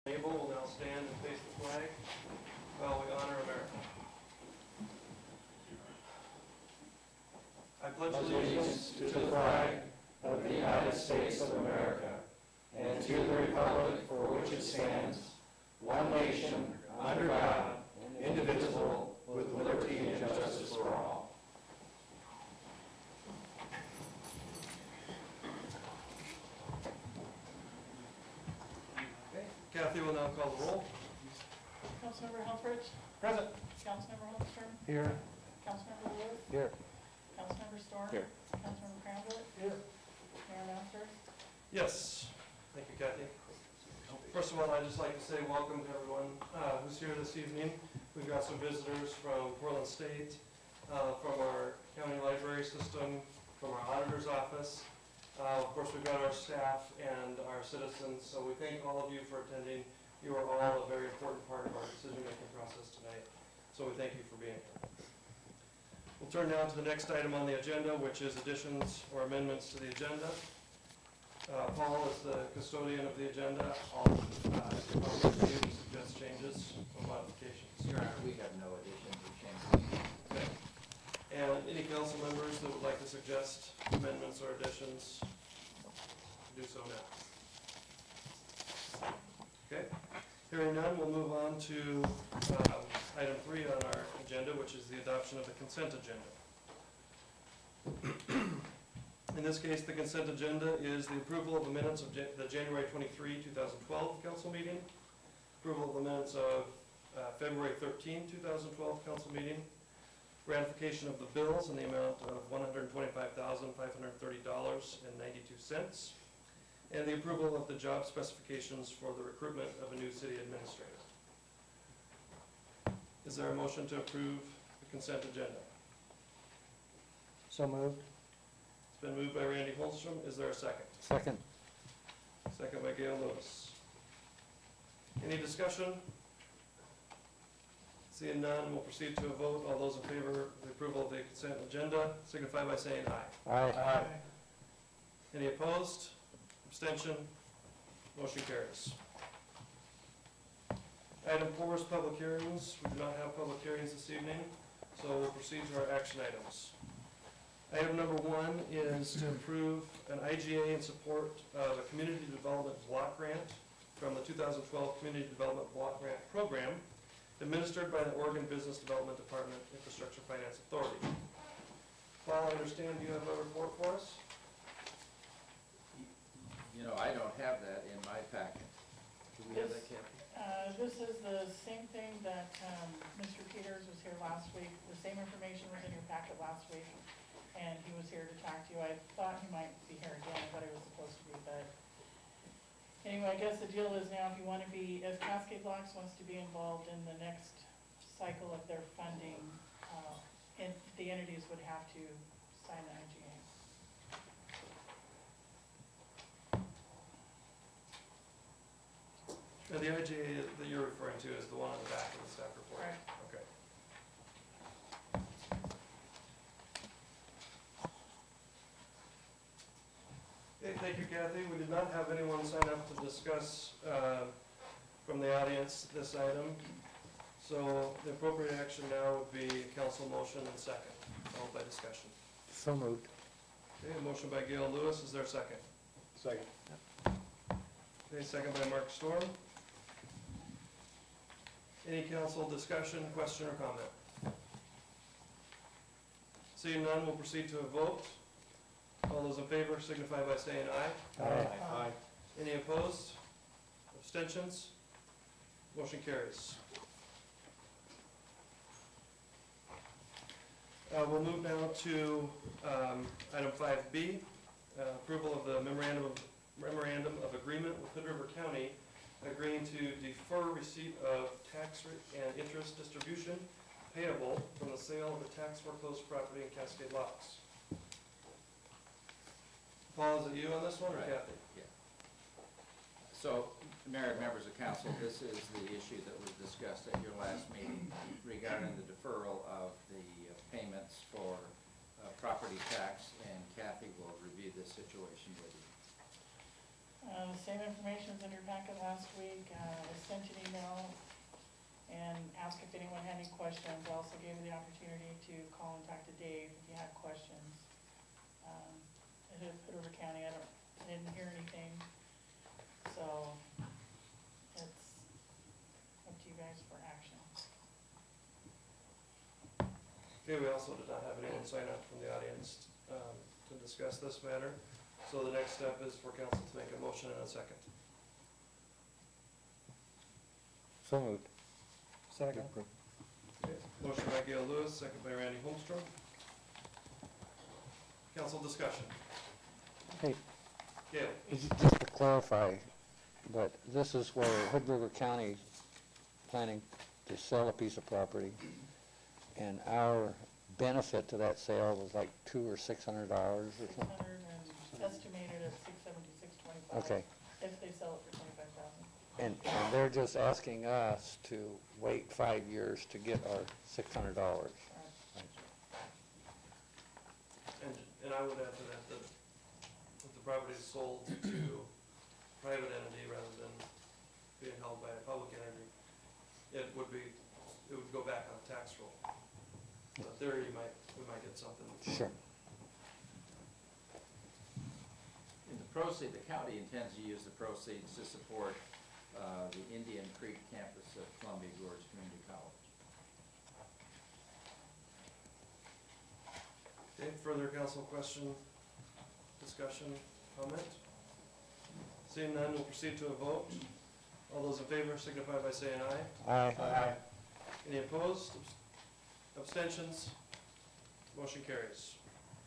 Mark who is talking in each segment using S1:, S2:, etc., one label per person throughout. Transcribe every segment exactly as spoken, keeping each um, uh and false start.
S1: Able will now stand and face the flag while we honor America. I pledge allegiance to the flag of the United States of America and to the republic for which it stands, one nation, under God, indivisible, with liberty and justice for all. Kathy will now call the roll.
S2: Councilmember Helfrich.
S1: Present.
S2: Councilmember Holmstrom.
S1: Here.
S2: Councilmember Lewis.
S1: Here.
S2: Councilmember Storm.
S1: Here.
S2: Councilmember Crandall.
S1: Here.
S2: Mayor Masters.
S1: Yes. Thank you, Kathy. First of all, I'd just like to say welcome to everyone uh, who's here this evening. We've got some visitors from Portland State, uh, from our county library system, from our auditor's office. Uh, of course, we've got our staff and our citizens, so we thank all of you for attending. You are all a very important part of our decision-making process tonight, so we thank you for being here. We'll turn now to the next item on the agenda, which is additions or amendments to the agenda. Uh, Paul is the custodian of the agenda. I'll uh, review and suggest changes or modifications.
S3: Your Honor, we have no additions or changes.
S1: Okay. And any council members that would like to suggest amendments or additions, do so now. Okay. Hearing none, we'll move on to uh, item three on our agenda, which is the adoption of the consent agenda. In this case, the consent agenda is the approval of the minutes of Jan the January twenty-third, two thousand twelve council meeting, approval of the minutes of uh, February thirteenth, two thousand twelve council meeting, ratification of the bills in the amount of one hundred twenty-five thousand five hundred thirty dollars and ninety-two cents, and the approval of the job specifications for the recruitment of a new city administrator. Is there a motion to approve the consent agenda?
S4: So moved.
S1: It's been moved by Randy Holmstrom. Is there a second?
S4: Second.
S1: Second by Gail Lewis. Any discussion? Seeing none, we'll proceed to a vote. All those in favor of the approval of the consent agenda signify by saying aye.
S4: Aye.
S1: Aye. Any opposed? Abstention? Motion carries. Item four is public hearings. We do not have public hearings this evening, so we'll proceed to our action items. Item number one is to approve an I G A in support of a community development block grant from the two thousand twelve Community Development Block Grant Program, administered by the Oregon Business Development Department Infrastructure Finance Authority. Paul, I understand you have a report for us?
S3: You know, I don't have that in my packet. Do we have that, Kathy?
S2: Uh, this is the same thing that um, Mister Peters was here last week. The same information was in your packet last week, and he was here to talk to you. I thought he might be here again. I thought he was supposed to be, but anyway, I guess the deal is now if you want to be, if Cascade Locks wants to be involved in the next cycle of their funding, uh, and the entities would have to sign the I G A.
S1: And the I G A that you're referring to is the one on the back of the staff report?
S2: Right.
S1: Okay. Okay, thank you, Kathy. We did not have anyone sign up to discuss uh, from the audience this item. So the appropriate action now would be council motion and second, followed by discussion.
S4: So moved.
S1: Okay, a motion by Gail Lewis. Is there a second?
S4: Second.
S1: Okay, second by Mark Storm. Any council discussion, question, or comment? Seeing none, we'll proceed to a vote. All those in favor signify by saying aye.
S4: Aye.
S1: Aye. Any opposed? Abstentions? Motion carries. Uh, we'll move now to um, item five B, uh, approval of the memorandum of, memorandum of agreement with Hood River County agreeing to defer receipt of tax and interest distribution payable from the sale of the tax foreclosed property in Cascade Locks. Paul, is it you on this one, or
S3: Right.
S1: Kathy?
S3: Yeah. So, Mayor and members of council, this is the issue that was discussed at your last meeting regarding the deferral of the uh, payments for uh, property tax, and Kathy will review this situation with you.
S2: Uh, the same information is in your packet last week. Uh, the any questions. I also gave you the opportunity to call and talk to Dave if you had questions. Um, at Hoover County, I don't, I didn't hear anything, so it's up to you guys for action.
S1: Okay, we also did not have anyone sign up from the audience um, to discuss this matter. So the next step is for council to make a motion in a second.
S4: So moved.
S1: Second. Okay. Motion by Gail Lewis, second by Randy Holmstrom. Council discussion.
S4: Hey,
S1: Gail?
S4: is it- just to clarify, but this is where Hood River County planning to sell a piece of property, and our benefit to that sale was like two or six hundred dollars or
S2: Six
S4: something?
S2: hundred and estimated at six seventy-six twenty-five.
S4: Okay,
S2: If they sell it for twenty-five thousand.
S4: and, and they're just asking us to wait five years to get our six hundred dollars.
S1: And, and I would add to that, that if the property is sold to private entity rather than being held by a public entity, it would be, it would go back on tax roll. So in theory, you might, we might get something.
S4: Sure.
S3: In the proceed, the county intends to use the proceeds to support uh, the Indian Creek campus of Columbia Gorge Community College.
S1: Okay, further council question, discussion, comment? Seeing none, we'll proceed to a vote. All those in favor signify by saying aye.
S4: Aye.
S1: Any opposed? Abstentions? Motion carries.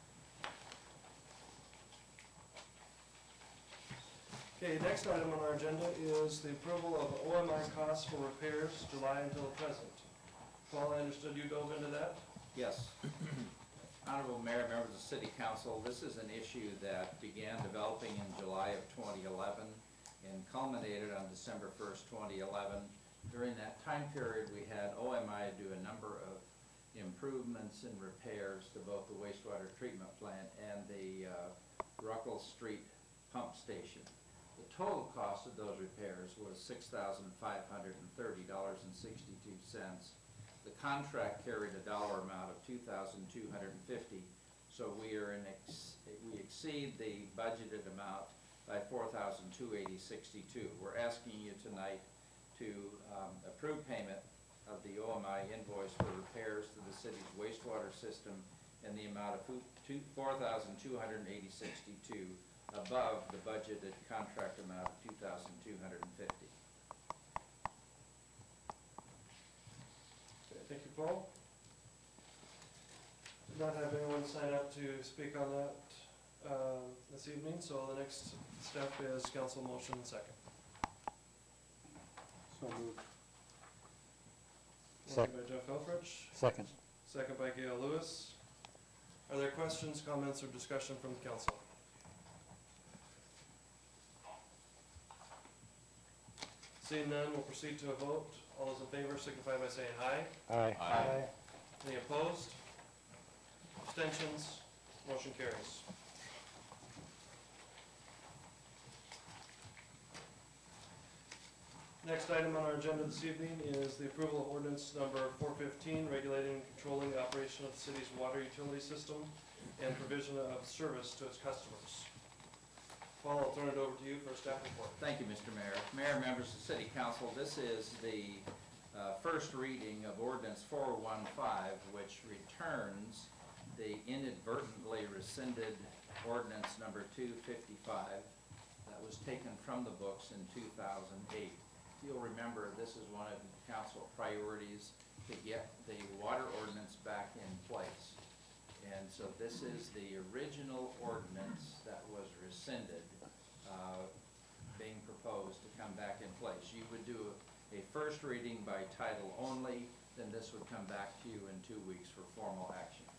S1: Okay, next item on our agenda is the approval of O M I costs for repairs July until present. Paul, I understood you dove into that?
S3: Yes. Honorable Mayor, members of City Council, this is an issue that began developing in July of twenty eleven and culminated on December first, twenty eleven. During that time period, we had O M I do a number of improvements and repairs to both the wastewater treatment plant and the uh, Ruckle Street pump station. The total cost of those repairs was six thousand five hundred thirty dollars and sixty-two cents. The contract carried a dollar amount of two thousand two hundred fifty dollars, so we are in ex we exceed the budgeted amount by four thousand two hundred eighty dollars and sixty-two cents. We're asking you tonight to um, approve payment of the O M I invoice for repairs to the city's wastewater system in the amount of four thousand two hundred eighty dollars and sixty-two cents above the budgeted contract amount of two thousand two hundred fifty dollars.
S1: Okay, thank you, Paul. Did not have anyone sign up to speak on that uh, this evening, so the next step is council motion second.
S4: So moved.
S1: Motion by Jeff Helfrich,
S4: Second.
S1: second by Gail Lewis. Are there questions, comments, or discussion from the council? Seeing none, we'll proceed to a vote. All those in favor signify by saying aye.
S4: Aye.
S1: Any opposed? Abstentions? Motion carries. Next item on our agenda this evening is the approval of ordinance number four fifteen, regulating and controlling the operation of the city's water utility system and provision of service to its customers. Paul, I'll turn it over to you for a staff report.
S3: Thank you, Mister Mayor. Mayor, members of City Council, this is the uh, first reading of Ordinance four one five, which returns the inadvertently rescinded Ordinance number two fifty-five that was taken from the books in two thousand eight. You'll remember this is one of the council priorities to get the water ordinance back in place. And so this is the original ordinance that was rescinded, uh, being proposed to come back in place. You would do a, a first reading by title only, then this would come back to you in two weeks for formal action.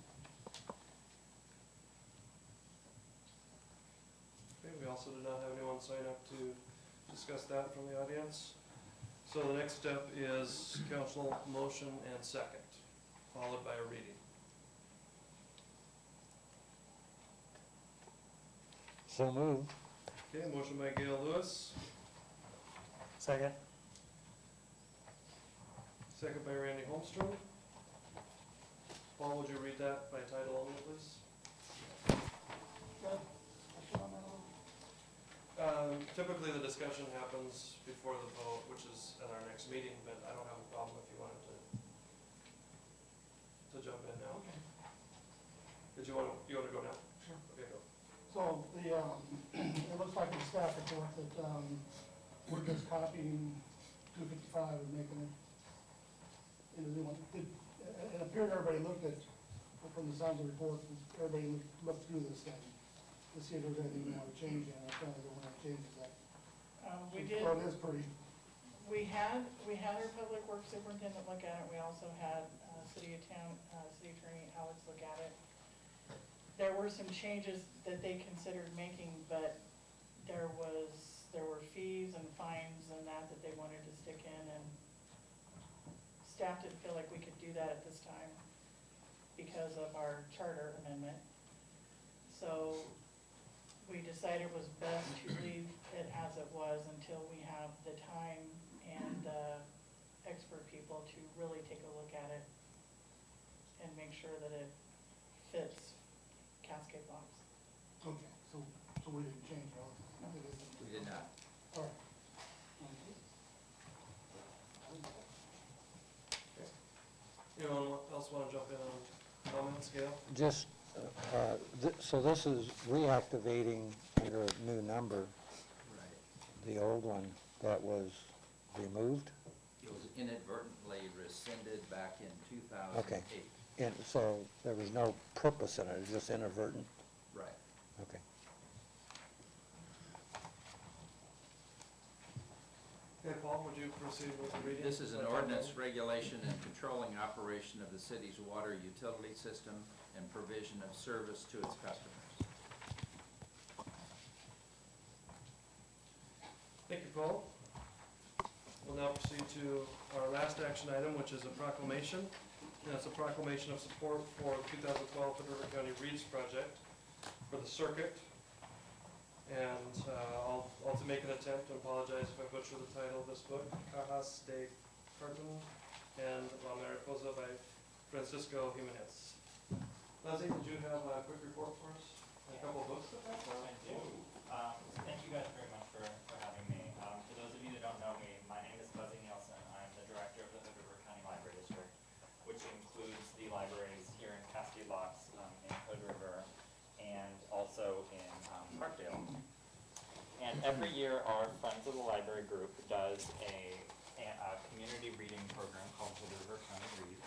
S1: Okay, we also did not have anyone sign up to discuss that from the audience. So the next step is council motion and second, followed by a reading.
S4: So moved.
S1: Okay, motion by Gail Lewis,
S4: Second.
S1: second by Randy Holmstrom. would you read that by title only, please?
S2: Good. Question on that one?
S1: Um, typically, the discussion happens before the vote, which is at our next meeting, but I don't have a problem if you wanted to, to jump in now.
S5: Okay.
S1: Did you want to, you want to go now?
S5: Sure.
S1: Okay, go.
S5: So the, um, it looks like in the staff report that, um, we're just copying two fifty-five and making it into the new one. Did, it it appeared everybody looked at, from the sounds of the report, everybody looked- looked through this thing to see if there was anything we want to change in. I found there weren't changes that.
S2: Um, we did,
S5: So it is pretty,
S2: we had, we had our public works superintendent look at it, we also had, uh, city town, uh, city attorney Alex look at it. There were some changes that they considered making, but there was, there were fees and fines and that that they wanted to stick in, and staff didn't feel like we could do that at this time because of our charter amendment. So we decided it was best to leave it as it was until we have the time and the expert people to really take a look at it and make sure that it fits Cascade Locks.
S5: okay, so, so we didn't change it all. It isn't-
S3: We did not.
S5: All right.
S1: Anyone else want to jump in on comments, Gail?
S4: Just, uh, uh, th- so this is reactivating under a new number,
S3: Right.
S4: the old one that was removed?
S3: It was inadvertently rescinded back in two thousand
S4: Okay.
S3: eight.
S4: And so there was no purpose in it, it was just inadvertent?
S3: Right.
S4: Okay.
S1: Okay, Paul, would you proceed with the reading?
S3: This is an ordinance regulation and controlling operation of the city's water utility system and provision of service to its customers.
S1: Thank you, Paul. We'll now proceed to our last action item, which is a proclamation. And it's a proclamation of support for the two thousand twelve Hood River County Reads project for the circuit. And uh, I'll, I'll to make an attempt, and apologize if I butcher the title of this book, Cajas de Carton and La Mariposa by Francisco Jimenez. Leslie, did you have a quick report for us? A couple of books to pass on?
S6: I do. Um, thank you guys very much for, for having me. Um, for those of you that don't know me, my name is Leslie Nielsen. I'm the director of the Hood River County Library District, which includes the libraries here in Cascade Locks, um, in Hood River, and also in um, Parkdale. And every year, our Friends of the Library group does a, a, a community reading program called Hood River County Reads.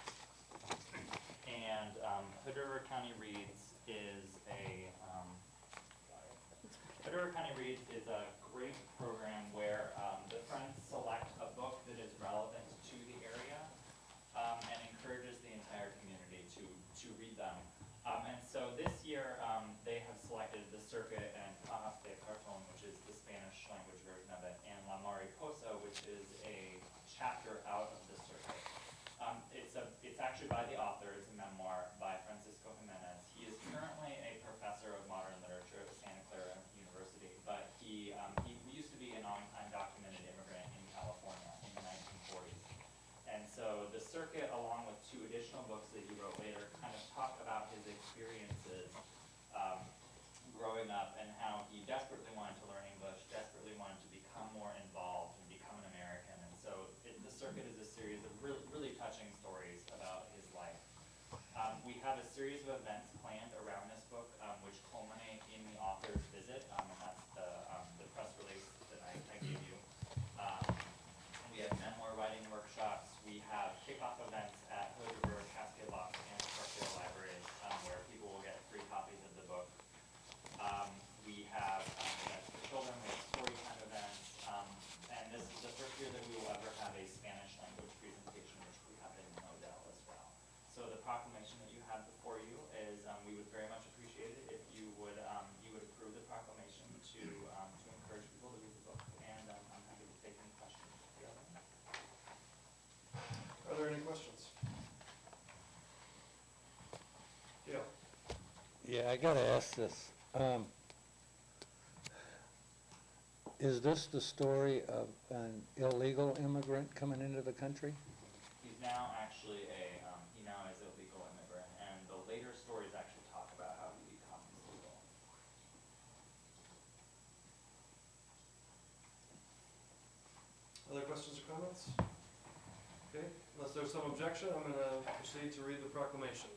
S6: And um, Hood River County Reads is a um, Hood River County Reads is a great program where um, the friends select a book that is relevant to the area um, and encourages the entire community to to read them. Um, and so this year um, they have selected the Circuit and Cajas de Carton, which is the Spanish language version of it, and La Mariposa, which is a chapter out of the Circuit. Um, it's a it's actually by the author. It's a memoir by Francisco Jimenez. He is currently a professor of modern literature at Santa Clara University, but he um, he used to be an un undocumented immigrant in California in the nineteen forties. And so the Circuit, along with two additional books that he wrote later, kind of talk about his experiences um, growing up and how he desperately wanted to learn English, desperately wanted to become more involved and become an American. And so it, the Circuit is a series of really, really touching stories about his life. Um, we have a series of events planned around this book, um, which culminate in the author's visit, um, and that's the, um, the press release that I, I gave you. Um, we have memoir writing workshops. We have kickoff events at Hood River, Cascade Locks, and Parkdale Libraries, um, where people will get free copies of the book. Um, we have um, events for children, we have story time events, um, and this is the first year that we will ever have a Spanish language presentation, which we have in Model as well. So the proclamation that you have before you is, um, we would very much appreciate it if you would, um, you would approve the proclamation to, um, to encourage people to read the book, and um, I'm happy to take any questions if you have any.
S1: Are there any questions? Gail?
S4: Yeah, I gotta ask this. Um, Is this the story of an illegal immigrant coming into the country?
S6: He's now actually a, um, he now is a legal immigrant,
S1: questions or comments? Okay, unless there's some objection, I'm going to proceed to read the proclamation.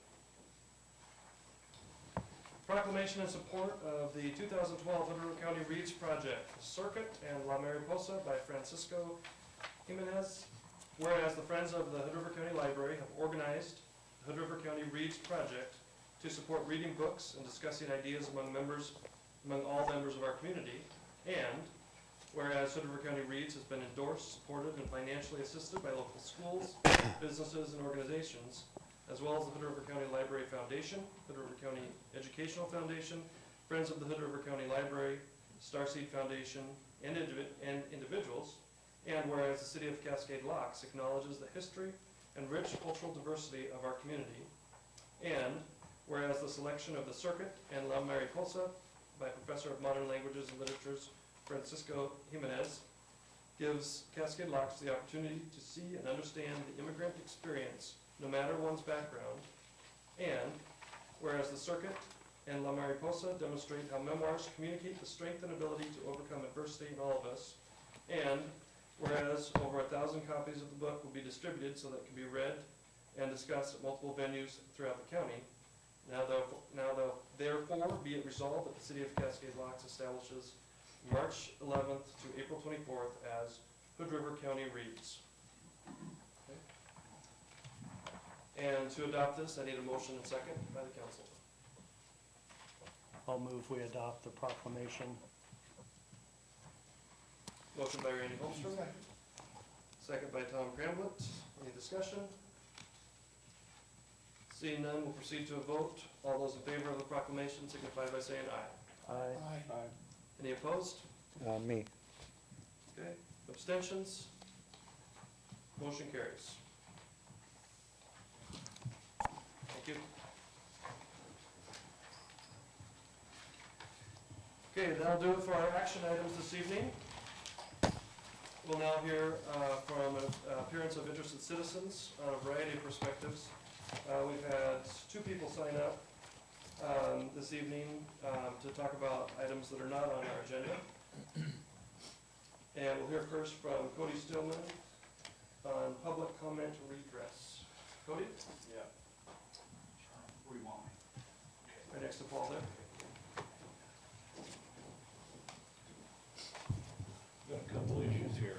S1: Proclamation in support of the two thousand twelve Hood River County Reads Project, Circuit and La Mariposa by Francisco Jimenez. Whereas the Friends of the Hood River County Library have organized the Hood River County Reads Project to support reading books and discussing ideas among members, among all members of our community. And whereas Hood River County Reads has been endorsed, supported, and financially assisted by local schools, businesses, and organizations, as well as the Hood River County Library Foundation, Hood River County Educational Foundation, Friends of the Hood River County Library, Starseed Foundation, and, indiv and individuals. And whereas the City of Cascade Locks acknowledges the history and rich cultural diversity of our community. And whereas the selection of the Circuit and La Mariposa by Professor of Modern Languages and Literatures Francisco Jimenez gives Cascade Locks the opportunity to see and understand the immigrant experience no matter one's background. And whereas the Circuit and La Mariposa demonstrate how memoirs communicate the strength and ability to overcome adversity in all of us. And whereas over a thousand copies of the book will be distributed so that it can be read and discussed at multiple venues throughout the county. Now, therefore, now therefore, be it resolved that the City of Cascade Locks establishes March eleventh to April twenty-fourth as Hood River County Reads. Okay. And to adopt this, I need a motion and second by the council.
S7: I'll move we adopt the proclamation.
S1: Motion by Randy Holmstrom, second by Tom Cramblett. Any discussion? Seeing none, we'll proceed to a vote. All those in favor of the proclamation signify by saying aye.
S7: Aye.
S5: Aye.
S1: Any opposed?
S4: Uh, me.
S1: Okay. Abstentions? Motion carries. Thank you. Okay, that'll do it for our action items this evening. We'll now hear uh, from an appearance of interested citizens on a variety of perspectives. Uh, we've had two people sign up um, this evening um, to talk about items that are not on our agenda. And we'll hear first from Cody Steelman on public comment redress. Cody?
S8: Yeah. Where do you want me?
S1: Right next to Paul there.
S8: Got a couple issues here.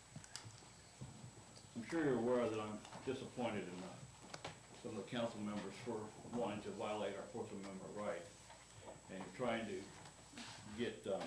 S8: I'm sure you're aware that I'm disappointed in uh, some of the council members for wanting to violate our Fourth Amendment right. And you're trying to get um,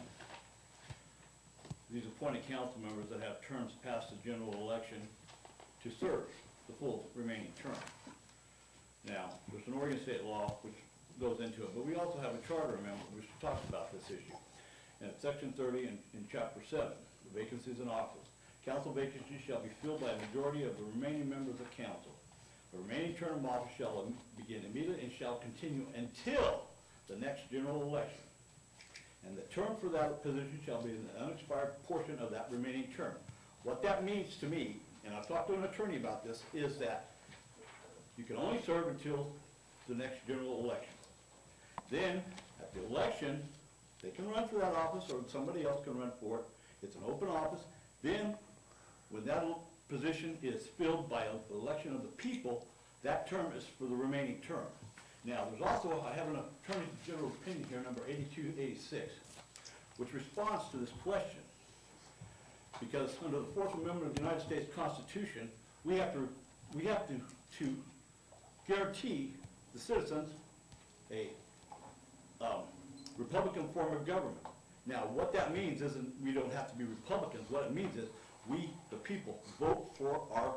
S8: these appointed council members that have terms past the general election to serve the full remaining term. Now, there's an Oregon state law which goes into it, but we also have a charter amendment which talks about this issue. And it's section thirty in, in chapter seven, the vacancies in office. Council vacancies shall be filled by a majority of the remaining members of council. The remaining term of office shall begin immediately and shall continue until the next general election. And the term for that position shall be an unexpired portion of that remaining term. What that means to me, and I've talked to an attorney about this, is that you can only serve until the next general election. Then, at the election, they can run for that office or somebody else can run for it. It's an open office. Then, when that position is filled by an election of the people, that term is for the remaining term. Now, there's also, I have an Attorney General opinion here, number eighty-two eighty-six, which responds to this question. Because under the Fourth Amendment of the United States Constitution, we have to, we have to, to guarantee the citizens a um, Republican form of government. Now, what that means isn't we don't have to be Republicans. What it means is we, the people, vote for our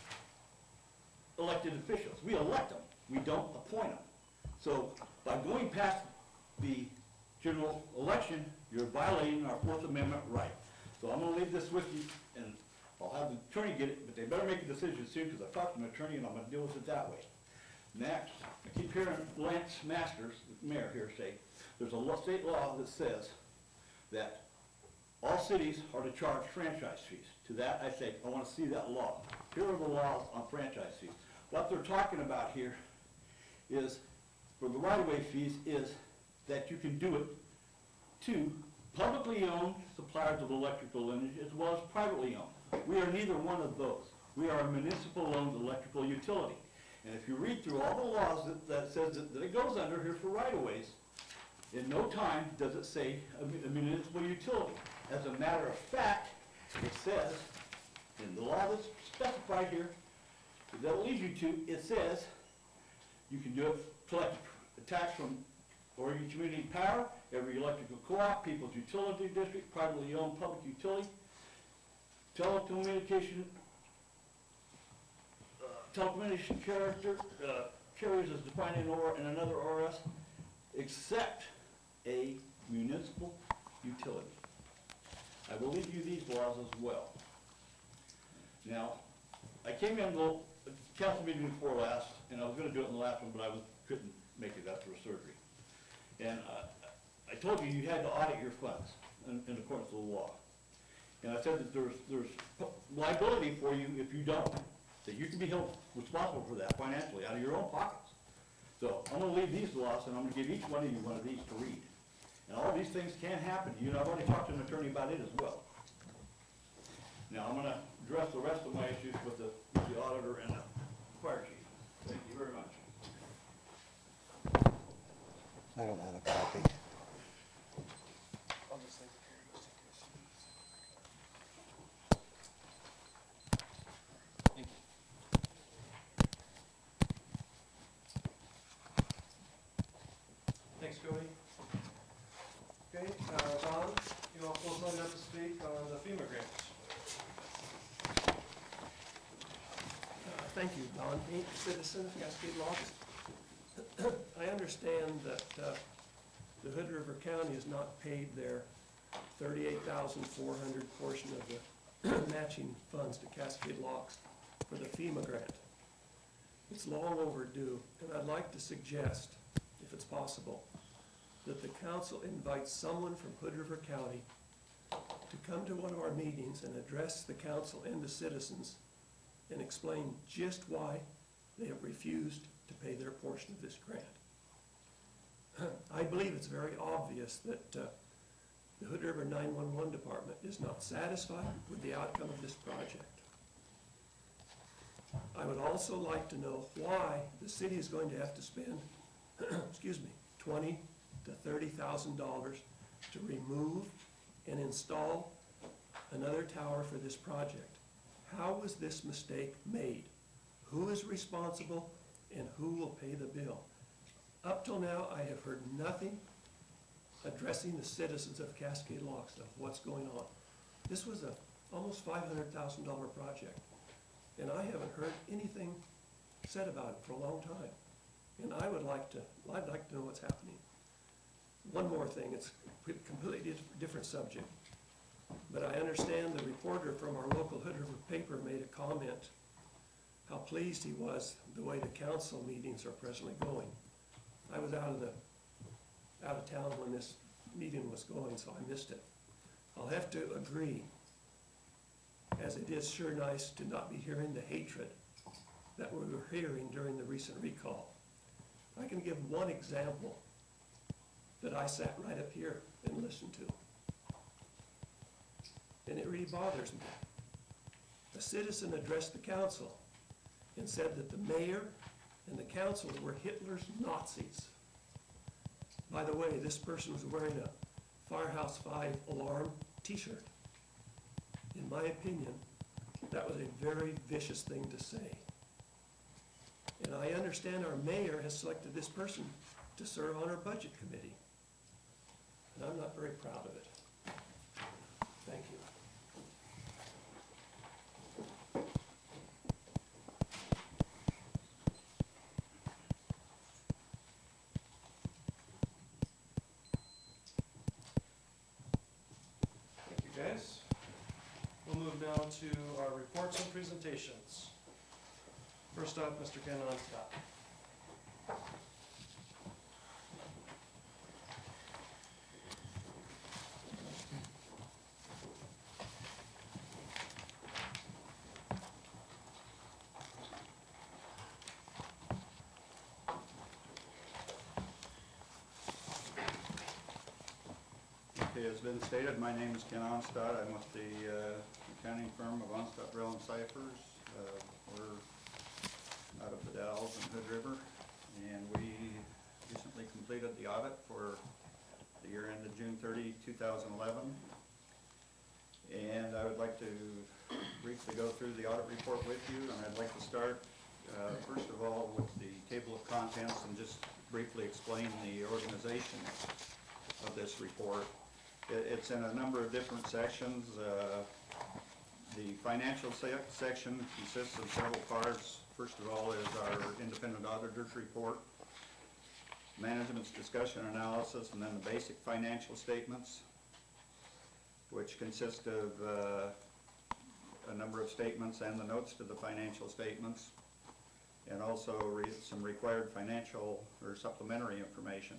S8: elected officials. We elect them. We don't appoint them. So by going past the general election, you're violating our Fourth Amendment right. So I'm going to leave this with you, and I'll have the attorney get it, but they better make a decision soon because I've talked to an attorney and I'm going to deal with it that way. Next, I keep hearing Lance Masters, the mayor here, say there's a law, state law that says that all cities are to charge franchise fees. To that, I say, I want to see that law. Here are the laws on franchise fees. What they're talking about here is, for the right-of-way fees, is that you can do it to publicly owned suppliers of electrical energy as well as privately owned. We are neither one of those. We are a municipal owned electrical utility. And if you read through all the laws that, that says that, that it goes under here for right-of-ways, in no time does it say a, mu- a municipal utility. As a matter of fact, it says, in the law that's specified here, that'll lead you to, it says, you can do it, collect a tax from Oregon Community Power, every electrical co-op, people's utility district, privately owned public utility, telecommunication, uh, telecommunication character, uh, carriers as defined in or, in another O R S, except a municipal utility. I will leave you these laws as well. Now, I came in the council meeting before last, and I was gonna do it in the last one, but I was, couldn't make it after a surgery. And uh, I told you you had to audit your funds in, in accordance with the law. And I said that there's, there's liability for you if you don't, that you can be held responsible for that financially out of your own pockets. So I'm gonna leave these laws, and I'm gonna give each one of you one of these to read. And all these things can happen to you, and I've already talked to an attorney about it as well. Now, I'm gonna address the rest of my issues with the, with the auditor and the fire chief. Thank you very much.
S4: I don't have a copy.
S1: Thanks, Cody. Okay, uh, Don, you all pull somebody up to speak on the FEMA grants.
S9: Uh, Thank you, Don Pink, citizen of Cascade Locks. I understand that uh, the Hood River County has not paid their thirty-eight thousand four hundred portion of the matching funds to Cascade Locks for the FEMA grant. It's long overdue, and I'd like to suggest, if it's possible, that the council invites someone from Hood River County to come to one of our meetings and address the council and the citizens and explain just why they have refused to pay their portion of this grant. I believe it's very obvious that uh, the Hood River nine one one department is not satisfied with the outcome of this project. I would also like to know why the city is going to have to spend, excuse me, twenty to thirty thousand dollars to remove and install another tower for this project. How was this mistake made? Who is responsible and who will pay the bill? Up till now, I have heard nothing addressing the citizens of Cascade Locks of what's going on. This was a almost five hundred thousand dollar project, and I haven't heard anything said about it for a long time. And I would like to, I'd like to know what's happening. One more thing, it's a completely different subject, but I understand the reporter from our local Hood River paper made a comment how pleased he was the way the council meetings are presently going. I was out of the, out of town when this meeting was going, so I missed it. I'll have to agree, as it is sure nice to not be hearing the hatred that we were hearing during the recent recall. I can give one example that I sat right up here and listened to. And it really bothers me. A citizen addressed the council and said that the mayor and the council were Hitler's Nazis. By the way, this person was wearing a Firehouse Five alarm t-shirt. In my opinion, that was a very vicious thing to say. And I understand our mayor has selected this person to serve on our budget committee. And I'm not very proud of it. Thank you.
S1: Thank you, guys. We'll move now to our reports and presentations. First up, Mister Ken Onstadt.
S10: Okay, as been stated, my name is Ken Onstadt. I'm with the uh, accounting firm of Onstop, Brill and Cyphers. Uh, we're out of the Dalles and Hood River, and we recently completed the audit for the year ended June thirtieth, two thousand eleven. And I would like to briefly go through the audit report with you, and I'd like to start, uh, first of all, with the table of contents and just briefly explain the organization of this report. It, it's in a number of different sections. Uh, the financial se section consists of several parts. First of all is our independent auditor's report, management's discussion analysis, and then the basic financial statements, which consist of uh, a number of statements and the notes to the financial statements, and also re some required financial or supplementary information.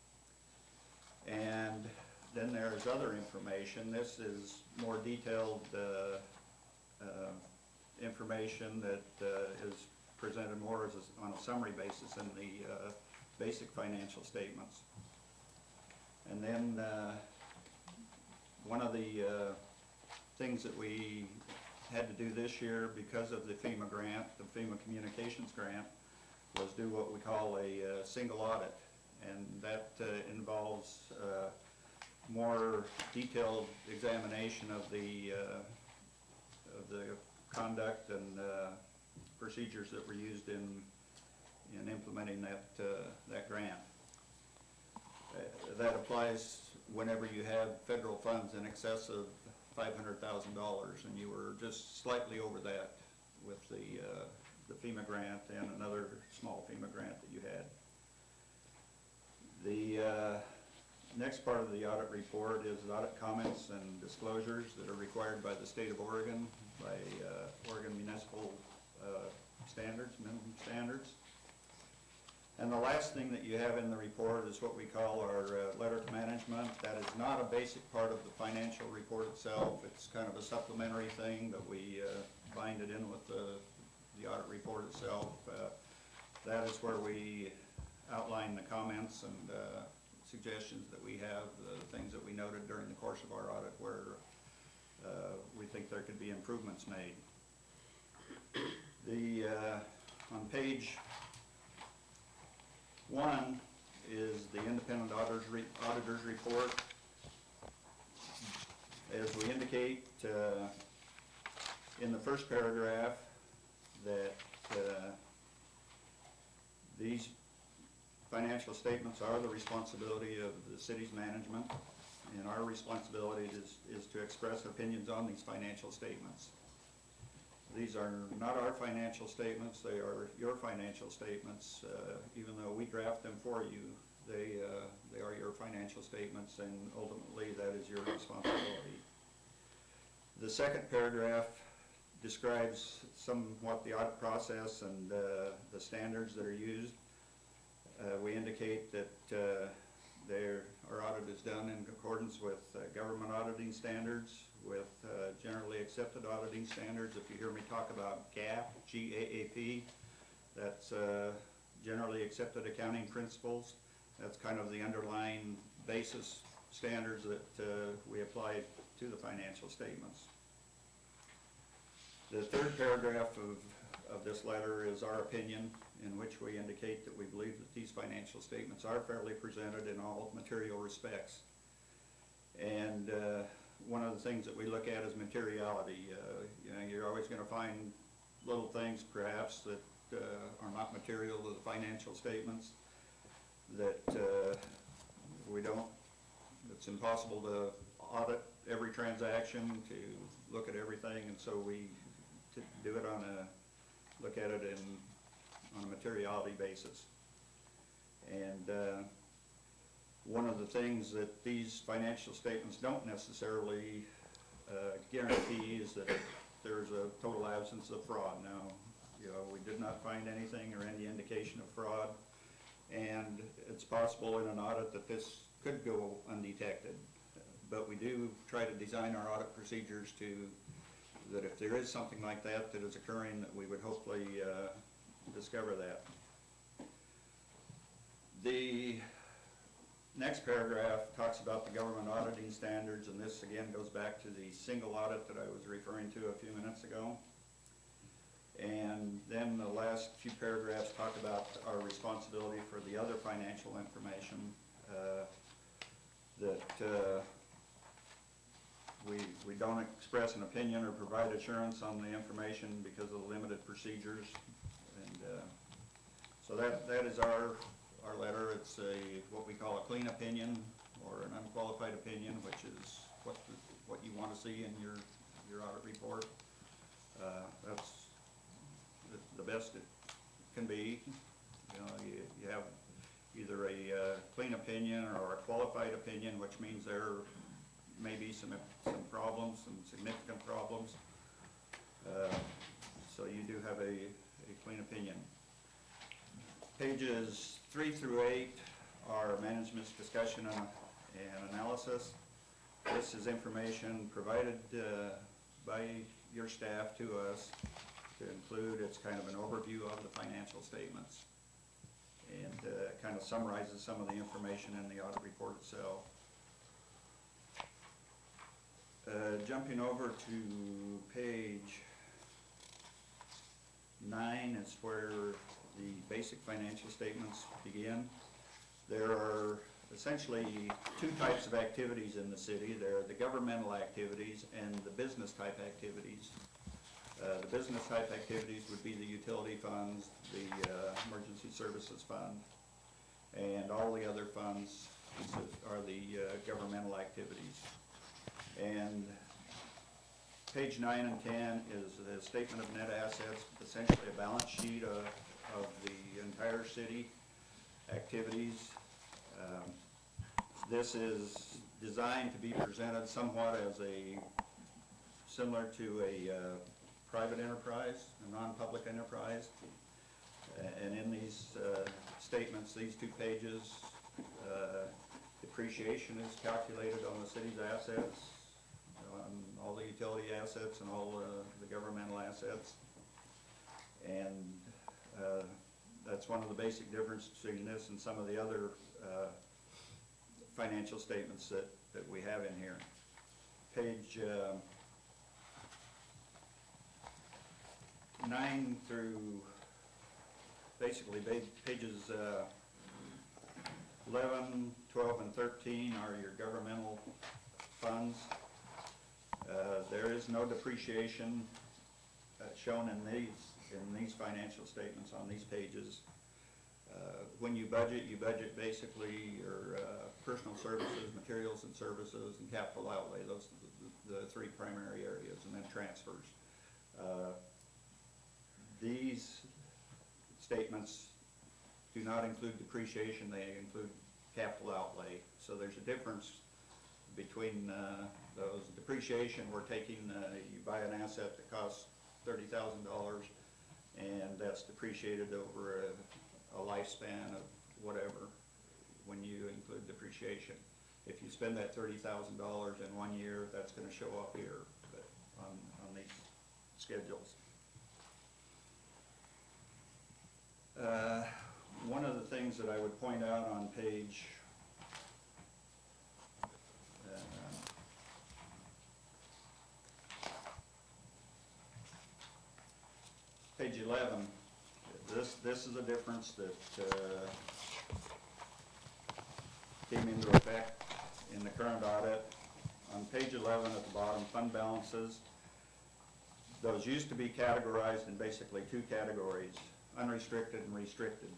S10: And then there's other information. This is more detailed uh, uh, information that uh, is presented more as a, on a summary basis in the uh, basic financial statements. And then uh, one of the uh, things that we had to do this year because of the FEMA grant, the FEMA Communications grant, was do what we call a uh, single audit. And that uh, involves uh, more detailed examination of the, uh, of the conduct and uh, procedures that were used in, in implementing that, uh, that grant. Uh, that applies whenever you have federal funds in excess of five hundred thousand dollars, and you were just slightly over that with the, uh, the FEMA grant and another small FEMA grant that you had. The uh, next part of the audit report is audit comments and disclosures that are required by the state of Oregon, by uh, Oregon Municipal uh, Standards, minimum standards. And the last thing that you have in the report is what we call our uh, letter to management. That is not a basic part of the financial report itself. It's kind of a supplementary thing, but we uh, bind it in with the, the audit report itself. Uh, that is where we outline the comments and uh, suggestions that we have, the things that we noted during the course of our audit where uh, we think there could be improvements made. The, uh, on page one is the independent auditor's, re auditor's report. As we indicate uh, in the first paragraph that uh, these financial statements are the responsibility of the city's management, and our responsibility is, is to express opinions on these financial statements. These are not our financial statements, they are your financial statements. Uh, even though we draft them for you, they, uh, they are your financial statements, and ultimately that is your responsibility. The second paragraph describes somewhat the audit process and uh, the standards that are used. Uh, we indicate that uh, there, our audit is done in accordance with uh, government auditing standards, with uh, generally accepted auditing standards. If you hear me talk about GAAP, G A A P, that's uh, generally accepted accounting principles. That's kind of the underlying basis standards that uh, we apply to the financial statements. The third paragraph of, of this letter is our opinion, in which we indicate that we believe that these financial statements are fairly presented in all material respects. And uh, one of the things that we look at is materiality. Uh, you know, you're always going to find little things perhaps that uh, are not material to the financial statements that uh, we don't, it's impossible to audit every transaction, to look at everything, and so we to do it on a, look at it in, on a materiality basis. And uh, one of the things that these financial statements don't necessarily uh, guarantee is that there's a total absence of fraud. Now, you know, we did not find anything or any indication of fraud, and it's possible in an audit that this could go undetected. But we do try to design our audit procedures to, that if there is something like that that is occurring, that we would hopefully uh, discover that. The next paragraph talks about the government auditing standards, and this again goes back to the single audit that I was referring to a few minutes ago. And then the last few paragraphs talk about our responsibility for the other financial information uh, that uh, we, we don't express an opinion or provide assurance on the information because of the limited procedures. And uh, so that, that is our, our letter. It's a, what we call a clean opinion or an unqualified opinion, which is what, the, what you want to see in your, your audit report. Uh, that's the, the best it can be. You know, you, you have either a uh, clean opinion or a qualified opinion, which means there may be some, some problems, some significant problems. Uh, so you do have a, a clean opinion. Pages three through eight are management's discussion and, and analysis. This is information provided uh, by your staff to us to include. It's kind of an overview of the financial statements and uh, kind of summarizes some of the information in the audit report itself. Uh, jumping over to page nine is where the basic financial statements begin. There are essentially two types of activities in the city. There are the governmental activities and the business type activities. Uh, the business type activities would be the utility funds, the uh, emergency services fund, and all the other funds are the uh, governmental activities. And page nine and ten is a statement of net assets, essentially a balance sheet of, of the entire city activities. Um, this is designed to be presented somewhat as a, similar to a uh, private enterprise, a non-public enterprise. And in these uh, statements, these two pages, uh, depreciation is calculated on the city's assets, on all the utility assets and all uh, the governmental assets. And uh, that's one of the basic differences between this and some of the other uh, financial statements that, that we have in here. Page uh, nine through basically pages uh, eleven, twelve, and thirteen are your governmental funds. Uh, there is no depreciation uh, shown in these in these financial statements on these pages. Uh, when you budget, you budget basically your uh, personal services, materials and services, and capital outlay. Those are the, the three primary areas, and then transfers. Uh, these statements do not include depreciation, they include capital outlay. So there's a difference between uh, those. Depreciation, we're taking, uh, you buy an asset that costs thirty thousand dollars, and that's depreciated over a, a lifespan of whatever when you include depreciation. If you spend that thirty thousand dollars in one year, that's going to show up here but on, on these schedules. Uh, one of the things that I would point out on page uh, page eleven, this this is a difference that uh, came into effect in the current audit. On page eleven at the bottom, fund balances, those used to be categorized in basically two categories: unrestricted and restricted.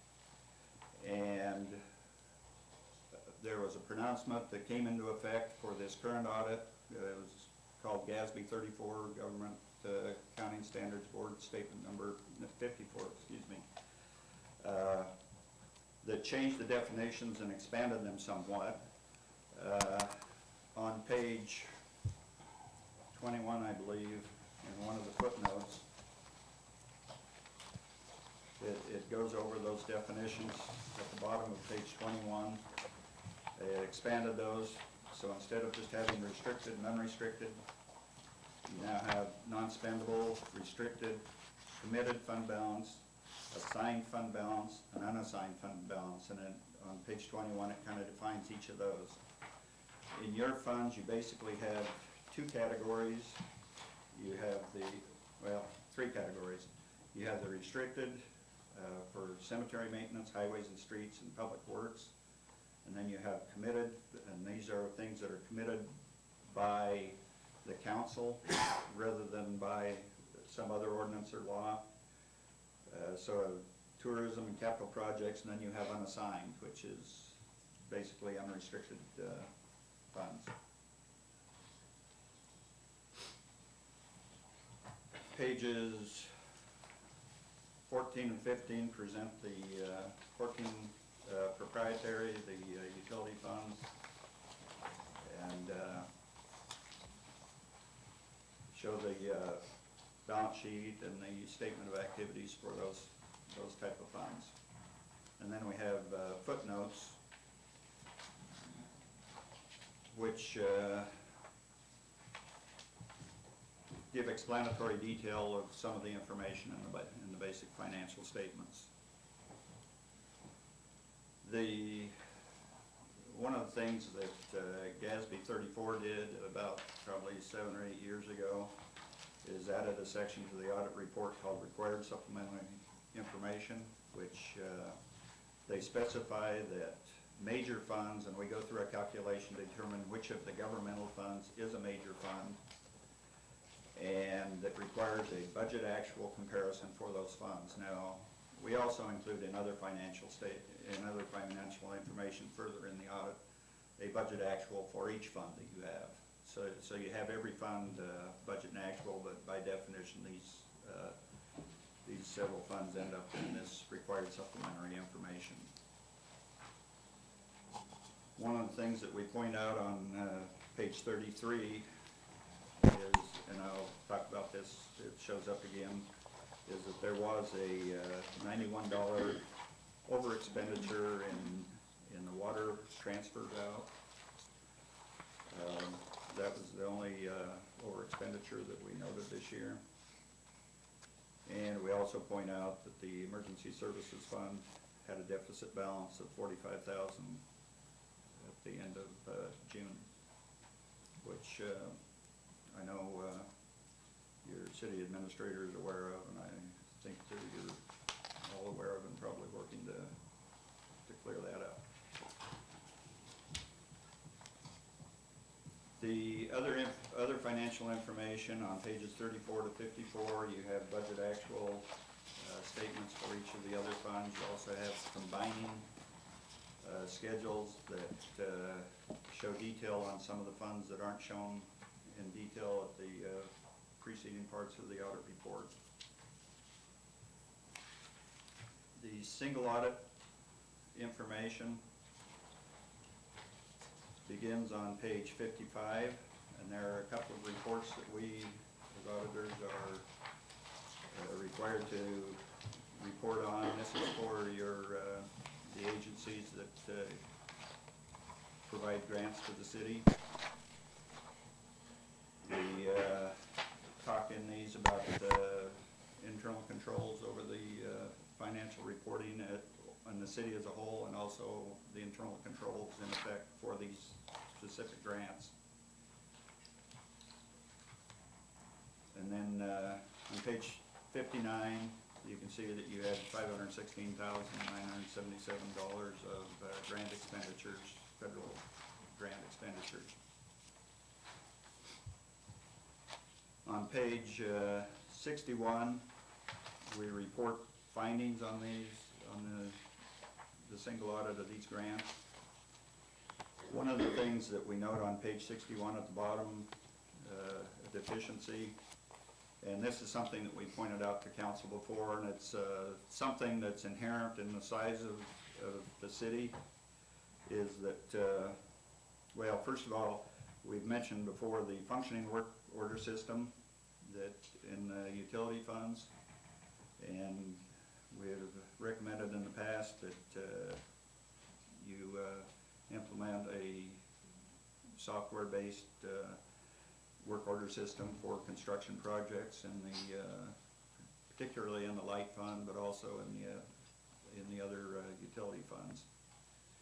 S10: And there was a pronouncement that came into effect for this current audit. It was called G A S B thirty-four, Government uh, Accounting Standards Board Statement Number fifty-four, excuse me, uh, that changed the definitions and expanded them somewhat. Uh, on page twenty-one, I believe, in one of the footnotes, It, it goes over those definitions at the bottom of page twenty-one. It expanded those, so instead of just having restricted and unrestricted, you now have non-spendable, restricted, committed fund balance, assigned fund balance, and unassigned fund balance. And then on page twenty-one, it kind of defines each of those. In your funds, you basically have two categories. You have the, well, three categories. You have the restricted uh, for cemetery maintenance, highways and streets, and public works. And then you have committed, and these are things that are committed by the council rather than by some other ordinance or law. Uh, so uh, tourism and capital projects, and then you have unassigned, which is basically unrestricted uh, funds. Pages fourteen and fifteen present the uh, fourteen uh, proprietary, the uh, utility funds, and uh, show the uh, balance sheet and the statement of activities for those those type of funds. And then we have uh, footnotes, which uh, give explanatory detail of some of the information in the, in the basic financial statements. The, one of the things that uh, GASB thirty-four did about probably seven or eight years ago is added a section to the audit report called required supplementary information, which uh, they specify that major funds, and we go through a calculation to determine which of the governmental funds is a major fund, and that requires a budget actual comparison for those funds. Now, we also include in other financial state, in other financial information further in the audit, a budget actual for each fund that you have. So, so you have every fund uh, budget and actual, but by definition, these uh, these several funds end up in this required supplementary information. One of the things that we point out on uh, page thirty-three is, and I'll talk about this, it shows up again, is that there was a uh, ninety-one dollar over expenditure in, in the water transfer route. Um, that was the only uh, over expenditure that we noted this year. And we also point out that the Emergency Services Fund had a deficit balance of forty-five thousand dollars at the end of uh, June, which uh, I know uh, your city administrator is aware of, and I think that you're all aware of and probably working to, to clear that up. The other inf other financial information on pages thirty-four to fifty-four, you have budget actual uh, statements for each of the other funds. You also have combining uh, schedules that uh, show detail on some of the funds that aren't shown in detail at the uh, preceding parts of the audit report. The single audit information begins on page fifty-five, and there are a couple of reports that we, as auditors, are uh, required to report on. This is for your uh, the agencies that uh, provide grants to the city. We uh, talk in these about the internal controls over the uh, financial reporting at, on the city as a whole, and also the internal controls in effect for these specific grants. And then uh, on page fifty-nine, you can see that you had five hundred sixteen thousand nine hundred seventy-seven dollars of uh, grant expenditures, federal grant expenditures. On page uh, sixty-one, we report findings on these, on the, the single audit of these grants. One of the things that we note on page sixty-one at the bottom, uh, a deficiency, and this is something that we pointed out to council before, and it's uh, something that's inherent in the size of, of the city, is that, uh, well, first of all, we've mentioned before the functioning work order system that in the utility funds, and we have recommended in the past that uh, you uh, implement a software-based uh, work order system for construction projects, in the uh, particularly in the light fund, but also in the uh, in the other uh, utility funds.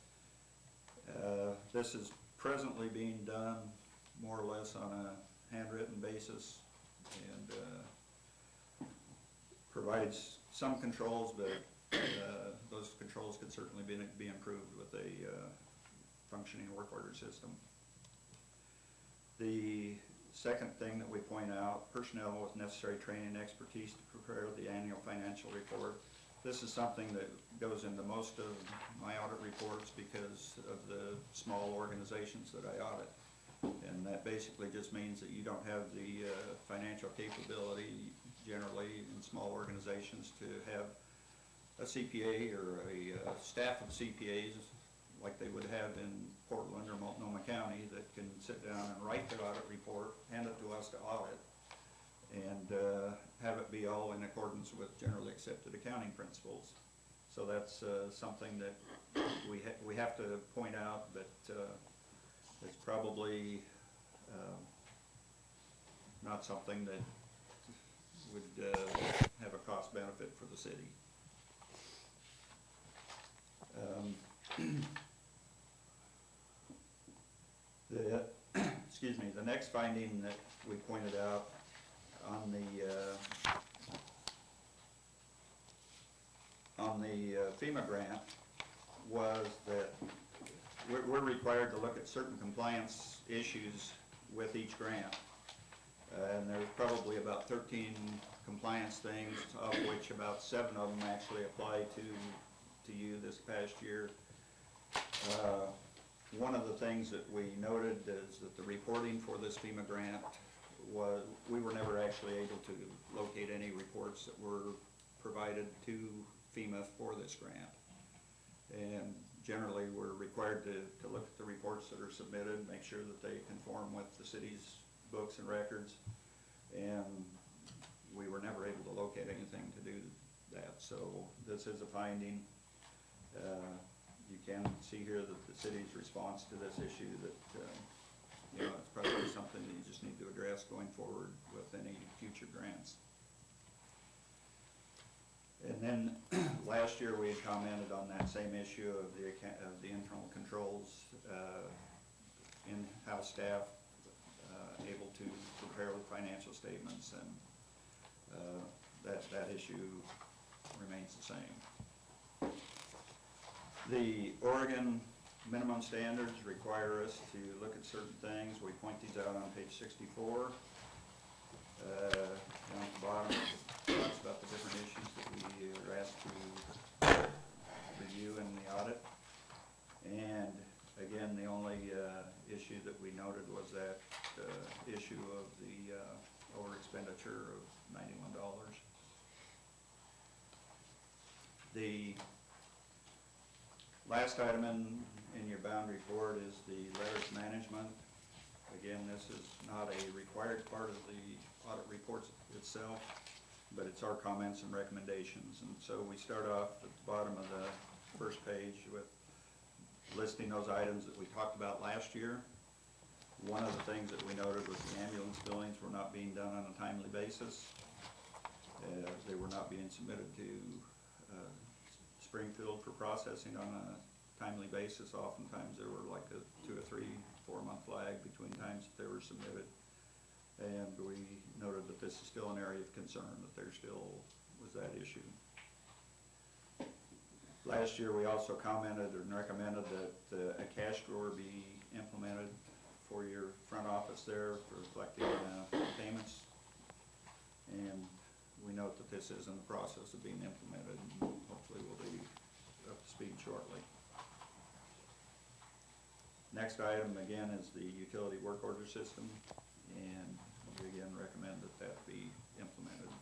S10: Uh, This is presently being done more or less on a handwritten basis, and uh, provides some controls, but uh, those controls could certainly be, be improved with a uh, functioning work order system. The second thing that we point out, personnel with necessary training and expertise to prepare the annual financial report. This is something that goes into most of my audit reports because of the small organizations that I audit. And that basically just means that you don't have the uh, financial capability generally in small organizations to have a C P A or a uh, staff of C P As like they would have in Portland or Multnomah County that can sit down and write their audit report, hand it to us to audit, and uh, have it be all in accordance with generally accepted accounting principles. So that's uh, something that we, ha we have to point out, but uh, it's probably uh, not something that would uh, have a cost benefit for the city. Um, the, excuse me, the next finding that we pointed out on the uh, on the uh, FEMA grant was that we're, we're required to look at certain compliance issues with each grant. Uh, and there's probably about thirteen compliance things, of which about seven of them actually apply to, to you this past year. Uh, one of the things that we noted is that the reporting for this FEMA grant was, we were never actually able to locate any reports that were provided to FEMA for this grant. And generally we're required to, to look at the reports that are submitted, make sure that they conform with the city's books and records, and we were never able to locate anything to do that. So this is a finding. Uh, you can see here that the city's response to this issue, that uh, you know, it's probably something that you just need to address going forward with any future grants. And then last year we had commented on that same issue of the account, of the internal controls, uh, in-house staff uh, able to prepare the financial statements, and uh, that that issue remains the same. The Oregon minimum standards require us to look at certain things. We point these out on page sixty-four. Uh, down at the bottom, it talks about the different issues that we are asked to review in the audit. And again, the only uh, issue that we noted was that uh, issue of the uh, over expenditure of ninety-one dollars. The last item in, in your bound report is the letters management. Again, this is not a required part of the audit reports itself, but it's our comments and recommendations. And so we start off at the bottom of the first page with listing those items that we talked about last year. One of the things that we noted was the ambulance billings were not being done on a timely basis. Uh, they were not being submitted to uh, Springfield for processing on a timely basis. Oftentimes there were like a two or three, four month lag between times that they were submitted. And we noted that this is still an area of concern, that there still was that issue. Last year we also commented and recommended that uh, a cash drawer be implemented for your front office there for collecting uh, payments. And we note that this is in the process of being implemented, and hopefully we'll be up to speed shortly. Next item again is the utility work order system, and we again recommend that that be implemented.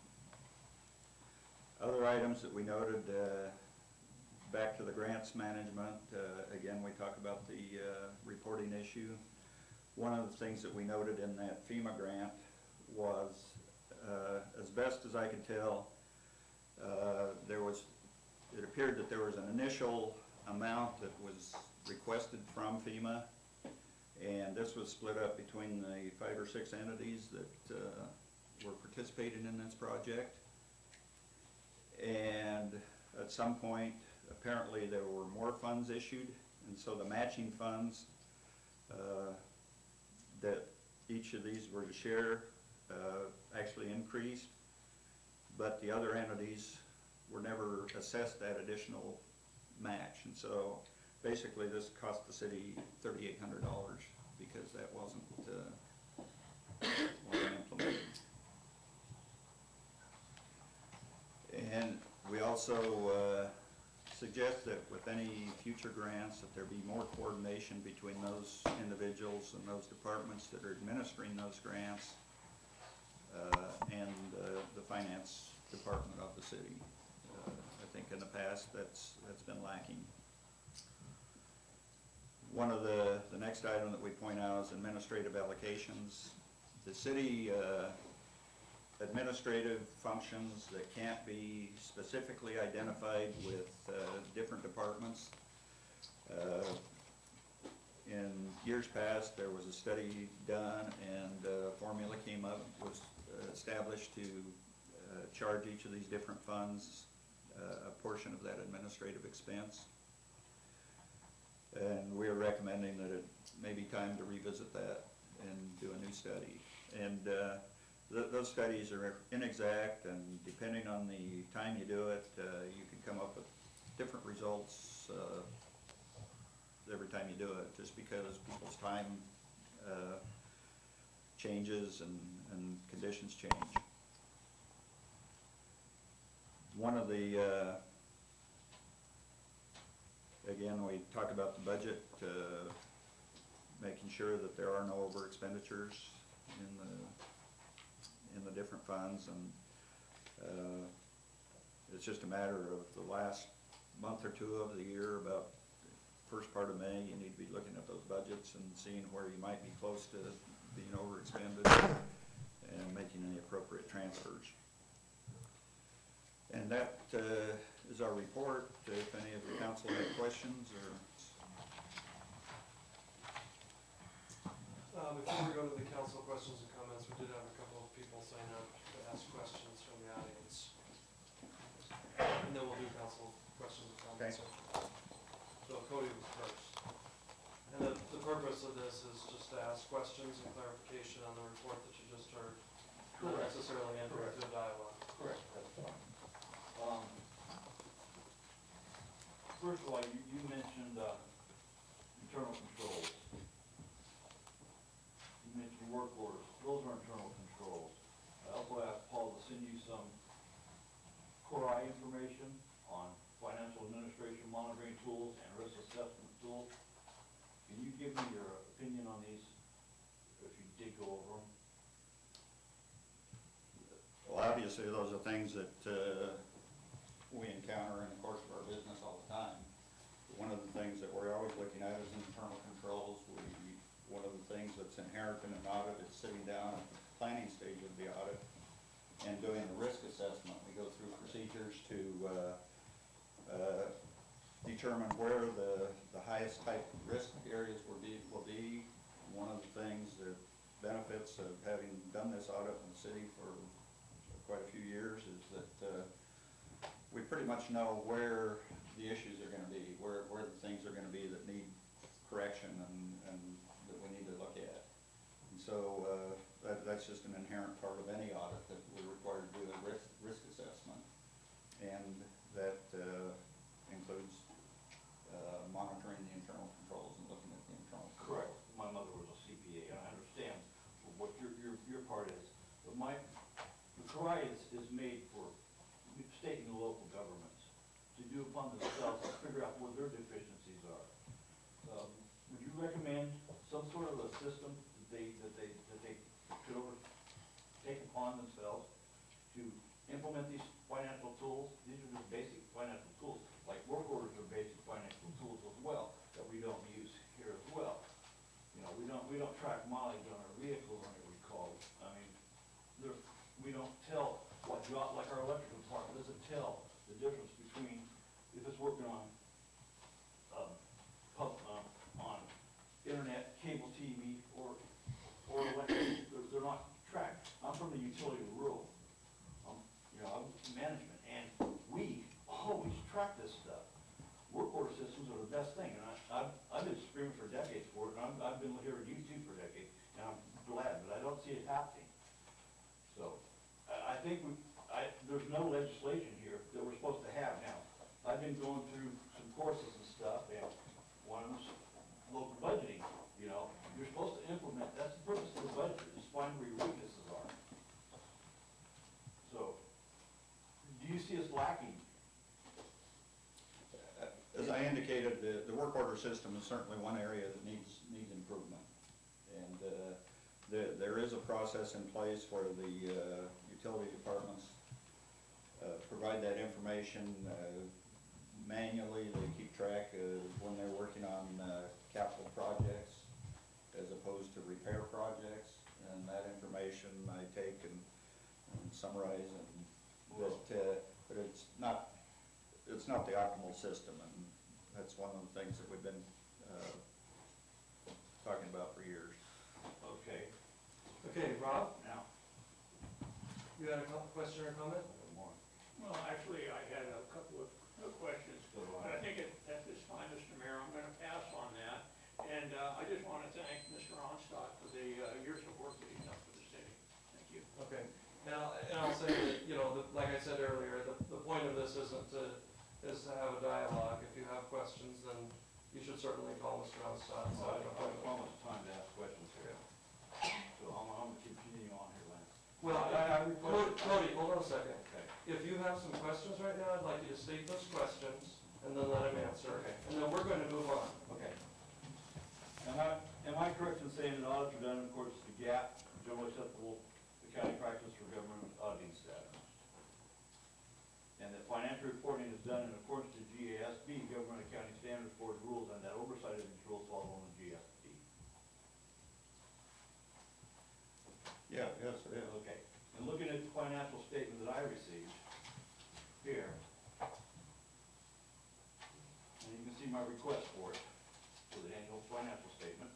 S10: Other items that we noted, uh, back to the grants management, uh, again we talk about the uh, reporting issue. One of the things that we noted in that FEMA grant was, uh, as best as I can tell, uh, there was, it appeared that there was an initial amount that was requested from FEMA, and this was split up between the five or six entities that uh, were participating in this project. And at some point, apparently there were more funds issued, and so the matching funds uh, that each of these were to share uh, actually increased, but the other entities were never assessed that additional match. And so basically this cost the city thirty-eight hundred dollars because that wasn't, uh, wasn't implemented. And we also uh, suggest that with any future grants that there be more coordination between those individuals and those departments that are administering those grants uh, and uh, the finance department of the city. Uh, I think in the past that's, that's been lacking. One of the, the next item that we point out is administrative allocations. The city uh, administrative functions that can't be specifically identified with uh, different departments. Uh, in years past, there was a study done and a formula came up, was uh, established to uh, charge each of these different funds uh, a portion of that administrative expense. And we're recommending that it may be time to revisit that and do a new study. And uh, th those studies are inexact, and depending on the time you do it, uh, you can come up with different results uh, every time you do it, just because people's time uh, changes and, and conditions change. One of the uh, Again, we talk about the budget, uh, making sure that there are no over expenditures in the in the different funds, and uh, it's just a matter of the last month or two of the year, about the first part of May, you need to be looking at those budgets and seeing where you might be close to being over expended and making any appropriate transfers. And that uh, is our report. If any of the council have questions or...
S1: Uh, before we go to the council questions and comments, we did have a couple of people sign up to ask questions from the audience. And then we'll do council questions and comments.
S10: Okay.
S1: So Cody was first. And the, the purpose of this is just to ask questions and clarification on the report that you just heard. Not
S8: Correct.
S1: necessarily enter into a dialogue.
S8: Correct, that's fine. Um, First of all, you, you mentioned uh, internal controls. You mentioned work orders. Those are internal controls. I also asked Paul to send you some core I information on financial administration monitoring tools and risk assessment tools. Can you give me your opinion on these, if you did go over them?
S10: Well, obviously, those are things that uh, we encounter in the course of our business all the time. One of the things that we're always looking at is internal controls. We, one of the things that's inherent in an audit is sitting down at the planning stage of the audit and doing a risk assessment. We go through procedures to uh, uh, determine where the, the highest type of risk areas will be, will be. One of the things that benefits of having done this audit in the city for quite a few years is that uh, we pretty much know where the issues are going to be, where, where the things are going to be that need correction and, and that we need to look at. And so uh, that, that's just an inherent part of any audit, that we're required to do a risk, risk assessment. And that uh, includes uh, monitoring the internal controls and looking at the internal controls.
S8: Correct. My mother was a C P A, and I understand what your, your, your part is. But my, the C R I is, is made for state and local governments to do upon themselves to figure out what their deficiencies are. Um, would you recommend some sort of a system that they, that they, that they could over, take upon themselves to implement these financial tools? These are just basic financial tools, like work orders are basic financial tools as well, that we don't use here as well. You know, we don't, we don't track mileage on our vehicles on every call. I mean, there, we don't tell what job, like our electrical department doesn't tell the difference between if it's working on, um, pub, um, on internet, cable T V, or, or electric. They're, they're not tracked. I'm from the utility rural, um, you know, I'm management, and we always track this stuff. Work order systems are the best thing, and I, I've screaming for decades for it, and I'm, I've been hearing you too for decades, and I'm glad, but I don't see it happening. So, I, I think we, I, there's no legislation here that we're supposed to have now. I've been going through some courses and stuff, and one of them's local budgeting, you know. You're supposed to implement, that's the purpose of the budget, is find where your weaknesses are. So, do you see us lacking?
S10: As I indicated, the, the work order system is certainly one area that needs, needs improvement. And uh, there, there is a process in place where the uh, utility departments uh, provide that information uh, manually. They keep track of when they're working on uh, capital projects as opposed to repair projects. And that information I take and, and summarize, and but, uh, but it's not it's not the optimal system, and that's one of the things that we've been uh, talking about for years.
S8: Okay.
S1: Okay, Rob,
S8: Now,
S1: you had a co- question or comment?
S8: more.
S11: Well, actually, I had a couple of of questions,
S8: So do
S11: but I
S8: I.
S11: think at, at this time, Mister Mayor, I'm gonna pass on that. And, uh, I just wanna thank Mister Onstadt for the, uh, years of work that he's done for the city. Thank you.
S1: Okay, and I'll, and I'll say that, you know, the- like I said earlier, the, the point of this isn't to, is to have a dialogue. If you have questions, then you should certainly call Mister Onstadt.
S8: So I I promise time to ask questions here. So I'm, I'm gonna continue on here, Lance.
S1: Well, I, I, Cody, Cody, hold on a second.
S8: Okay.
S1: If you have some questions right now, I'd like you to state those questions and then let him answer.
S8: Okay.
S1: And then we're going to move on.
S8: Okay. Am I, am I correct in saying that audits are done in accordance with the G A P, generally acceptable accounting practice for government auditing status? And that financial reporting is done in accordance to G A S B, Government Accounting Standards Board rules, and that oversight of these rules falls on the G S B?
S10: Yeah, yes, it is.
S8: Okay. And looking at the financial statement that I received here, and you can see my request for it, for the annual financial statement,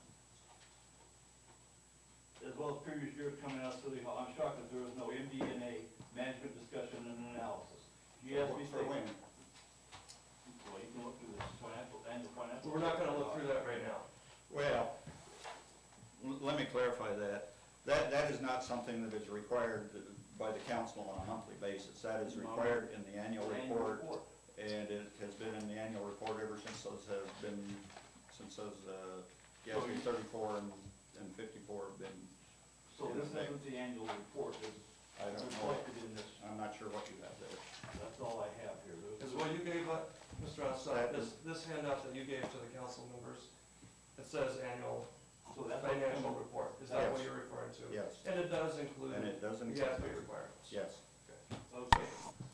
S8: as well as previous years coming out of City Hall. I'm shocked that there was no M D N A, management discussion and analysis. G S B
S10: For when?
S8: statement. Well, you can look through this financial, annual financial.
S1: We're not going to look through that right now.
S10: Well, l- let me clarify that. That, that is not something that is required by the council on a monthly basis. That is required in the annual
S8: Annual
S10: report, and it has been in the annual report ever since those have been, since those, uh, G S B thirty-four and, and fifty-four have been.
S8: So
S10: in
S8: this
S10: effect.
S8: isn't the annual report, it's
S10: I don't know.
S8: reflected in this,
S10: I'm not sure what you have there.
S8: that's all I have here. Those-
S1: Is what you gave, uh, Mister Onstadt, this, this handout that you gave to the council members, it says annual
S8: So that's.
S1: financial report. Is that what
S10: Yes.
S1: you're referring to?
S10: Yes,
S1: And it does include
S10: and it doesn't.
S1: G S B requirements?
S10: Yes.
S8: Okay.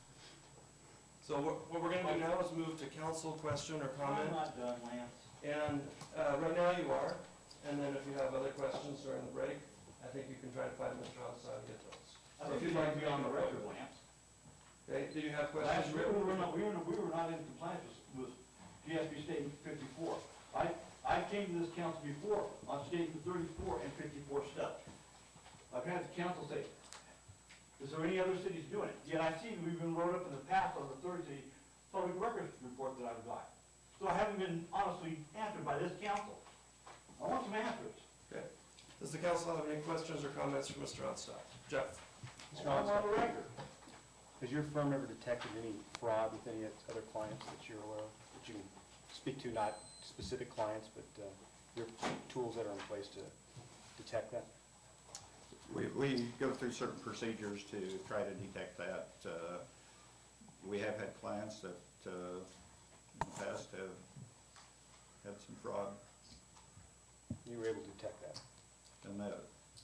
S1: So what, what we're gonna do now is move to council question or
S8: I'm
S1: comment.
S8: not done, Lance.
S1: And, uh, right now you are, and then if you have other questions during the break, I think you can try to find Mister Onstadt and get those.
S8: I
S1: So if
S8: think
S1: you'd
S8: you
S1: like
S8: might
S1: to
S8: be on
S1: make
S8: the
S1: a
S8: record,
S1: comment.
S8: Lance.
S1: Okay, did you have
S8: Last
S1: questions?
S8: year, we were not, we were, we were not in compliance with, with G S B statement fifty-four. I, I came to this council before on statement thirty-four and fifty-four stuff. I've had the council say, is there any other cities doing it? Yet I see we've been wrote up in the past on the third city public records report that I've got. So I haven't been honestly answered by this council. I want some answers.
S1: Okay. Does the council have any questions or comments for Mister Onstadt? Jeff?
S7: Mister
S8: I'm on
S7: Onstadt,
S8: the record.
S7: has your firm ever detected any fraud with any other clients that you're aware of, that you can speak to, not specific clients, but uh, your tools that are in place to detect that?
S10: We, we go through certain procedures to try to detect that. Uh, We have had clients that, uh, in the past have had some fraud,
S7: You were able to detect that?
S10: and that,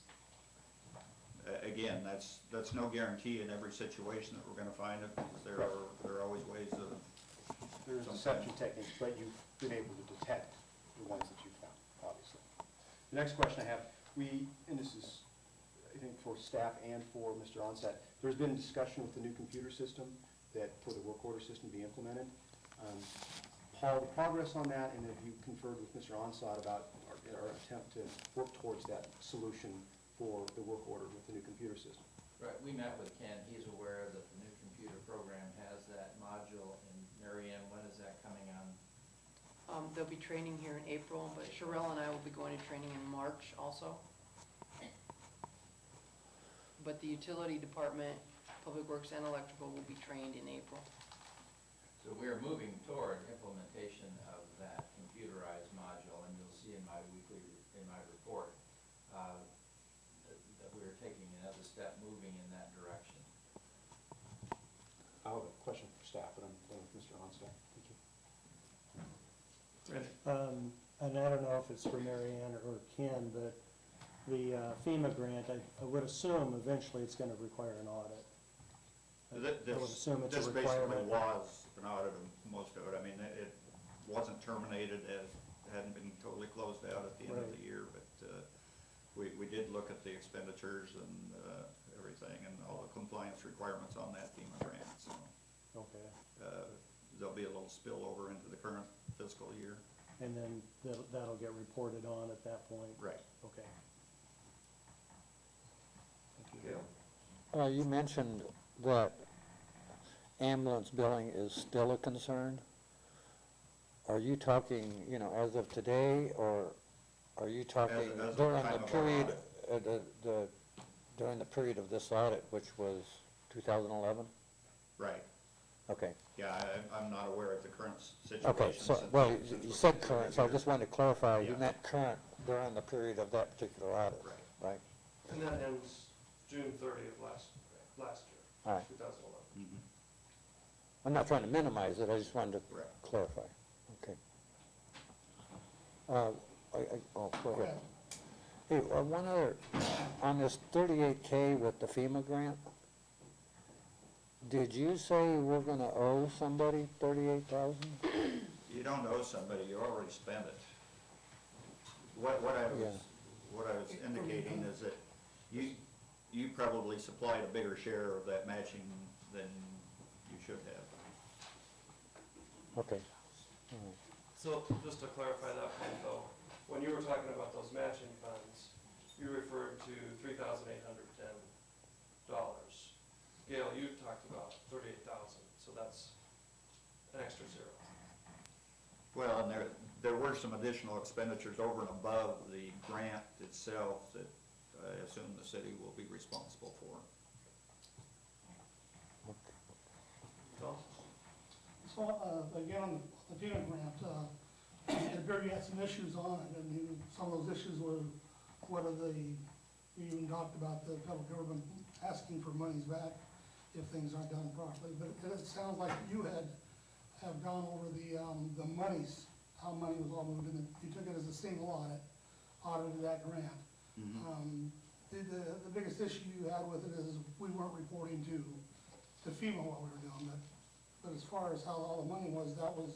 S10: a- again, that's, that's no guarantee in every situation that we're gonna find it, because there are, there are always ways of,
S7: There's deception techniques, but you've been able to detect the ones that you found, obviously. The next question I have, we, and this is, I think, for staff and for Mister Onstadt, there's been discussion with the new computer system that, for the work order system to be implemented. Um, Paul, the progress on that, and have you conferred with Mister Onstadt about our, our attempt to work towards that solution for the work order with the new computer system?
S3: Right, we met with Ken, he's aware that the new computer program has that module, and Mary Ann, when is that coming on?
S12: Um, They'll be training here in April, but Sherelle and I will be going to training in March also. But the utility department, Public Works and Electrical will be trained in April.
S3: So we're moving toward implementation of that computerized module, and you'll see in my weekly, in my report, uh, that that we're taking another step moving in that direction.
S7: I have a question for staff, but I'm going with Mister Onstadt. Thank you.
S13: Um, and I don't know if it's for Mary Ann or Ken, but the uh, FEMA grant, I, I would assume eventually it's gonna require an audit. I-
S10: Th-
S13: I would
S10: This,
S13: assume it's
S10: this
S13: a
S10: basically
S13: requirement.
S10: was an audit of most of it. I mean, it it wasn't terminated, as hadn't been totally closed out at the end of
S13: Right.
S10: the year, but uh, we, we did look at the expenditures and uh, everything and all the compliance requirements on that FEMA grant, so
S13: Okay,
S10: uh, there'll be a little spillover into the current fiscal year.
S13: and then that'll, that'll get reported on at that point?
S10: Right.
S13: Okay. Thank you.
S1: Gail?
S4: Uh, you mentioned that ambulance billing is still a concern. Are you talking, you know, as of today, or are you talking
S10: as of the
S4: during
S10: time
S4: the
S10: of our
S4: period,
S10: audit.
S4: uh, the, the, during the period of this audit, which was two thousand eleven?
S10: Right.
S4: Okay,
S10: Yeah, I, I'm not aware of the current s- situation.
S4: okay, so,
S10: since-
S4: well,
S10: since
S4: you
S10: we're
S4: said
S10: considering
S4: current, so I
S10: it.
S4: just wanted to clarify, you
S10: Yeah.
S4: meant current during the period of that particular audit,
S10: Right.
S4: right?
S1: And that ends June thirtieth last, last year,
S4: All right.
S1: two thousand eleven.
S10: Mhm.
S4: I'm not trying to minimize it, I just wanted to
S10: Right.
S4: clarify, okay. Uh, I, I, oh, go ahead. Hey, uh, one other, on this thirty-eight K with the FEMA grant, did you say we're gonna owe somebody thirty-eight thousand?
S10: You don't owe somebody, you already spent it. What, what I
S4: Yeah.
S10: was, what I was indicating is that you, you probably supplied a bigger share of that matching than you should have.
S4: Okay. All right.
S1: So, just to clarify that point though, when you were talking about those matching funds, you referred to three thousand eight hundred ten dollars. Gail, you talked about thirty-eight thousand, so that's an extra zero.
S10: Well, and there, there were some additional expenditures over and above the grant itself that I assume the city will be responsible for.
S1: Tom?
S5: So, uh, again, on the FEMA grant, uh, it appeared you had some issues on it, and you, some of those issues were, what are the, you even talked about the federal government asking for monies back if things aren't done properly, but it, it sounds like you had, have gone over the, um, the monies, how money was all moved, and you took it as a single audit, audited that grant.
S10: Mhm.
S5: Um, the, the, the biggest issue you had with it is we weren't reporting to, to FEMA what we were doing, but, but as far as how all the money was, that was,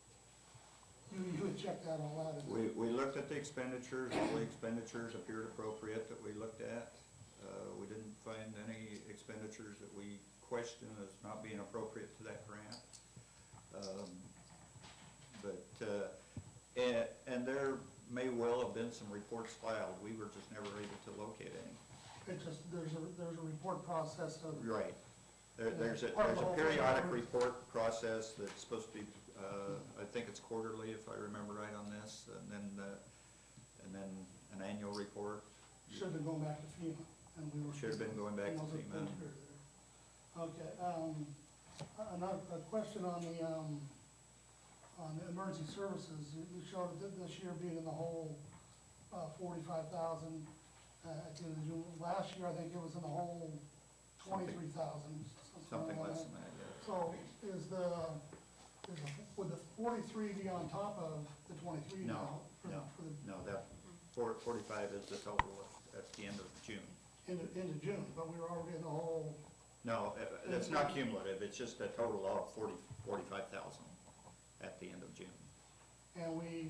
S5: you, you had checked that all out.
S10: We, we looked at the expenditures, all the expenditures appeared appropriate that we looked at. Uh, we didn't find any expenditures that we questioned as not being appropriate to that grant. Um, But, uh, and, and there may well have been some reports filed, we were just never able to locate any.
S5: It's just, there's a, there's a report process of.
S10: Right. There, there's a,
S5: Part of
S10: there's
S5: the
S10: a
S5: whole
S10: periodic
S5: thing.
S10: report process that's supposed to be, uh, I think it's quarterly if I remember right on this, and then, uh, and then an annual report.
S5: Should have been going back to FEMA, and we were.
S10: Should have been going back to
S5: and those are
S10: FEMA.
S5: things here there. Okay, um, another, a question on the, um, on the emergency services, you you showed that this year being in the hole, uh, forty-five thousand, uh, at the end of June. Last year, I think it was in the hole twenty-three thousand.
S10: Something less than that, yeah.
S5: So is the, is the, would the forty-three be on top of the twenty-three
S10: No,
S5: now? for-
S10: no.
S5: For the,
S10: No, that, four, forty-five is the total at, at the end of June.
S5: into, into June, but we were already in the hole.
S10: No, uh, that's not cumulative, it's just a total of forty, forty-five thousand at the end of June.
S5: And we,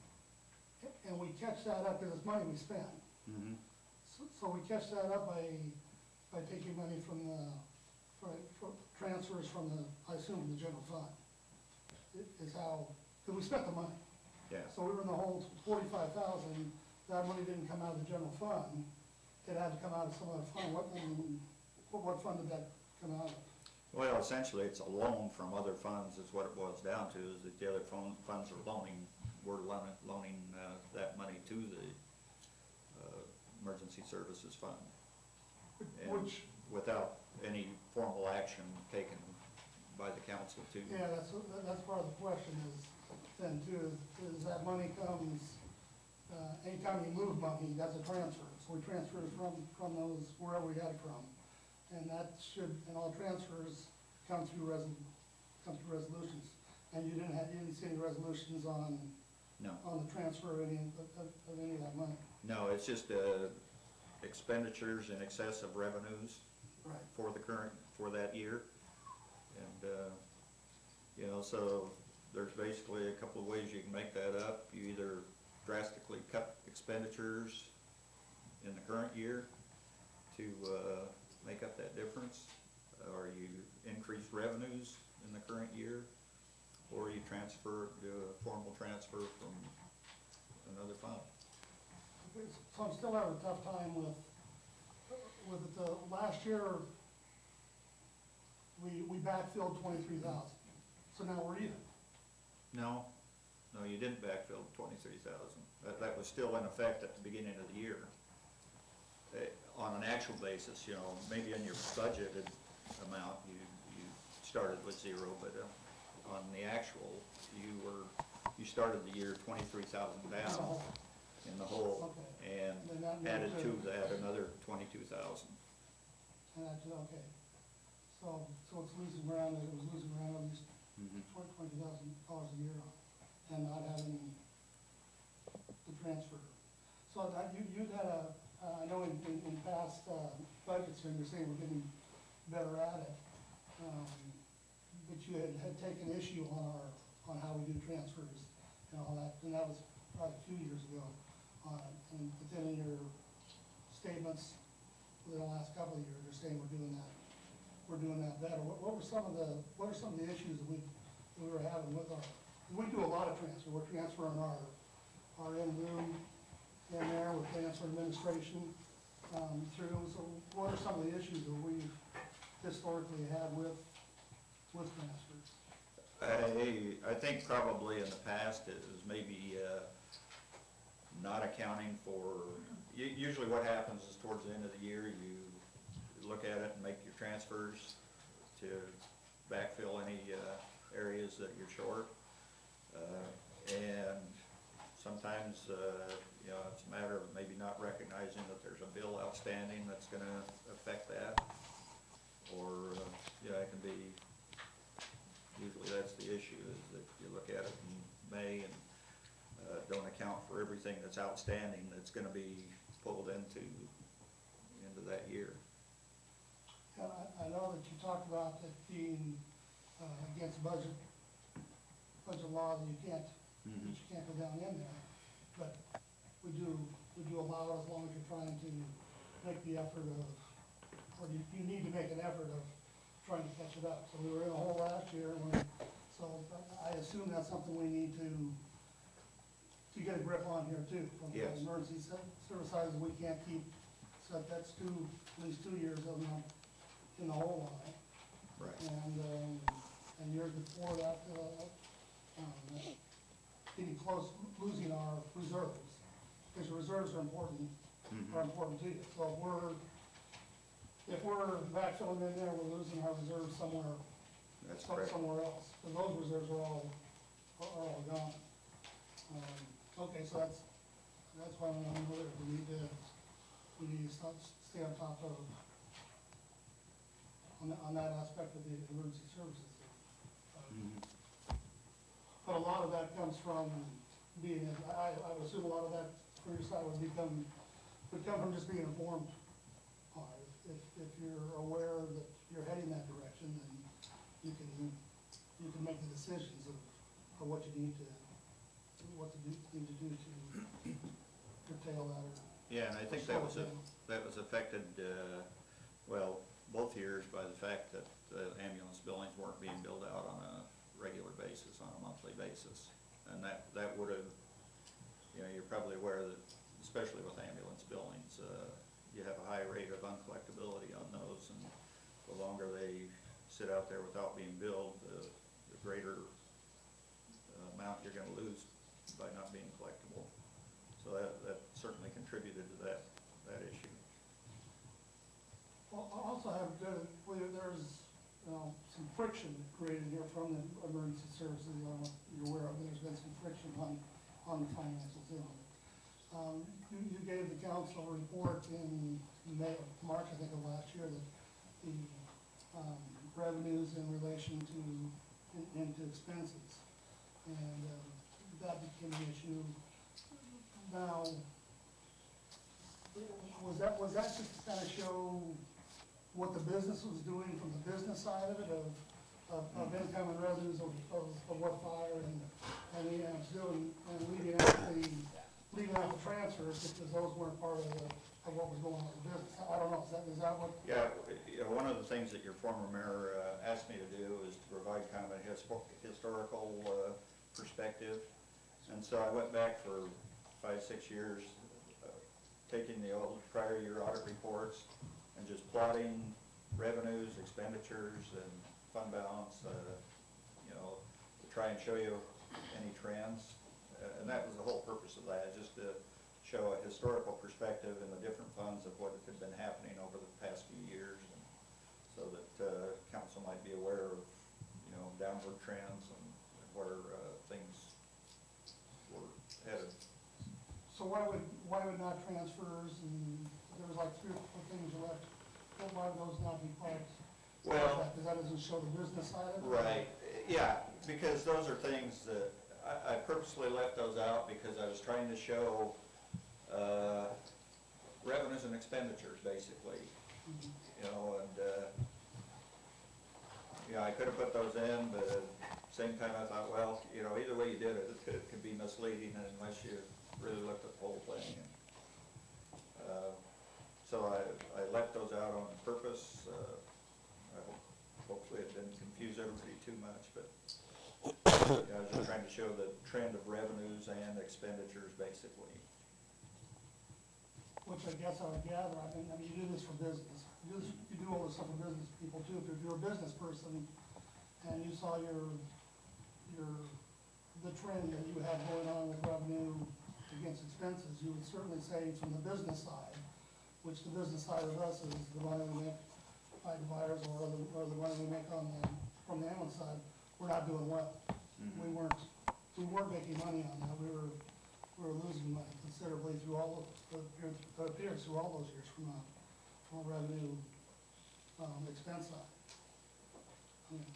S5: and we catch that up, because it's money we spend.
S10: Mm-hmm.
S5: So, so we catch that up by, by taking money from the, for, for transfers from the, I assume, from the general fund. It Is how, because we spent the money.
S10: Yeah.
S5: So we were in the hole forty-five thousand, that money didn't come out of the general fund, it had to come out of some other fund. What, um, what, what fund did that come out of?
S10: Well, essentially, it's a loan from other funds is what it boils down to, is that the other fun- funds are loaning we're loaning, loaning uh, that money to the uh, Emergency Services Fund. And
S5: Which,
S10: without any formal action taken by the council to.
S5: yeah, that's, that's part of the question is, then too, is, is that money comes, uh, anytime you move money, that's a transfer. So we transfer it from, from those, wherever we had it from. And that should, and all transfers come through resol, come through resolutions. And you didn't have, you didn't see any resolutions on,
S10: No,
S5: on the transfer of any, of, of of any of that money.
S10: no, it's just uh, expenditures in excess of revenues
S5: Right.
S10: for the current, for that year. And, uh, you know, so there's basically a couple of ways you can make that up. You either drastically cut expenditures in the current year to uh, make up that difference, or you increase revenues in the current year, or you transfer, do a formal transfer from another fund.
S5: Okay, so I'm still having a tough time with, with it, the, last year, we, we backfilled twenty-three thousand, so now we're even.
S10: No, no, you didn't backfill twenty-three thousand. That, that was still in effect at the beginning of the year. Uh, on an actual basis, you know, maybe in your budgeted amount, you, you started with zero, but uh, on the actual, you were, you started the year twenty-three thousand down in the hole,
S5: Okay.
S10: and
S5: Then that moved
S10: added to
S5: to-
S10: that another twenty-two thousand.
S5: And that's, okay. So, so it's losing ground, it was losing ground at least twenty, twenty thousand dollars a year on, and not having the transfer. So that, you, you'd had a, uh, I know in, in, in past, uh, budgets, and you're saying we're getting better at it, um, but you had, had taken issue on our, on how we do transfers and all that, and that was probably a few years ago. Uh, and, but then in your statements within the last couple of years, you're saying we're doing that, we're doing that better. What, what were some of the, what are some of the issues that we, that we were having with our, we do a lot of transfer, we're transferring our, our in room in there, we're transferring administration, um, through, so what are some of the issues that we've historically had with, with transfers?
S10: I, I think probably in the past it was maybe, uh, not accounting for, u- usually what happens is towards the end of the year, you look at it and make your transfers to backfill any, uh, areas that you're short. Uh, and sometimes, uh, you know, it's a matter of maybe not recognizing that there's a bill outstanding that's gonna affect that. Or, uh, yeah, it can be, usually that's the issue, is that you look at it in May and uh, don't account for everything that's outstanding that's gonna be pulled into, into that year.
S5: And I, I know that you talked about it being, uh, against budget, budget law, that you can't, that you can't go down in there, but we do, we do allow it as long as you're trying to make the effort of, or you, you need to make an effort of trying to catch it up. So we were in a hole last year, and we, so I assume that's something we need to, to get a grip on here too. From the
S10: Yes.
S5: emergency se- service side, we can't keep, so that's two, at least two years of them in the hole on it.
S10: Right.
S5: And, um, and years before that, uh, um, getting close, losing our reserves, because the reserves are important, are important to you. So if we're, if we're backfilling in there, we're losing our reserves somewhere,
S10: That's
S5: some-
S10: correct.
S5: somewhere else, and those reserves are all, are are all gone. Um, okay, so that's, that's why I'm over there, we need to, we need to stop, stay on top of, on that, on that aspect of the emergency services. Um, But a lot of that comes from being, I, I would assume a lot of that for your side would become, would come from just being informed on it. If, if you're aware that you're heading that direction, then you can, you can make the decisions of, of what you need to, what to do, need to do to curtail that or.
S10: Yeah, and I think that was, a- that was affected, uh, well, both years by the fact that uh, ambulance billings weren't being billed out on a regular basis, on a monthly basis. And that, that would have, you know, you're probably aware that, especially with ambulance billings, uh, you have a high rate of uncollectability on those, and the longer they sit out there without being billed, the, the greater uh, amount you're gonna lose by not contributed to that, that issue.
S5: Well, I also have, there- well, there's, you know, some friction created here from the emergency services, I don't know if you're aware of, there's been some friction on, on the financials, you know. Um, you, you gave the council a report in May, March, I think of last year, that the, um, revenues in relation to, in- into expenses. And, um, that became an issue. Now, was that, was that just to kind of show what the business was doing from the business side of it, of, of, of income and revenues of, of, of what fire and, and the amps doing, and leaving out the, leaving out the transfers, because those weren't part of the, of what was going on in the business? I don't know, is that, is that what?
S10: Yeah, you know, one of the things that your former mayor uh, asked me to do is to provide kind of a hispo- historical uh, perspective. And so I went back for five, six years, uh, taking the old prior year audit reports and just plotting revenues, expenditures, and fund balance, uh, you know, to try and show you any trends. Uh, and that was the whole purpose of that, just to show a historical perspective in the different funds of what had been happening over the past few years, and so that uh, council might be aware of, you know, downward trends and where uh, things were headed.
S5: So why would, why would not transfers, and there was like three or four things left, why would those not be part?
S10: Well,
S5: Because that doesn't show the business side of it?
S10: right, yeah, because those are things that, I, I purposely left those out because I was trying to show uh, revenues and expenditures, basically,
S5: Mhm.
S10: you know, and, uh, yeah, I could have put those in, but at the same time I thought, well, you know, either way you did it, it could, it could be misleading unless you really looked at the whole thing. And, uh, so I, I left those out on purpose. Uh, I hope, hopefully it didn't confuse everybody too much, but yeah, I was just trying to show the trend of revenues and expenditures, basically.
S5: Which I guess I would gather, I mean, I mean, you do this for business, you do, this, you do all this stuff for business people too. If you're a business person and you saw your, your, the trend that you had going on with revenue against expenses, you would certainly say from the business side, which the business side of us is the money we make by the buyers or the, or the money we make on the, from the ambulance side, we're not doing well.
S10: Mm-hmm.
S5: We weren't, we weren't making money on that, we were, we were losing money considerably through all, of the it appears through all those years from a, from a revenue, um, expense side. I mean,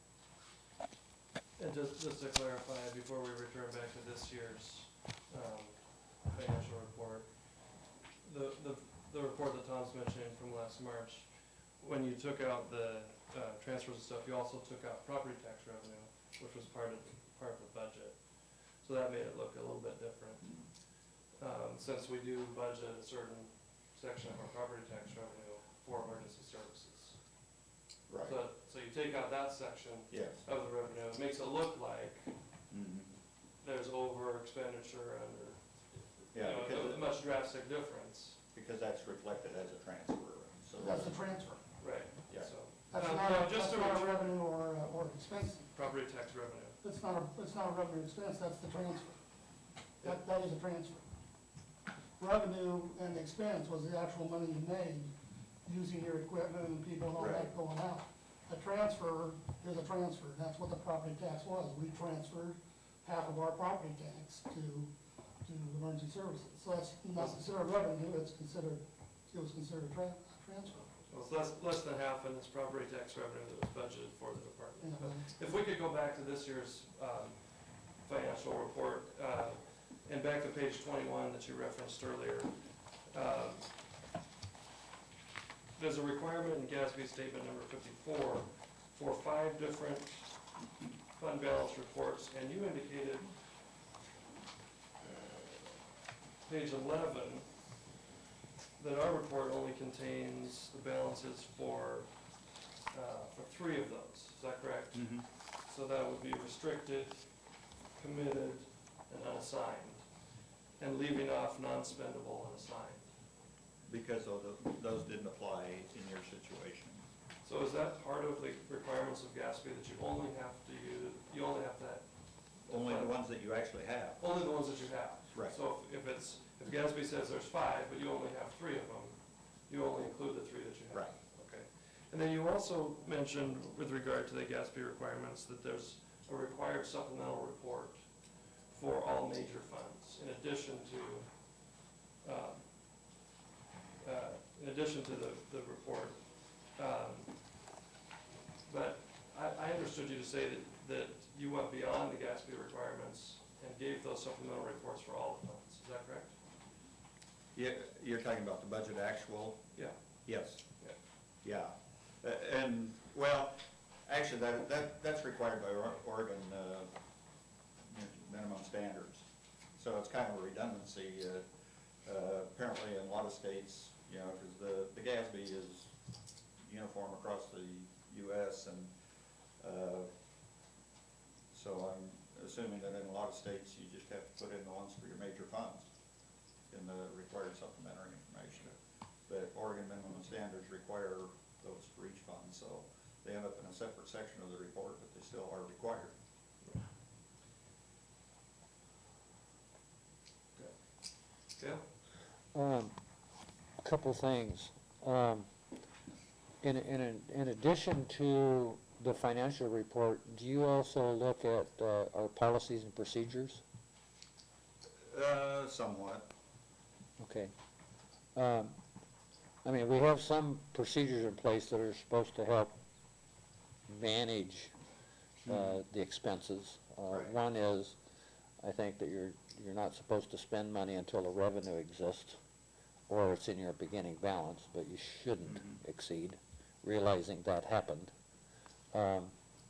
S1: And just, just to clarify, before we return back to this year's, um, financial report, the, the, the report that Tom's mentioning from last March, when you took out the, uh, transfers and stuff, you also took out property tax revenue, which was part of, part of the budget. So that made it look a little bit different. Um, since we do budget a certain section of our property tax revenue for emergency services.
S10: Right.
S1: So, so you take out that section
S10: Yes.
S1: of the revenue, it makes it look like
S10: Mm-hmm.
S1: there's over expenditure under, you
S10: Yeah,
S1: know,
S10: because,
S1: a much drastic difference.
S10: because that's reflected as a transfer, so.
S5: That's the transfer.
S1: Right.
S10: Yeah.
S1: So,
S5: That's
S1: um,
S5: not,
S1: no,
S5: a-
S1: just
S5: that's
S1: to
S5: not a
S1: return-
S5: revenue or, uh, or expense.
S1: property tax revenue.
S5: It's not a, it's not a revenue expense, that's the transfer. That, that is a transfer. Revenue and expense was the actual money you made using your equipment and people and all that
S10: Right.
S5: going out. A transfer is a transfer, that's what the property tax was. We transferred half of our property tax to, to emergency services. So that's not considered revenue, it's considered, it was considered a tra- a transfer.
S1: Well, it's less, less than half in this property tax revenue that was budgeted for the department.
S5: Yeah.
S1: But if we could go back to this year's, um, financial report, uh, and back to page twenty-one that you referenced earlier, um, there's a requirement in Gatsby statement number fifty-four for five different fund balance reports, and you indicated, uh, page eleven, that our report only contains the balances for, uh, for three of those, is that correct?
S10: Mm-hmm.
S1: So that would be restricted, committed, and unassigned, and leaving off non-spendable and assigned.
S10: Because of the, those didn't apply in your situation.
S1: So is that part of the requirements of Gatsby, that you only have to use, you only have to
S10: Only the ones ones that you actually have.
S1: Only the ones that you have.
S10: Right.
S1: So if if it's, if Gatsby says there's five, but you only have three of them, you only include the three that you have.
S10: Right.
S1: Okay. And then you also mentioned, with regard to the Gatsby requirements, that there's a required supplemental report for all major funds, in addition to, um, uh, in addition to the, the report. Um, But I, I understood you to say that, that you went beyond the Gatsby requirements and gave those supplemental reports for all the funds. Is that correct?
S10: Yeah, you're talking about the budget actual?
S1: Yeah.
S10: Yes.
S1: Yeah.
S10: Yeah. Uh, And, well, actually, that, that, that's required by Or- Oregon uh, minimum standards. So it's kind of a redundancy. Uh, uh, Apparently, in a lot of states, you know, because the, the Gatsby is uniform across the U S and uh, so I'm assuming that in a lot of states, you just have to put in the ones for your major funds in the required supplementary information. But Oregon minimum standards require those for each fund, so they end up in a separate section of the report, but they still are required.
S1: Yeah.
S4: Um, couple things. Um, in, in, in addition to the financial report, do you also look at, uh, our policies and procedures?
S10: Uh, somewhat.
S4: Okay. Um, I mean, we have some procedures in place that are supposed to help manage, uh, the expenses. Uh,
S10: Right.
S4: One is, I think that you're, you're not supposed to spend money until the revenue exists, or it's in your beginning balance, but you shouldn't
S10: Mhm.
S4: exceed, realizing that happened. Um,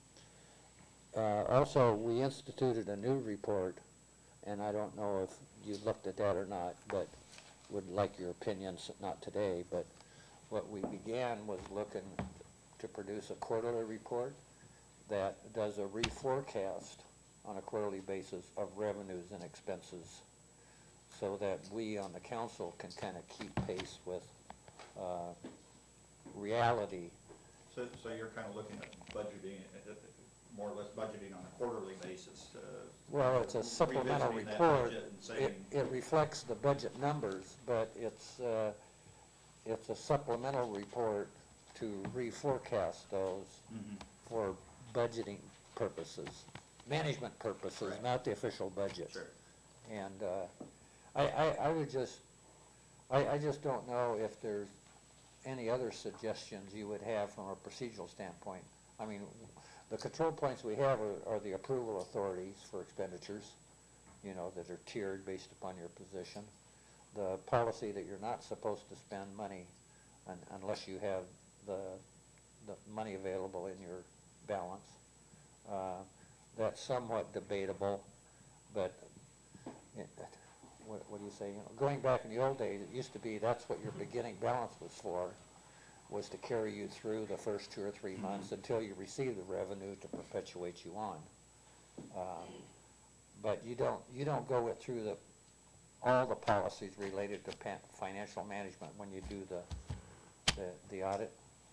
S4: uh, Also, we instituted a new report, and I don't know if you looked at that or not, but would like your opinions, not today, but what we began was looking to produce a quarterly report that does a reforecast on a quarterly basis of revenues and expenses, so that we on the council can kind of keep pace with uh, reality.
S10: So, so you're kind of looking at budgeting, uh, more or less budgeting on a quarterly basis. uh,
S4: Well, it's a supplemental
S10: revisiting that
S4: report.
S10: budget and
S4: It,
S10: saying-
S4: it reflects the budget numbers, but it's, uh, it's a supplemental report to reforecast those
S10: Mhm.
S4: for budgeting purposes, management purposes,
S10: Right.
S4: not the official budget.
S10: Sure.
S4: And uh, I, I, I would just, I, I just don't know if there's any other suggestions you would have from a procedural standpoint. I mean, the control points we have are, are the approval authorities for expenditures, you know, that are tiered based upon your position. The policy that you're not supposed to spend money un, unless you have the, the money available in your balance. Uh, that's somewhat debatable, but it, what, what do you say? You know, going back in the old days, it used to be that's what your beginning balance was for, was to carry you through the first two or three months until you receive the revenue to perpetuate you on. Um, but you don't you don't go it through the all the policies related to pa financial management when you do the the, the audit.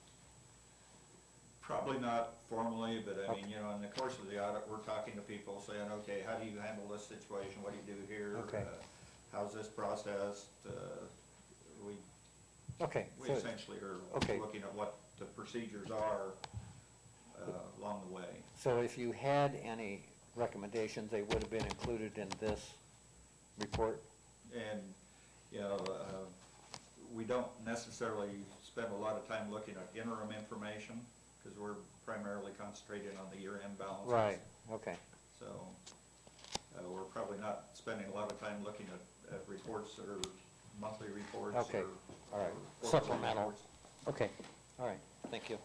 S10: Probably not formally, but I
S4: Okay.
S10: mean, you know, in the course of the audit, we're talking to people saying, okay, how do you handle this situation? What do you do here?
S4: Okay.
S10: Uh, How's this processed? Uh, We,
S4: Okay.
S10: we
S4: so-
S10: essentially are
S4: okay.
S10: looking at what the procedures are uh, along the way.
S4: So if you had any recommendations, they would have been included in this report?
S10: And, you know, uh, we don't necessarily spend a lot of time looking at interim information, because we're primarily concentrating on the year-end balances.
S4: Right, okay.
S10: So, uh, we're probably not spending a lot of time looking at, at reports that are monthly reports or.
S4: Okay, all right.
S10: or quarterly
S4: Supplemental.
S10: reports.
S4: Okay, all right, thank you.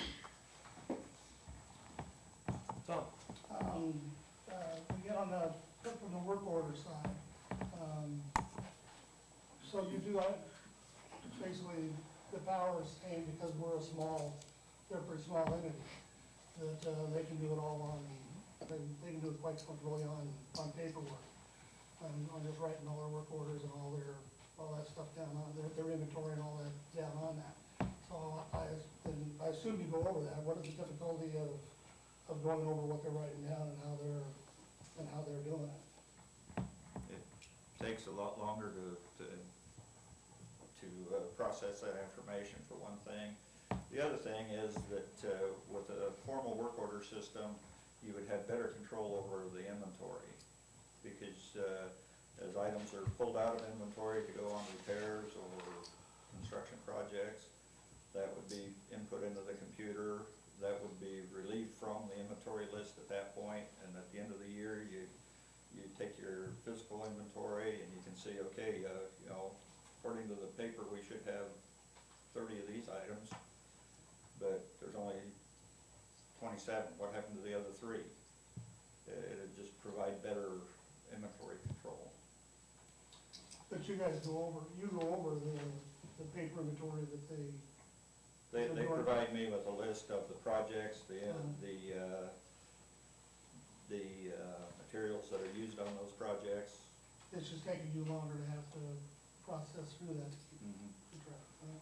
S1: Tom?
S5: Um, uh, Again, on the, from the work order side, um, so you do, uh, basically, the power is obtained because we're a small, they're a pretty small entity, that uh, they can do it all on, they they can do it quite comfortably on, on paperwork. And on just writing all their work orders and all their, all that stuff down on, their, their inventory and all that down on that. So I, and I assume you go over that. What is the difficulty of, of going over what they're writing down and how they're and how they're doing it.
S10: It takes a lot longer to, to, to uh, process that information, for one thing. The other thing is that uh, with a formal work order system, you would have better control over the inventory, because uh, as items are pulled out of inventory to go on repairs or construction projects, that would be input into the computer, that would be relieved from the inventory list at that point, and at the end of the year, you you take your physical inventory and you can see, okay, uh, you know, according to the paper, we should have thirty of these items, but there's only twenty-seven. What happened to the other three? It'd just provide better inventory control.
S5: But you guys go over, you go over the, the paper inventory that they,
S10: They, they provide me with a list of the projects, the,
S5: Uh-huh.
S10: the, uh, the, uh, materials that are used on those projects.
S5: it's just taking you longer to have to process through that.
S10: Mhm.
S5: contract, huh?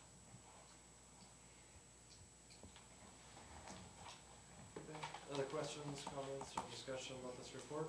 S1: Okay. Other questions, comments, or discussion about this report?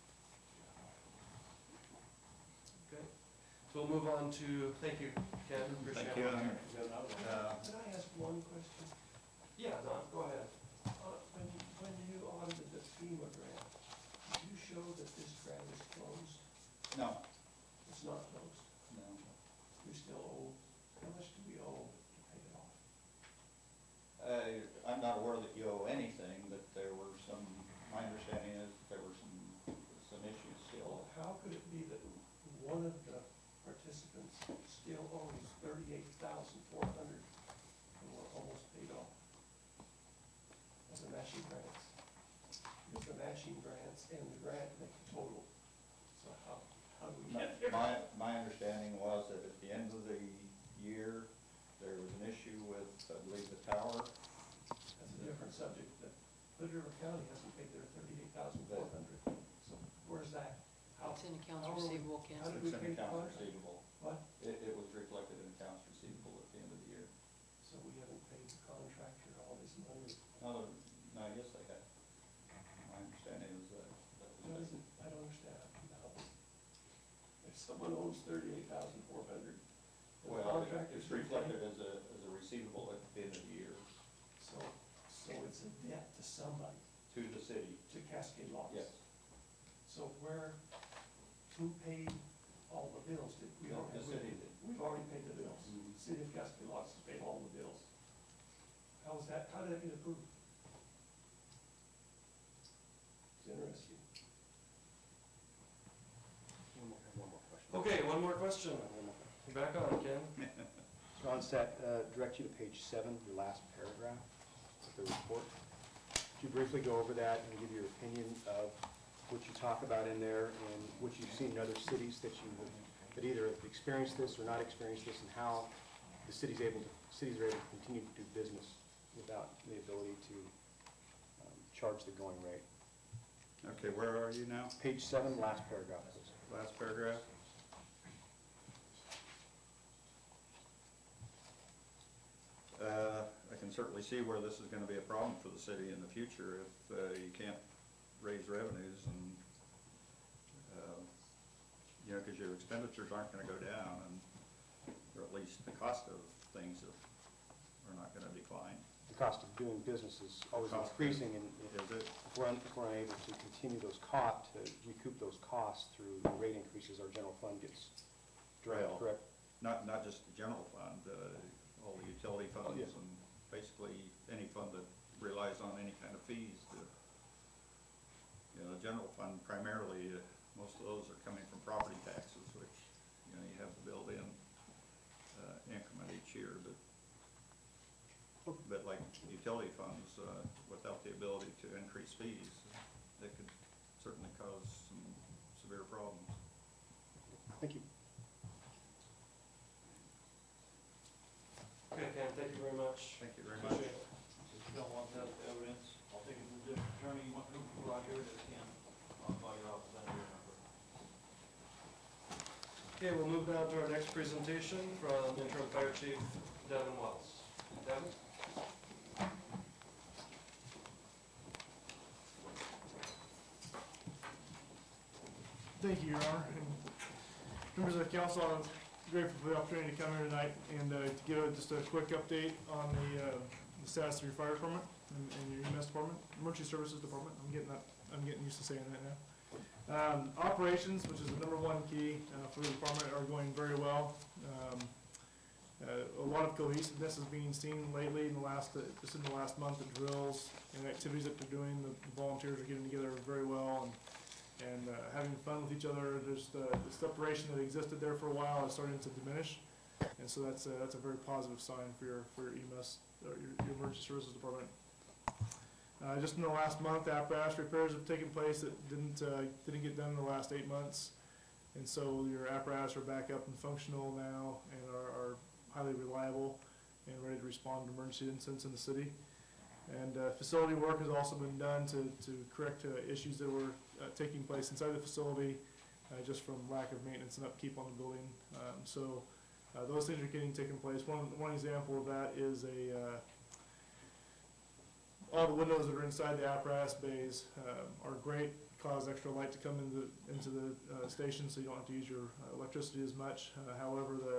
S1: Okay, so we'll move on to, thank you, Ken, appreciate it.
S10: Thank you. Uh,
S9: Can I ask one question?
S1: Yeah, Don, go ahead.
S9: Uh, When, when you audited the FEMA grant, did you show that this grant is closed?
S10: No,
S9: It's not closed.
S10: no.
S9: We still owe, how much do we owe to pay it off?
S10: Uh, I'm not aware that you owe anything, but there were some, my understanding is that there were some, some issues still.
S9: Well, how could it be that one of the participants still owes thirty-eight thousand four hundred and we're almost paid off? Of the matching grants. Because the matching grants and the grant make the total. So how, how do we get there?
S10: My, my understanding was that at the end of the year, there was an issue with, I believe, the tower.
S9: That's a different subject, but Hood River County hasn't paid their thirty-eight thousand four hundred. So where's that? How,
S12: It's in accounts
S9: how are we-
S12: receivable, Ken.
S9: how did
S10: It's
S9: we
S10: an
S9: pay the
S10: accounts
S9: contract?
S10: receivable.
S9: What?
S10: It, it was reflected in accounts receivable at the end of the year.
S9: So we haven't paid the contractor all this money.
S10: No, no, I guess they had. My understanding is that, that
S9: It
S10: was
S9: doesn't, I don't understand how. If someone owes thirty-eight thousand four hundred, the
S10: well,
S9: contractor's
S10: it's reflected
S9: reflected.
S10: as a, as a receivable at the end of the year
S9: So, so it's a debt to somebody,
S10: to the city.
S9: to Cascade Locks.
S10: Yes.
S9: So where, who paid all the bills? Did we already?
S10: The city did.
S9: We've already paid the bills.
S10: Mhm.
S9: City of Cascade Locks has paid all the bills. How was that, how did that get approved? It's interesting.
S7: One more, one more question.
S1: Okay, one more question.
S7: One more question.
S1: You're back on, Ken.
S7: Mister Onset, uh, direct you to page seven, your last paragraph of the report. Could you briefly go over that and give your opinion of what you talk about in there and what you've seen in other cities that you have, that either have experienced this or not experienced this, and how the city's able to, cities are able to continue to do business without the ability to um, charge the going rate?
S10: Okay, where are you now?
S7: Page seven, last paragraph, please.
S10: Last paragraph? Uh, I can certainly see where this is gonna be a problem for the city in the future if, uh, you can't raise revenues and, uh, you know, cause your expenditures aren't gonna go down and, or at least the cost of things are not gonna decline.
S7: The cost of doing business is always
S10: Cost.
S7: increasing, and if
S10: Is it?
S7: if we're, un- if we're unable to continue those costs, to recoup those costs through the rate increases, our general fund gets drained,
S10: Well,
S7: correct?
S10: Not, not just the general fund, uh, all the utility funds
S7: yeah.
S10: and basically any fund that relies on any kind of fees to, you know, the general fund primarily, uh, most of those are coming from property taxes, which, you know, you have to build in, uh, increment each year, but, but like utility funds, uh, without the ability to increase fees, they could certainly cause some severe problems.
S7: Thank you.
S1: Okay, Ken, thank you very much.
S10: Thank you very much.
S1: Appreciate it.
S8: If you don't want that evidence, I'll take it to the district attorney, you want, who out here that can, I'll call your office under your number.
S1: Okay, we'll move now to our next presentation from interim fire chief Devin Wells. Devin?
S14: Thank you, Your Honor. And members of the council, I'm grateful for the opportunity to come here tonight and uh, to give a- just a quick update on the, uh, the status of your fire department and, and your E M S department, emergency services department. I'm getting that, I'm getting used to saying that now. Um, operations, which is the number one key uh, for the department, are going very well. Um, uh, a lot of cohesiveness is being seen lately in the last, uh, just in the last month, the drills and activities that they're doing. The, the volunteers are getting together very well and and uh, having fun with each other. There's the, the separation that existed there for a while is starting to diminish, and so that's a, that's a very positive sign for your for your E M S, or your, your emergency services department. Uh, just in the last month, apparatus repairs have taken place that didn't uh, didn't get done in the last eight months, and so your apparatus are back up and functional now and are, are highly reliable and ready to respond to emergency incidents in the city. And uh, facility work has also been done to, to correct uh, issues that were uh, taking place inside the facility uh, just from lack of maintenance and upkeep on the building. Um, so uh, those things are getting taken place. One, one example of that is a uh, all the windows that are inside the apparatus bays uh, are great, cause extra light to come into, into the uh, station so you don't have to use your uh, electricity as much. Uh, however, the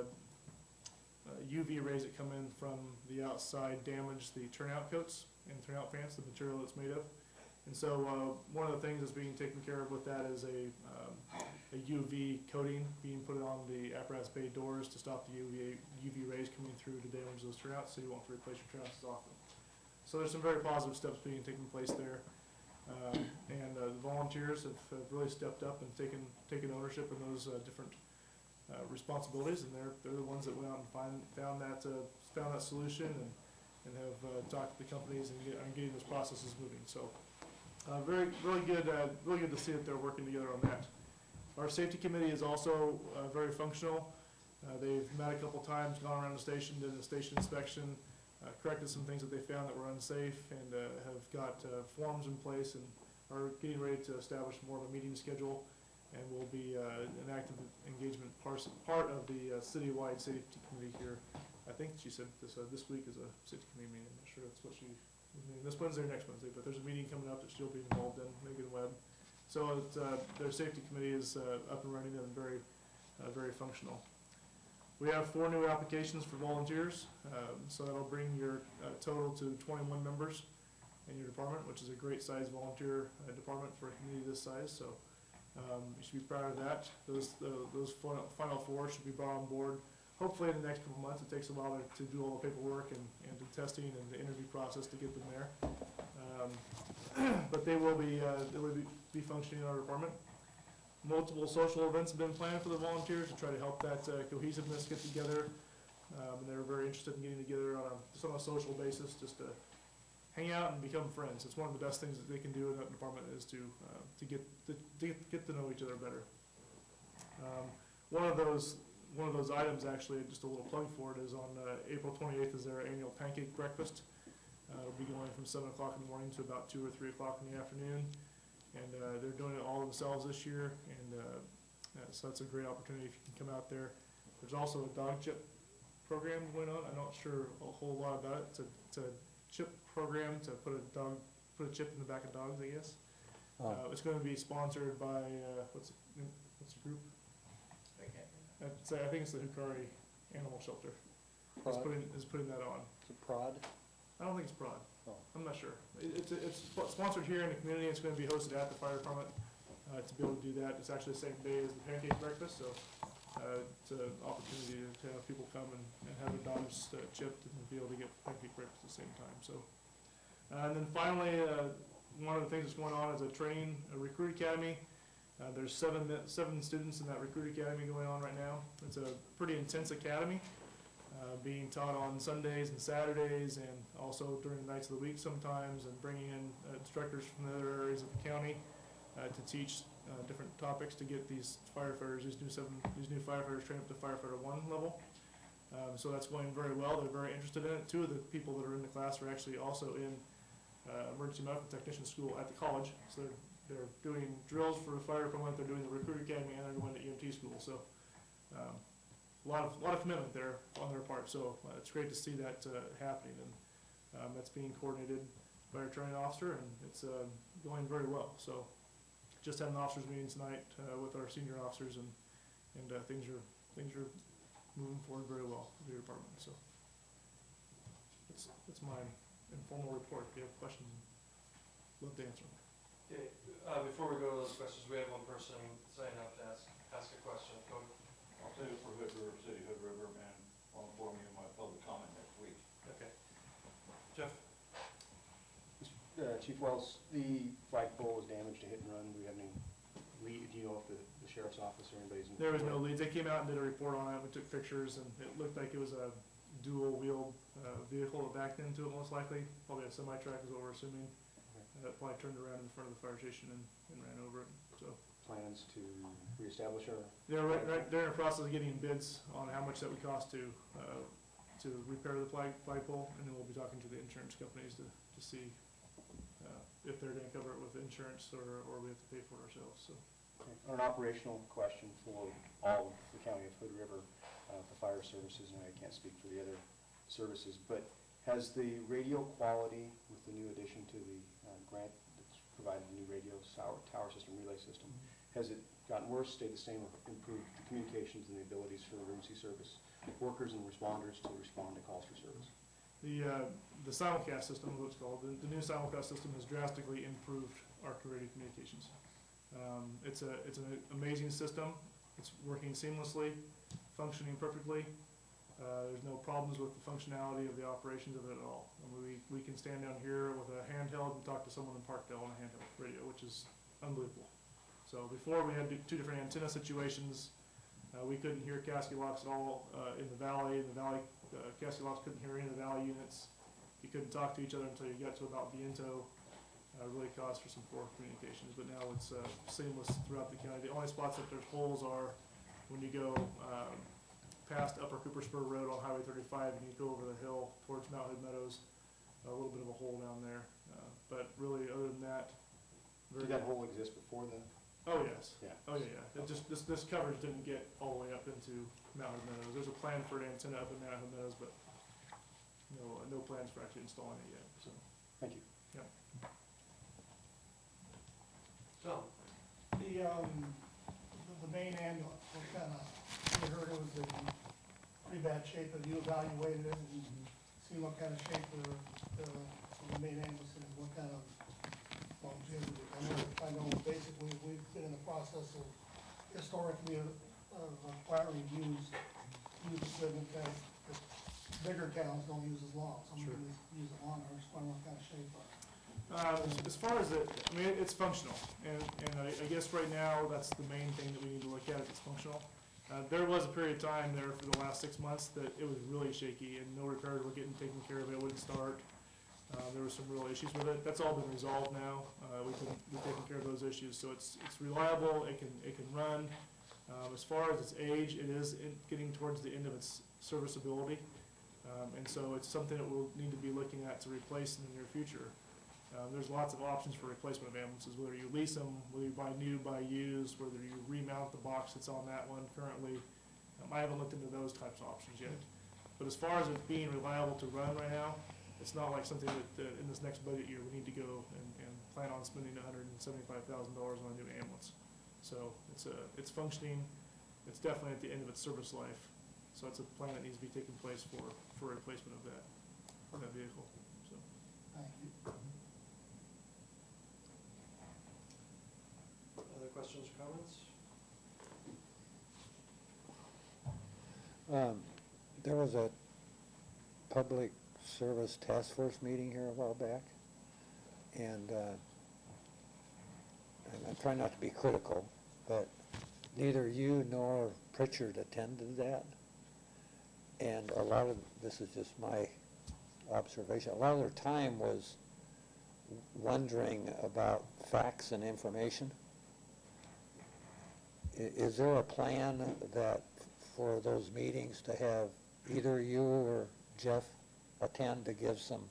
S14: uh, U V rays that come in from the outside damage the turnout coats and turnout fans, the material it's made of. And so uh, one of the things that's being taken care of with that is a, um, a U V coating being put on the apparatus bay doors to stop the U V, U V rays coming through to damage those turnouts, so you won't have to replace your turnouts as often. So there's some very positive steps being taken place there. Um, and uh, the volunteers have, have really stepped up and taken, taken ownership in those uh, different uh, responsibilities, and they're, they're the ones that went out and find, found, that, uh, found that solution and, and have uh, talked to the companies and get, and getting those processes moving. So uh, very, really good, uh, really good to see that they're working together on that. Our safety committee is also uh, very functional. Uh, they've met a couple times, gone around the station, did a station inspection, uh, corrected some things that they found that were unsafe, and uh, have got uh, forms in place and are getting ready to establish more of a meeting schedule, and will be uh, an active engagement part, part of the uh, citywide safety committee here. I think she said this uh, this week is a safety committee meeting. I'm not sure that's what she, this Wednesday or next Wednesday, but there's a meeting coming up that she'll be involved in, Megan Webb. So it, uh, their safety committee is uh, up and running and very, uh, very functional. We have four new applications for volunteers, um, so that'll bring your uh, total to twenty-one members in your department, which is a great size volunteer uh, department for a community this size. So um, you should be proud of that. Those uh, those final, final four should be brought on board hopefully in the next couple months. It takes a while to, to do all the paperwork and, and the testing and the interview process to get them there. Um, but they will be uh, they will be, be functioning in our department. Multiple social events have been planned for the volunteers to try to help that uh, cohesiveness get together. Um, and they're very interested in getting together on a, just on a social basis, just to hang out and become friends. It's one of the best things that they can do in that department is to uh, to get to, to get to know each other better. Um, one of those one of those items, actually, just a little plug for it, is on uh, April twenty-eighth is their annual pancake breakfast. Uh, it'll be going from seven o'clock in the morning to about two or three o'clock in the afternoon. And uh, they're doing it all themselves this year, and uh, uh, so that's a great opportunity if you can come out there. There's also a dog chip program going on. I'm not sure a whole lot about it. It's a, it's a chip program to put a dog, put a chip in the back of dogs, I guess.
S4: Oh.
S14: Uh, it's going to be sponsored by uh, what's it, what's the group? It's, I think it's the Hikari Animal Shelter. Is
S13: Prod?
S14: putting is putting that on.
S13: Is it prod?
S14: I don't think it's Prod.
S13: Oh.
S14: I'm not sure. It- It's, it's sponsored here in the community. It's going to be hosted at the fire department uh, to be able to do that. It's actually the same day as the pancake breakfast, so uh, it's an opportunity to to have people come and, and have their dogs uh, chipped and be able to get pancake breakfast at the same time. So, uh, and then finally, uh, one of the things that's going on is a train, a recruit academy. Uh, there's seven seven students in that recruit academy going on right now. It's a pretty intense academy. Uh, being taught on Sundays and Saturdays, and also during the nights of the week sometimes, and bringing in uh, instructors from the other areas of the county uh, to teach uh, different topics to get these firefighters, these new seven, these new firefighters trained up to firefighter one level. Um, so that's going very well. They're very interested in it. Two of the people that are in the class are actually also in uh, emergency medical technician school at the college. So they're, they're doing drills for the fire department. They're doing the recruit academy, and they're going to E M T school. So. Um, A lot of, a lot of commitment there on their part, so uh, it's great to see that uh, happening, and um, that's being coordinated by our training officer, and it's uh, going very well. So just had an officers meeting tonight, uh, with our senior officers, and, and, uh, things are, things are moving forward very well with your department, so. That's, that's my informal report. If you have questions, I'd love to answer them.
S1: Okay, uh, before we go to those questions, we have one person signing up to ask, ask a question. Cody?
S8: I'll save it for Hood River City, Hood River, and I'll inform you of my public comment next week.
S1: Okay. Jeff?
S7: Uh, Chief Wells, the flagpole was damaged, a hit and run. Do we have any lead? Do you know if the, the sheriff's office or anybody's?
S14: There was no leads. They came out and did a report on it. We took pictures, and it looked like it was a dual-wheeled uh, vehicle that backed into it, most likely. Probably a semi-truck is what we're assuming. Uh, it probably turned around in front of the fire station and, and ran over it, so.
S7: Plans to reestablish our?
S14: They're right, right, they're in the process of getting bids on how much that would cost to, uh, to repair the flag, flagpole, and then we'll be talking to the insurance companies to, to see, uh, if they're gonna cover it with insurance or, or we have to pay for it ourselves, so.
S7: Okay. An operational question for all of the county of Hood River, uh, the fire services, and I can't speak for the other services, but has the radio quality with the new addition to the uh, grant that's provided the new radio tower, tower system, relay system, has it gotten worse, stayed the same, or improved the communications and the abilities for emergency service workers and responders to respond to calls for service?
S14: The, uh, the simulcast system, what it's called, the, the new simulcast system has drastically improved our radio communications. Um, it's a, it's an amazing system. It's working seamlessly, functioning perfectly. Uh, there's no problems with the functionality of the operations of it at all. I mean, we, we can stand down here with a handheld and talk to someone in Parkdale on a handheld radio, which is unbelievable. So before we had two different antenna situations. Uh, we couldn't hear Casculocks at all uh, in the valley. In the valley, uh, Casculocks couldn't hear any of the valley units. You couldn't talk to each other until you got to about Viento. Uh, really caused for some poor communications, but now it's uh, seamless throughout the county. The only spots that there's holes are when you go um, past Upper Cooper Spur Road on Highway thirty-five and you go over the hill towards Mount Hood Meadows. A little bit of a hole down there, uh, but really other than that, very
S7: Did that hole exist before the?
S14: Oh, yes.
S7: Yeah.
S14: Oh, yeah, yeah. It just, this, this coverage didn't get all the way up into Mount Hood Meadows. There's a plan for an antenna up in Mount Hood Meadows, but no, uh, no plans for actually installing it yet, so.
S7: Thank you.
S14: Yeah.
S1: Tom?
S5: The, um, the, the main ambulance, what kind of, we heard it was in pretty bad shape, have you evaluated it and seen what kind of shape the, the, the main ambulance is, what kind of longevity? I know, I know basically we've been in the process of historically of, of acquiring used, used equipment that, that bigger towns don't use as long, some
S14: Sure.
S5: use, use it longer, I just wonder what kind of shape are.
S14: Uh, as, as far as it, I mean, it's functional, and, and I, I guess right now, that's the main thing that we need to look at, if it's functional. Uh, there was a period of time there for the last six months that it was really shaky, and no repairs were getting taken care of, it wouldn't start. Uh, there were some real issues with it. That's all been resolved now. Uh, we've been, we've taken care of those issues, so it's, it's reliable, it can, it can run. Um, as far as its age, it is in, getting towards the end of its serviceability. Um, and so it's something that we'll need to be looking at to replace in the near future. Uh, there's lots of options for replacement of ambulances, whether you lease them, whether you buy new, buy used, whether you remount the box that's on that one currently. Um, I haven't looked into those types of options yet. But as far as it being reliable to run right now, it's not like something that uh, in this next budget year we need to go and, and plan on spending one hundred seventy-five thousand dollars on a new ambulance. So it's a, it's functioning. It's definitely at the end of its service life. So it's a plan that needs to be taking place for, for replacement of that, of that vehicle. So.
S5: Thank you.
S1: Other questions or comments?
S4: Um, there was a public service task force meeting here a while back, and uh, I'm trying not to be critical, but neither you nor Pritchard attended that, and a lot of, this is just my observation, a lot of their time was wondering about facts and information. I- is there a plan that for those meetings to have either you or Jeff attend to give some?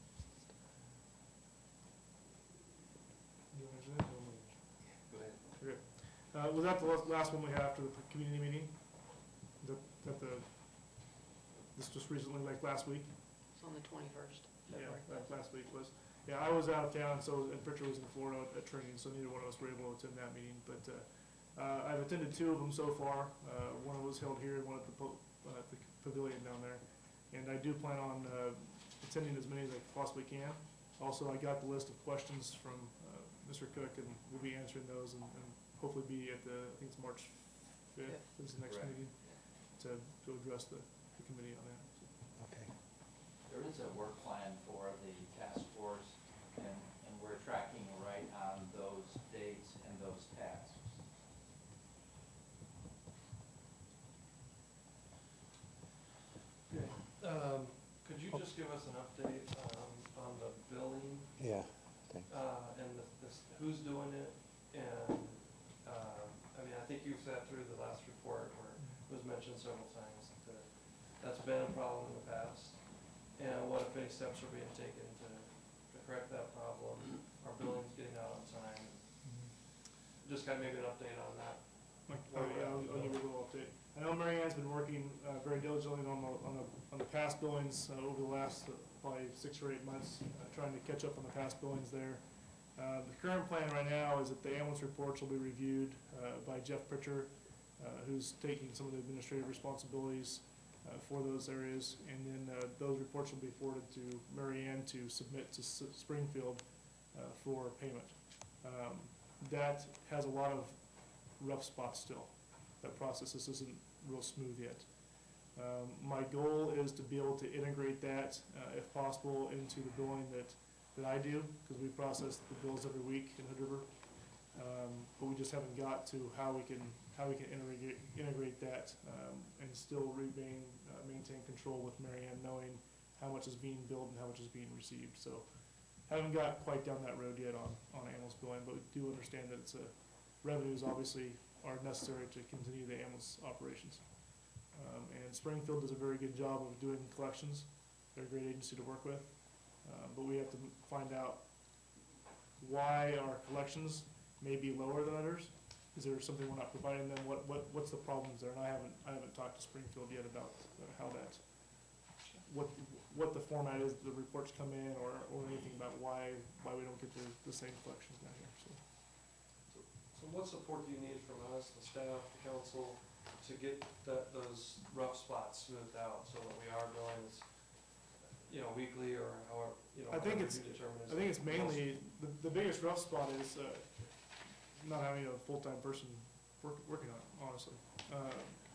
S14: You want to answer that? Go ahead. Okay. Uh, was that the last- last one we had after the community meeting? That, that the, this just recently, like last week?
S12: It's on the twenty-first.
S14: Yeah, like last week was. Yeah, I was out of town, so, and Pritchard was in Florida at training, so neither one of us were able to attend that meeting, but, uh, uh, I've attended two of them so far. Uh, one was held here and one at the, po- uh, at the pavilion down there. And I do plan on, uh, attending as many as I possibly can. Also, I got the list of questions from, uh, Mister Cook, and we'll be answering those and, and hopefully be at the, I think it's March fifth is the next
S3: Correct.
S14: meeting, to, to address the, the committee on that. So.
S4: Okay.
S3: There is a work plan for the task force, and, and we're tracking right on those dates and those tasks.
S1: Okay. Um, could you just give us an update, um, on the billing,
S4: Yeah, thanks.
S1: uh, and the, this, who's doing it? And, um, I mean, I think you sat through the last report where it was mentioned several times that uh, that's been a problem in the past. And what if any steps are being taken to, to correct that problem? Are billings getting out on time? Just kind of maybe an update on that.
S14: Like, oh, yeah, I'll, I'll give you a little update. I know Mary Ann's been working, uh, very diligently on the, on the, on the past billings, uh, over the last, uh, probably six or eight months, uh, trying to catch up on the past billings there. Uh, the current plan right now is that the ambulance reports will be reviewed, uh, by Jeff Pritchard, uh, who's taking some of the administrative responsibilities, uh, for those areas. And then, uh, those reports will be forwarded to Mary Ann to submit to S- Springfield, uh, for payment. Um, that has a lot of rough spots still. That process this isn't real smooth yet. Um, my goal is to be able to integrate that, uh, if possible, into the billing that, that I do, because we process the bills every week in Hood River. Um, but we just haven't got to how we can, how we can integrate, integrate that, um, and still remain, uh, maintain control with Mary Ann, knowing how much is being billed and how much is being received. So, haven't got quite down that road yet on, on ambulance billing, but we do understand that it's a, revenues obviously are necessary to continue the ambulance operations. Um, and Springfield does a very good job of doing collections. They're a great agency to work with. Uh, but we have to find out why our collections may be lower than others. Is there something we're not providing them? What, what, what's the problems there? And I haven't, I haven't talked to Springfield yet about uh, how that, what, what the format is, the reports come in, or, or anything about why, why we don't get the, the same collections down here, so.
S1: So what support do you need from us, the staff, the council, to get that, those rough spots smoothed out so that we are billing this, you know, weekly or however, you know,
S14: I think
S1: however
S14: it's,
S1: you determine is
S14: I think it's
S1: the most-
S14: mainly, the, the biggest rough spot is, uh, not having a full-time person work, working on it, honestly. Uh,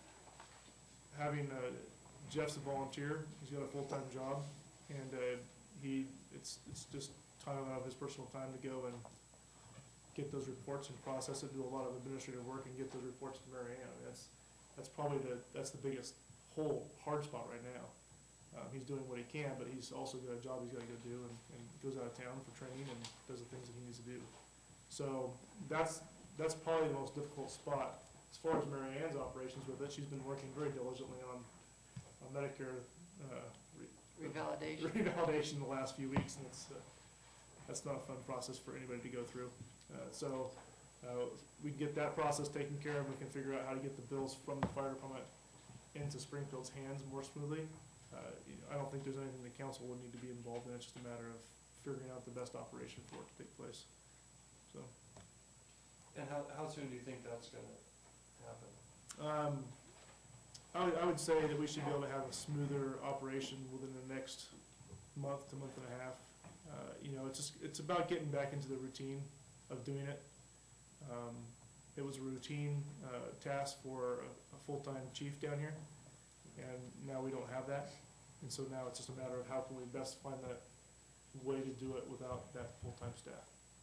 S14: having, uh, Jeff's a volunteer, he's got a full-time job, and, uh, he, it's, it's just time out of his personal time to go and get those reports and process it, do a lot of administrative work and get those reports to Mary Ann. I mean, that's, that's probably the, that's the biggest whole hard spot right now. Um, he's doing what he can, but he's also got a job he's gotta go do, and, and goes out of town for training and does the things that he needs to do. So, that's, that's probably the most difficult spot. As far as Mary Ann's operations with it, she's been working very diligently on, on Medicare, uh, re-
S12: Revalidation.
S14: revalidation the last few weeks, and it's, uh, that's not a fun process for anybody to go through. Uh, so, uh, we can get that process taken care of, we can figure out how to get the bills from the fire department into Springfield's hands more smoothly. Uh, you know, I don't think there's anything the council would need to be involved in, it's just a matter of figuring out the best operation for it to take place, so.
S1: And how, how soon do you think that's gonna happen?
S14: Um, I would, I would say that we should be able to have a smoother operation within the next month to month and a half. Uh, you know, it's just, it's about getting back into the routine of doing it. Um, it was a routine, uh, task for a, a full-time chief down here, and now we don't have that. And so now it's just a matter of how can we best find that way to do it without that full-time staff.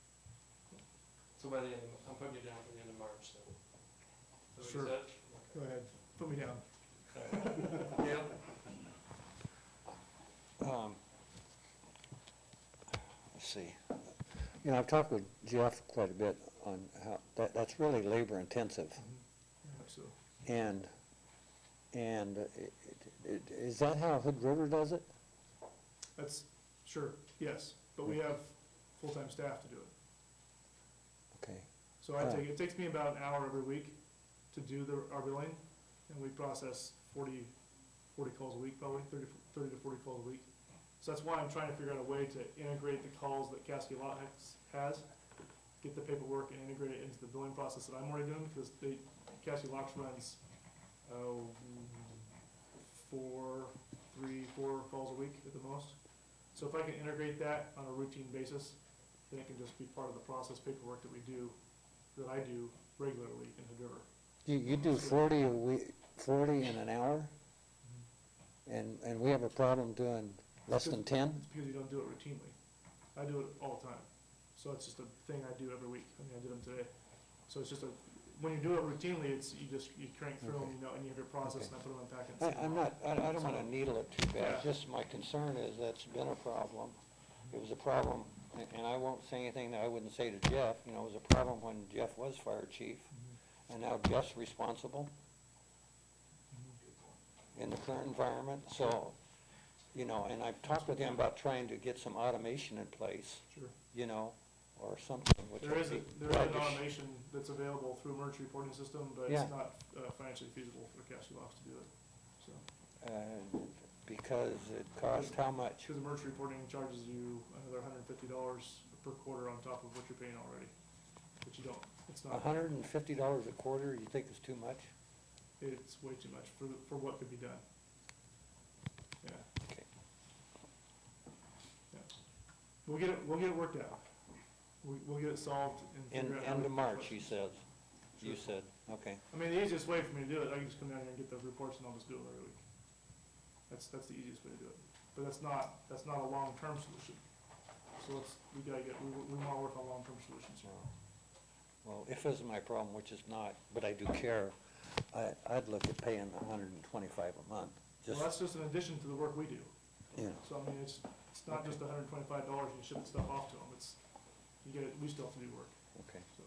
S1: So by the end of, I'm putting you down for the end of March then. So
S14: Sure.
S1: is that?
S14: Go ahead, put me down.
S1: Okay. Yeah.
S4: Um, Let's see. You know, I've talked with Jeff quite a bit on how, that, that's really labor intensive.
S14: So,
S4: And, and it, it, is that how Hood River does it?
S14: that's, sure, yes, but we have full-time staff to do it.
S4: Okay.
S14: So I
S4: Yeah.
S14: take, it takes me about an hour every week to do the, our billing, and we process forty, forty calls a week, probably, thirty, thirty to forty calls a week. So that's why I'm trying to figure out a way to integrate the calls that Cascade Locke has, get the paperwork and integrate it into the billing process that I'm already doing, because they, Cascade Locke runs, oh, four, three, four calls a week at the most. So if I can integrate that on a routine basis, then it can just be part of the process paperwork that we do, that I do regularly in Hood River.
S4: You, you do forty a week, forty in an hour? And, and we have a problem doing less than ten?
S14: It's because you don't do it routinely. I do it all the time. So it's just a thing I do every week. I mean, I did them today. So it's just a, when you do it routinely, it's, you just, you crank through them,
S4: Okay.
S14: you know, and you have your process,
S4: Okay.
S14: and I put them in a packet. and
S4: I,
S14: send them
S4: I'm
S14: off.
S4: not, I, I don't wanna needle it too bad,
S14: Yeah.
S4: just my concern is that's been a problem. It was a problem, and- and I won't say anything that I wouldn't say to Jeff, you know, it was a problem when Jeff was fire chief, and now Jeff's responsible in the current environment, so, you know, and I've talked with him about trying to get some automation in place,
S14: Sure.
S4: you know, or something, which
S14: There
S4: would
S14: is, a
S4: be.
S14: there is
S4: well,
S14: an
S4: just-
S14: automation that's available through emergency reporting system, but
S4: Yeah.
S14: it's not uh, financially feasible for Cascade Locke to do it. So,
S4: uh, because it costs how much?
S14: because emergency reporting charges you another hundred and fifty dollars per quarter on top of what you're paying already, but you don't, it's
S4: A
S14: not,
S4: hundred and fifty dollars a quarter, you think is too much?
S14: it's way too much for, the- for what could be done. Yeah.
S4: Okay.
S14: Yeah. We'll get it, we'll get it worked out. We, we'll get it solved and
S4: End,
S14: figure out. how
S4: end
S14: we
S4: of
S14: can
S4: March,
S14: fix
S4: he
S14: it.
S4: says, you
S14: Sure.
S4: said, okay.
S14: I mean, the easiest way for me to do it, I can just come down here and get the reports and I'll just do it every week. That's, that's the easiest way to do it. But that's not, that's not a long-term solution. So let's, we gotta get, we, we wanna work on long-term solutions here.
S4: Well, if isn't my problem, which is not, but I do care, I, I'd look at paying a hundred and twenty-five a month,
S14: Well,
S4: just,
S14: that's just an addition to the work we do.
S4: you know.
S14: So I mean, it's, it's not just hundred and twenty-five dollars and you ship the stuff off to them. It's, you get it, we still have to do work,
S4: Okay.
S14: so.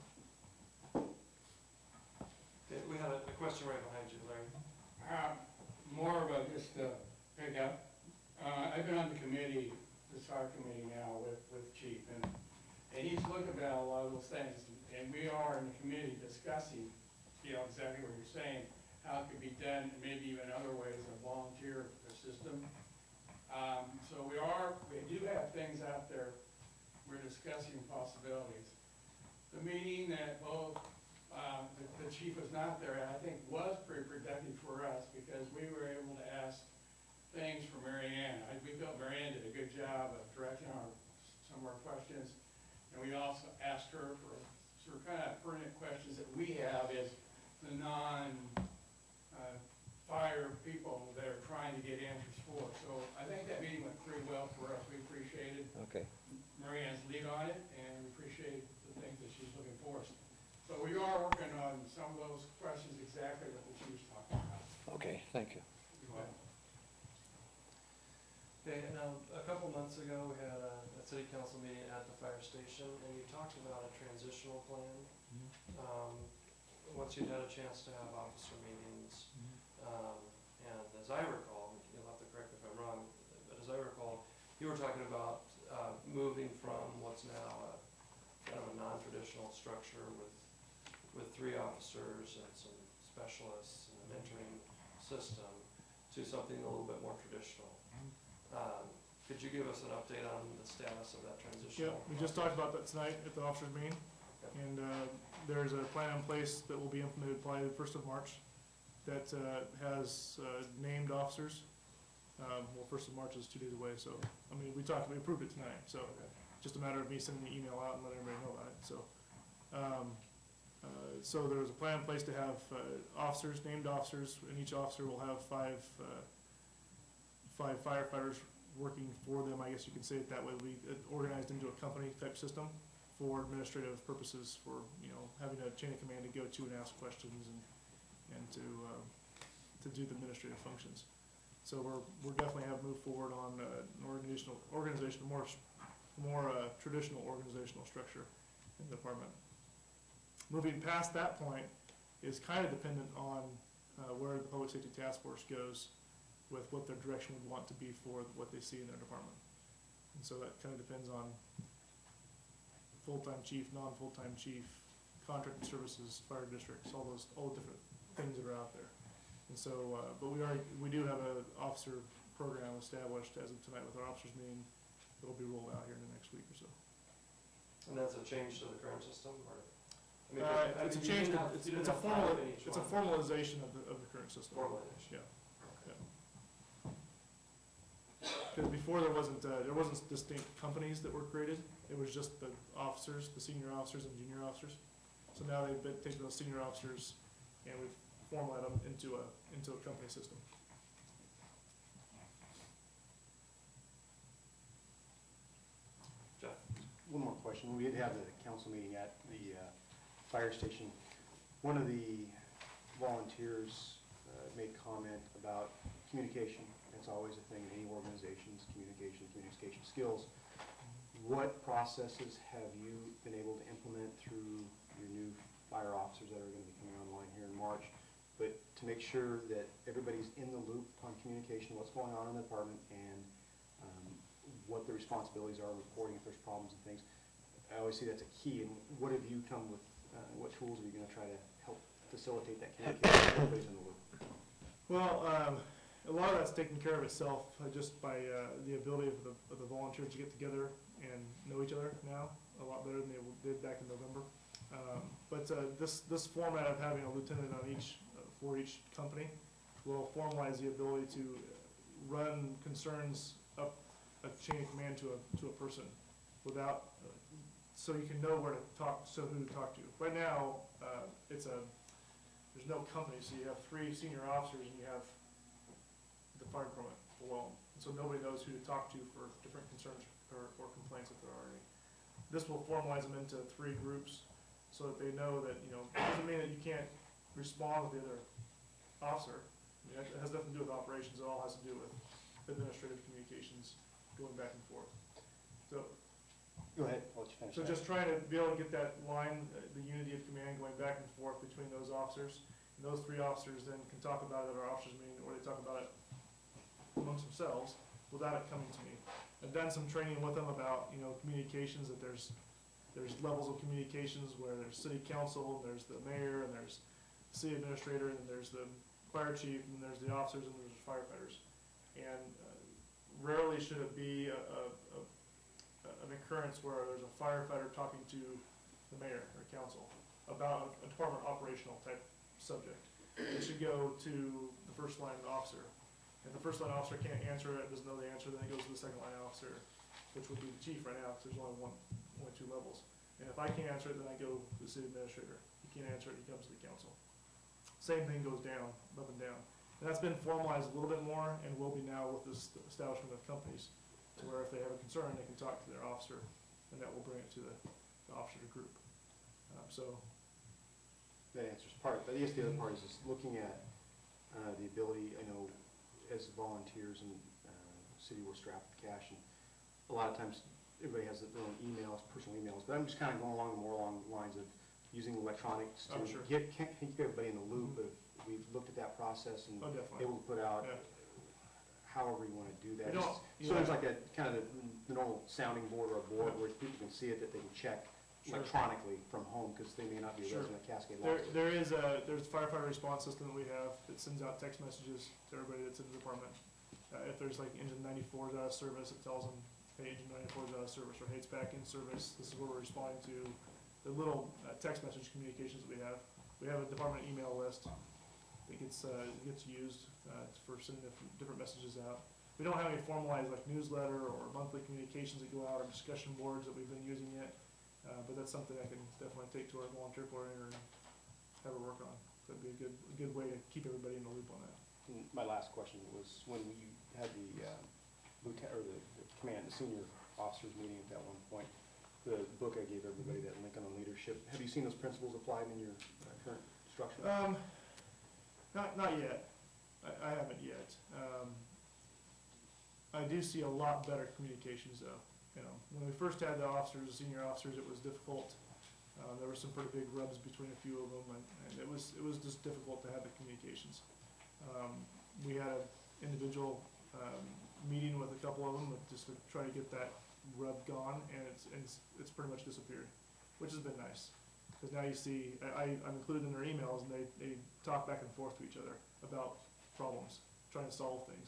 S1: Okay, we had a, a question right behind you, Larry.
S15: Uh, More of a just a pickup. Uh, I've been on the committee, this fire committee now with, with Chief, and, and he's looking at a lot of those things. And we are in the committee discussing, you know, exactly what you're saying, how it could be done, and maybe even other ways, a volunteer system. Um, so we are, we do have things out there. We're discussing possibilities. The meeting that both Um, the, the chief was not there, and I think was pretty productive for us, because we were able to ask things for Mary Ann. I, we felt Mary Ann did a good job of directing our, some of our questions, and we also asked her for sort of kind of pertinent questions that we have as the non, uh, fire people that are trying to get answers for. So I think that meeting went pretty well for us. We appreciated
S4: Okay.
S15: Mary Ann's lead on it, and we appreciate the things that she's looking for us. So we are working on some of those questions, exactly what the chief was talking about.
S4: Okay, thank you.
S1: Okay, now, a couple months ago, we had a, a city council meeting at the fire station, and you talked about a transitional plan. Um, once you'd had a chance to have officer meetings, um, and as I recall, you'll have to correct me if I'm wrong, but as I recall, you were talking about, uh, moving from what's now a kind of a non-traditional structure with, with three officers and some specialists and a mentoring system to something a little bit more traditional. Um, could you give us an update on the status of that transition?
S14: Yeah, we just talked about that tonight at the officers meeting, and, uh, there's a plan in place that will be implemented probably the first of March that, uh, has, uh, named officers. Um, well, first of March is two days away, so, I mean, we talked, we approved it tonight, so just a matter of me sending the email out and letting everybody know about it, so. Um, uh, so there's a plan in place to have, uh, officers, named officers, and each officer will have five, uh, five firefighters working for them, I guess you could say it that way. We uh, organized into a company type system for administrative purposes, for, you know, having a chain of command to go to and ask questions and, and to, uh, to do the administrative functions. So we're, we're definitely have moved forward on, uh, an organizational, organizational, more, more, uh, traditional organizational structure in the department. Moving past that point is kind of dependent on, uh, where the Public Safety Task Force goes with what their direction would want to be for what they see in their department. And so that kind of depends on full-time chief, non-full-time chief, contracted services, fire districts, all those, all the different things that are out there. And so, uh, but we are, we do have a officer program established as of tonight with our officers meeting. It'll be rolled out here in the next week or so.
S1: And that's a change to the current system, or? I mean,
S14: Uh,
S1: I
S14: it's a
S1: mean, you
S14: change,
S1: didn't
S14: to-
S1: have-
S14: it's,
S1: you
S14: it's
S1: didn't
S14: a
S1: have five
S14: formal,
S1: in each
S14: it's a
S1: one.
S14: formalization of the, of the current system.
S1: Formalization.
S14: Yeah, yeah. Because before there wasn't, uh, there wasn't distinct companies that were created, it was just the officers, the senior officers and junior officers. So now they've been, taken those senior officers and we've formulated them into a, into a company system.
S1: Jeff?
S7: One more question. We did have the council meeting at the uh, fire station. One of the volunteers uh, made comment about communication. It's always a thing in any organizations, communication, communication skills. What processes have you been able to implement through your new fire officers that are going to be coming online here in March, but to make sure that everybody's in the loop on communication, what's going on in the department, and um, what the responsibilities are, reporting if there's problems and things? I always see that's a key. And what have you come with, uh, what tools are you going to try to help facilitate that communication so everybody's in the loop?
S14: Well, um, a lot of that's taken care of itself uh, just by uh, the ability of the, of the volunteers to get together and know each other now a lot better than they did back in November. Um, but uh, this this format of having a lieutenant on each uh, for each company will formalize the ability to run concerns up a chain of command to a to a person without uh, so you can know where to talk, so who to talk to. Right now, uh, it's a there's no company, so you have three senior officers and you have the fire department below them. And so nobody knows who to talk to for different concerns or, or complaints if there are any. This will formalize them into three groups so that they know that, you know, it doesn't mean that you can't respond with the other officer. I mean, it has nothing to do with operations, it all has to do with administrative communications going back and forth. So,
S7: Go ahead, I'll let you finish
S14: so
S7: that.
S14: just trying to be able to get that line, uh, the unity of command going back and forth between those officers. And those three officers then can talk about it at our officers meeting, or they talk about it amongst themselves without it coming to me. I've done some training with them about, you know, communications, that there's, there's levels of communications where there's city council, and there's the mayor, and there's the city administrator, and then there's the fire chief, and then there's the officers, and there's the firefighters. And uh, rarely should it be a, a, a, an occurrence where there's a firefighter talking to the mayor or council about a, a department operational type subject. It should go to the first line officer. If the first line officer can't answer it, doesn't know the answer, then it goes to the second line officer, which would be the chief right now, because there's only one, only two levels. And if I can't answer it, then I go to the city administrator. If he can't answer it, he comes to the council. Same thing goes down, up and down. And that's been formalized a little bit more, and will be now with this establishment of companies, to where if they have a concern, they can talk to their officer, and that will bring it to the, the officer group. Um, so.
S7: That answers part, but I guess the other part is just looking at uh, the ability, I know, as volunteers and uh, city, we're strapped with cash, and a lot of times everybody has their own emails, personal emails, but I'm just kind of going along more along the lines of using electronics to
S14: Oh, sure.
S7: get, keep everybody in the loop. If we've looked at that process and
S14: Oh, definitely.
S7: able to put out
S14: Yeah.
S7: however you want to do that.
S14: We don't-
S7: Just- So there's like a kind of the, the normal sounding board or a board where people can see it, that they can check
S14: Sure.
S7: electronically from home, because they may not be a
S14: Sure.
S7: resident of Cascade
S14: There,
S7: Lodge.
S14: there is a, there's a firefighter response system that we have that sends out text messages to everybody that's in the department. Uh, if there's like engine ninety-four is out of service, it tells them, hey, engine ninety-four is out of service, or hey, it's back in service, this is where we're responding to the little uh, text message communications that we have. We have a department email list that gets, uh, gets used, uh, for sending different, different messages out. We don't have any formalized like newsletter or monthly communications that go out, or discussion boards that we've been using yet. Uh, but that's something I can definitely take to our volunteer coordinator and have her work on. That'd be a good, a good way to keep everybody in the loop on that.
S7: And my last question was, when you had the uh, lieutenant, or the, the command, the senior officers meeting at that one point, the book I gave everybody, that Lincoln on Leadership, have you seen those principles applied in your uh, current structure?
S14: Um, not, not yet. I, I haven't yet. Um, I do see a lot better communications though. You know, when we first had the officers, the senior officers, it was difficult. Uh, there were some pretty big rubs between a few of them, and, and it was it was just difficult to have the communications. Um, we had an individual um, meeting with a couple of them just to try to get that rub gone, and it's and it's, it's pretty much disappeared, which has been nice. Because now you see, I, I'm included in their emails, and they, they talk back and forth to each other about problems, trying to solve things.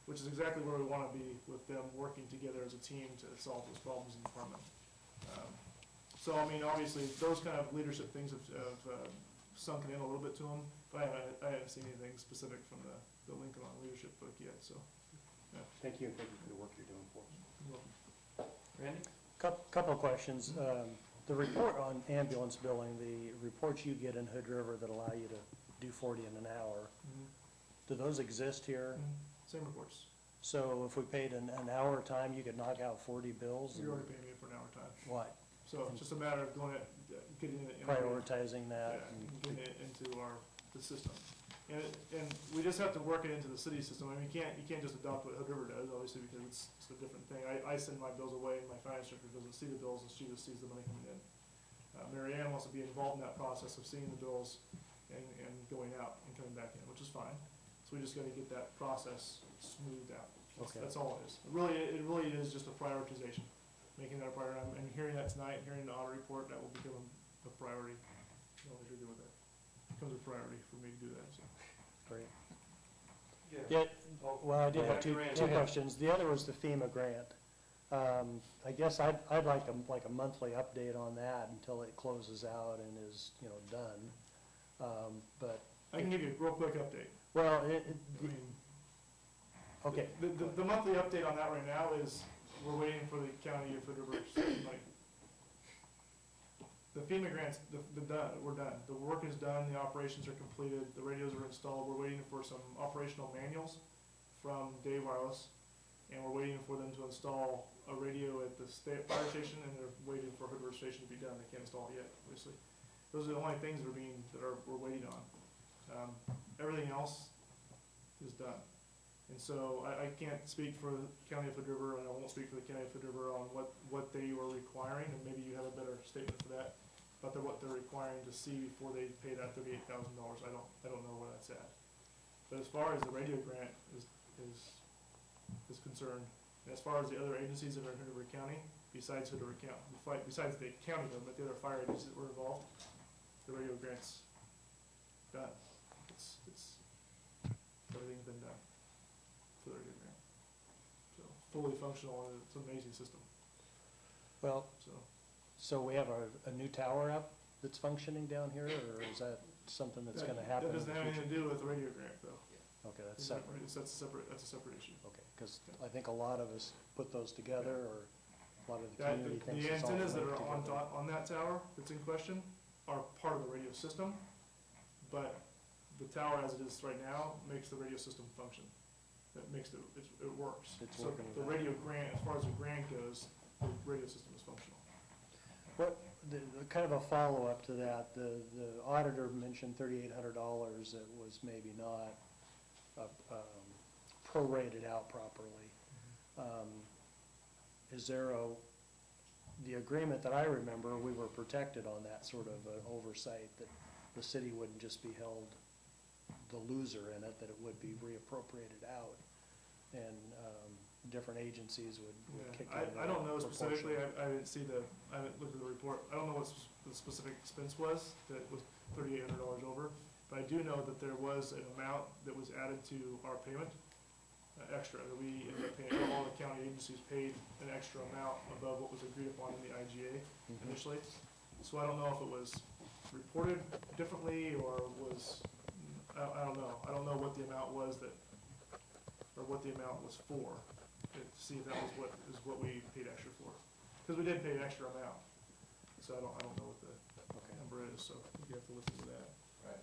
S14: which is exactly where we want to be with them working together as a team to solve those problems in the department. Um, So, I mean, obviously, those kind of leadership things have, have uh, sunken in a little bit to them, but I haven't, I haven't seen anything specific from the, the Lincoln on Leadership book yet, so. Yeah.
S7: Thank you, and thank you for the work you're doing for us.
S1: Randy?
S13: Couple, couple of questions. Um, The report on ambulance billing, the reports you get in Hood River that allow you to do forty in an hour, do those exist here?
S14: Mhm. Same reports.
S13: So if we paid an, an hour time, you could knock out forty bills?
S14: You're already paying me for an hour time.
S13: What?
S14: So it's just a matter of going, at- getting it. in-
S13: Prioritizing
S14: Yeah,
S13: that? and-
S14: getting it into our, the system. And, it- and we just have to work it into the city system. I mean, you can't, you can't just adopt what Hood River does, obviously, because it's, it's a different thing. I, I send my bills away, and my finance director doesn't see the bills, and she just sees the money coming in. Uh, Mary Ann wants to be involved in that process of seeing the bills and, and going out and coming back in, which is fine. So we just gotta get that process smoothed out. That's,
S13: Okay.
S14: that's all it is. It really, it really is just a prioritization, making that a priority. I'm, and hearing that tonight, hearing the audit report, that will become a priority. No what you're doing with that. Becomes a priority for me to do that, so.
S13: Great.
S1: Yeah.
S13: Yeah, well, I did have two,
S1: Randy.
S13: two questions. The other was the FEMA grant. Um, I guess I'd, I'd like a, like a monthly update on that until it closes out and is, you know, done. Um, but,
S14: I can give you a real quick update.
S13: well, it, it,
S14: I mean,
S13: okay.
S14: The, the, the monthly update on that right now is, we're waiting for the county of Hood River, like, the FEMA grants, the, the done, we're done. The work is done, the operations are completed, the radios are installed, we're waiting for some operational manuals from Dave Wireless, and we're waiting for them to install a radio at the state fire station, and they're waiting for Hood River Station to be done. They can't install it yet, obviously. Those are the only things that are being, that are, we're waiting on. Um, everything else is done. And so I, I can't speak for the county of Hood River, and I won't speak for the county of Hood River on what, what they were requiring, and maybe you have a better statement for that, about their, what they're requiring to see before they pay that thirty-eight thousand dollars. I don't, I don't know where that's at. But as far as the radio grant is, is, is concerned, and as far as the other agencies that are in Hood River County, besides Hood River County, besides the county government, the other fire agencies that were involved, the radio grant's done. It's, it's, everything's been done for the radio grant. So, fully functional, and it's an amazing system,
S13: Well,
S14: so.
S13: so we have a, a new tower up that's functioning down here, or is that something that's
S14: That-
S13: gonna happen
S14: That
S13: in the
S14: doesn't have anything
S13: future?
S14: to do with the radio grant, though.
S13: Okay, that's
S14: It's not-
S13: separate.
S14: it's- That's a separate, that's a separate issue.
S13: Okay, because I think a lot of us put those together, or a lot of the
S14: That,
S13: community
S14: the
S13: thinks
S14: the
S13: it's all
S14: antennas that
S13: linked
S14: are on,
S13: together.
S14: dot- on that tower that's in question are part of the radio system, but the tower as it is right now makes the radio system function. That makes it, it's, it works.
S13: It's
S14: So
S13: working
S14: the
S13: well.
S14: radio grant, as far as the grant goes, the radio system is functional.
S13: What, the, the kind of a follow-up to that, the, the auditor mentioned thirty-eight hundred dollars that was maybe not, uh, um, prorated out properly. Um, Is there a, the agreement that I remember, we were protected on that sort of an oversight, that the city wouldn't just be held the loser in it, that it would be reappropriated out, and, um, different agencies would would kick in.
S14: Yeah, I, I don't know
S13: their
S14: specifically,
S13: proportion.
S14: I, I didn't see the, I haven't looked at the report, I don't know what s- the specific expense was that was thirty-eight hundred dollars over, but I do know that there was an amount that was added to our payment, uh, extra, that we ended up paying, all the county agencies paid an extra amount above what was agreed upon in the I G A
S13: Mhm.
S14: initially. So I don't know if it was reported differently or was, I, I don't know, I don't know what the amount was that, or what the amount was for, to see if that was what, is what we paid extra for. Because we did pay an extra amount, so I don't, I don't know what the
S13: Okay.
S14: number is, so you have to listen to that.
S1: Right.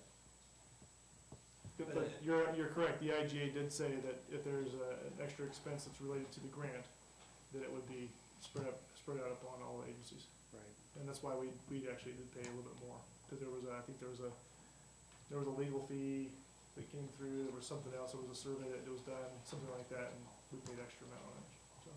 S14: But but you're, you're correct, the I G A did say that if there's a, an extra expense that's related to the grant, that it would be spread up, spread out upon all the agencies.
S13: Right.
S14: And that's why we, we actually did pay a little bit more, because there was a, I think there was a, there was a legal fee that came through, there was something else, there was a survey that was done, something like that, and we paid extra amount on it, so.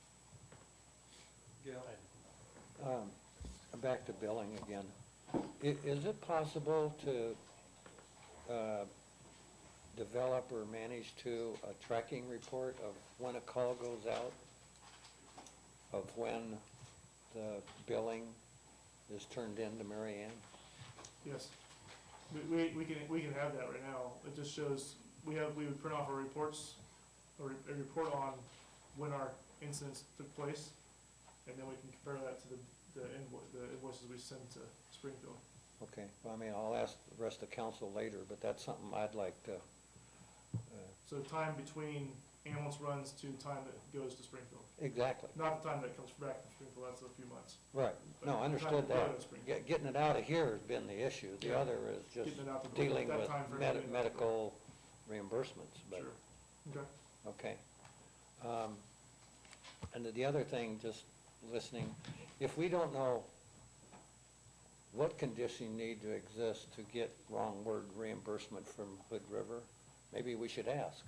S1: Yeah.
S4: Um, Back to billing again. I- Is it possible to uh, develop or manage to a tracking report of when a call goes out, of when the billing is turned in to Mary Ann?
S14: Yes, we, we, we can, we can have that right now, it just shows, we have, we would print off our reports a, re- a report on when our incidents took place, and then we can compare that to the, the invo- the invoices we send to Springfield.
S4: Okay, well, I mean, I'll ask the rest of council later, but that's something I'd like to, uh,
S14: So time between ambulance runs to time that goes to Springfield.
S4: exactly,
S14: Not the time that comes back from Springfield, that's a few months.
S4: right.
S14: But
S4: No,
S14: the
S4: I
S14: time
S4: understood
S14: that go
S4: that.
S14: to Springfield.
S4: Get- Getting it out of here has been the issue. The
S14: Yeah.
S4: other is just
S14: Getting it out the door,
S4: dealing
S14: that
S4: with
S14: time frame,
S4: med-
S14: getting it out the door.
S4: medical reimbursements, but.
S14: Sure, okay.
S4: Okay. Um, And the other thing, just listening, if we don't know what conditions need to exist to get wrong word reimbursement from Hood River, maybe we should ask.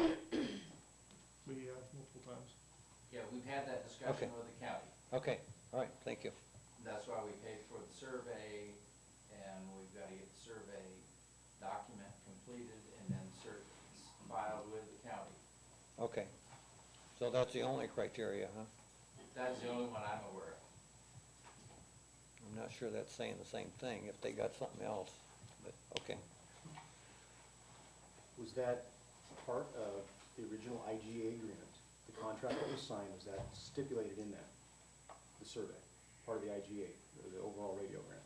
S14: We have multiple times.
S3: Yeah, we've had that discussion
S4: Okay.
S3: with the county.
S4: Okay, all right, thank you.
S3: That's why we paid for the survey, and we've got to get the survey document completed and then cert, filed with the county.
S4: Okay. So that's the only criteria, huh?
S3: That's the only one I'm aware of.
S4: I'm not sure that's saying the same thing, if they got something else, but, okay.
S7: Was that part of the original I G A agreement? The contract that was signed, was that stipulated in that, the survey, part of the I G A, or the overall radio grant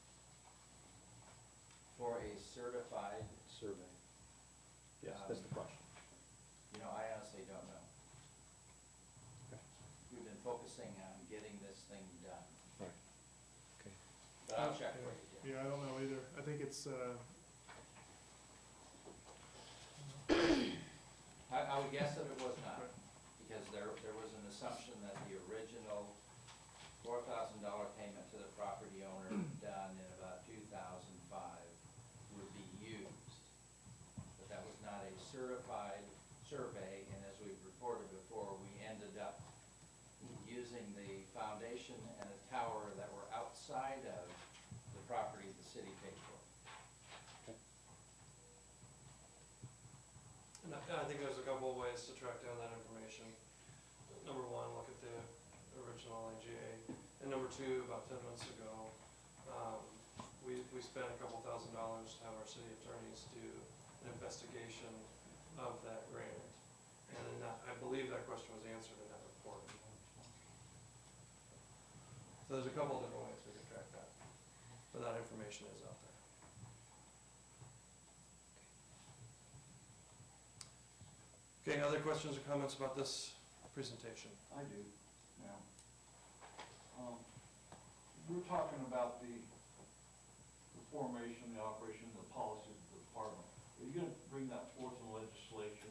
S3: For a certified,
S7: survey? Yes, that's the question.
S3: you know, I honestly don't know.
S7: Okay.
S3: We've been focusing on getting this thing done,
S4: Right. Okay.
S3: but I'll check for you. Jim.
S14: Yeah, I don't know either. I think it's, uh,
S3: I, I would guess that it was not, because there, there was an assumption that the original four thousand dollar payment to the property owner done in about two thousand five would be used. But that was not a certified survey, and as we've reported before, we ended up using the foundation and a tower that were outside of the property the city paid for.
S1: And I, I think there's a couple of ways to track down that information. Number one, look at the original I G A. And number two, about ten months ago, um, we, we spent a couple thousand dollars to have our city attorneys do an investigation of that grant. And then that, I believe that question was answered in that report. So there's a couple different ways we can track that, but that information is out there. Okay, other questions or comments about this presentation?
S8: I do, now. Um, we're talking about the, the formation, the operation, the policies of the department. Are you gonna bring that forth in legislation?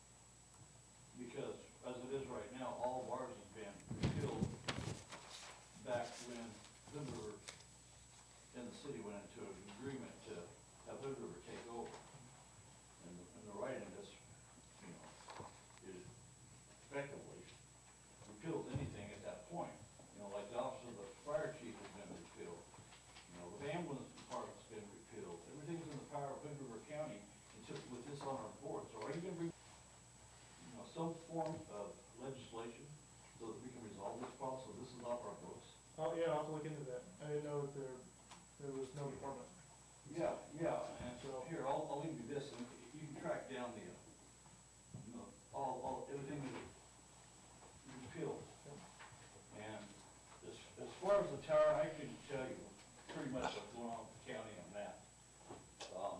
S8: Because as it is right now, all of ours has been repealed back when Hood River and the city went into an agreement to have Hood River take over. And, the- and the writing just, you know, it effectively repeals anything at that point. You know, like the office of the fire chief has been repealed. You know, the ambulance department's been repealed. Everything's in the power of Hood River County until, with this on our board. So are you gonna bring, you know, some form of legislation so that we can resolve this problem, so this is off our books?
S14: oh, yeah, I'll have to look into that. I didn't know that there, there was no department.
S8: Yeah, yeah, and so, here, I'll, I'll leave you this, and you can track down the, uh, you know, all, all, everything that you repealed. And as, as far as the tower, I can tell you pretty much what's going on with the county on that. Um,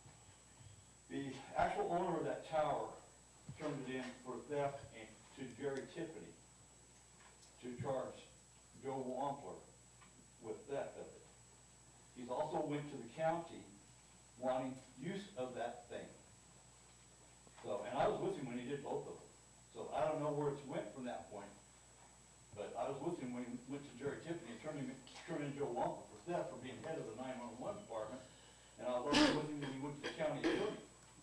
S8: the actual owner of that tower turned it in for theft and to Jerry Tiffany to charge Joe Wampler with theft of it. He's also went to the county wanting use of that thing. So, and I was with him when he did both of them. So I don't know where it's went from that point. But I was with him when he went to Jerry Tiffany and turned him, turned in Joe Wampler for theft for being head of the nine one one department. And I was also with him when he went to the county attorney.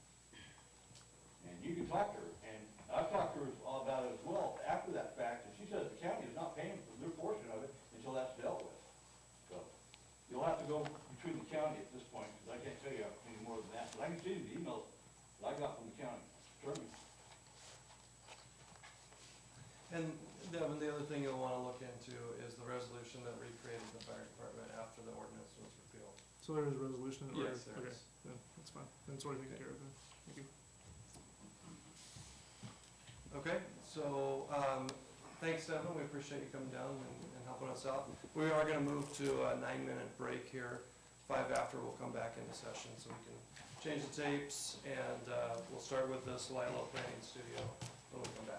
S8: And you can talk to her, and I've talked to her all about it as well after that fact, and she says the county is not paying for their portion of it until that's dealt with. So, you'll have to go between the county at this point, because I can't tell you any more than that, but I can see the emails that I got from the county attorney.
S1: And Devin, the other thing you'll want to look into is the resolution that recreated the fire department after the ordinance was repealed.
S14: So there is a resolution? that
S1: Yes,
S14: we're-
S1: there
S14: Okay,
S1: is.
S14: then, that's fine. Then it's already taken care of then. Thank you.
S1: Okay, so, um, thanks, Evan, we appreciate you coming down and, and helping us out. We are gonna move to a nine-minute break here. Five after, we'll come back into session so we can change the tapes, and, uh, we'll start with the Lilo Planning Studio when we come back.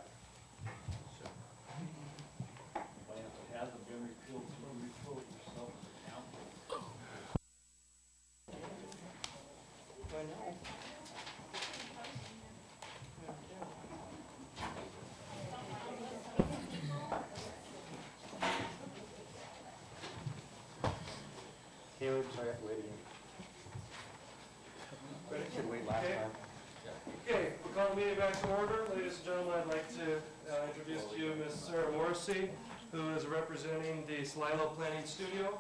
S8: Hasn't been repealed, so repeal it yourself as a council.
S2: I know.
S7: Caleb, sorry, I have to wait again.
S1: Ready?
S7: Should wait last
S1: Okay.
S7: time.
S1: Okay, we'll call the meeting back to order. Ladies and gentlemen, I'd like to uh, introduce to you Miz Sarah Morrissey, who is representing the Lilo Planning Studio.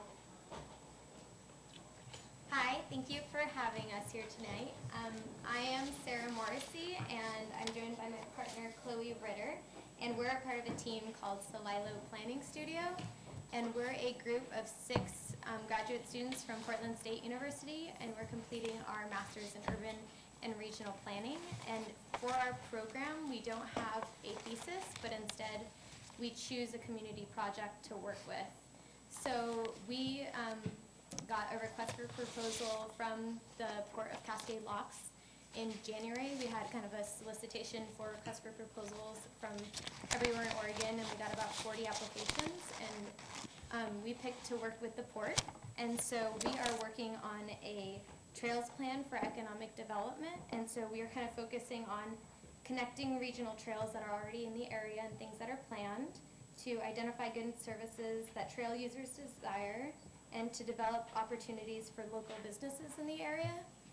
S16: Hi, thank you for having us here tonight. Um, I am Sarah Morrissey, and I'm joined by my partner Chloe Ritter, and we're a part of a team called Lilo Planning Studio, and we're a group of six um, graduate students from Portland State University, and we're completing our Masters in Urban and Regional Planning. And for our program, we don't have a thesis, but instead we choose a community project to work with. So we um, got a request for proposal from the Port of Cascade Locks in January. We had kind of a solicitation for requests for proposals from everywhere in Oregon, and we got about forty applications, and um, we picked to work with the port. And so we are working on a trails plan for economic development, and so we are kind of focusing on connecting regional trails that are already in the area and things that are planned, to identify goods and services that trail users desire, and to develop opportunities for local businesses in the area.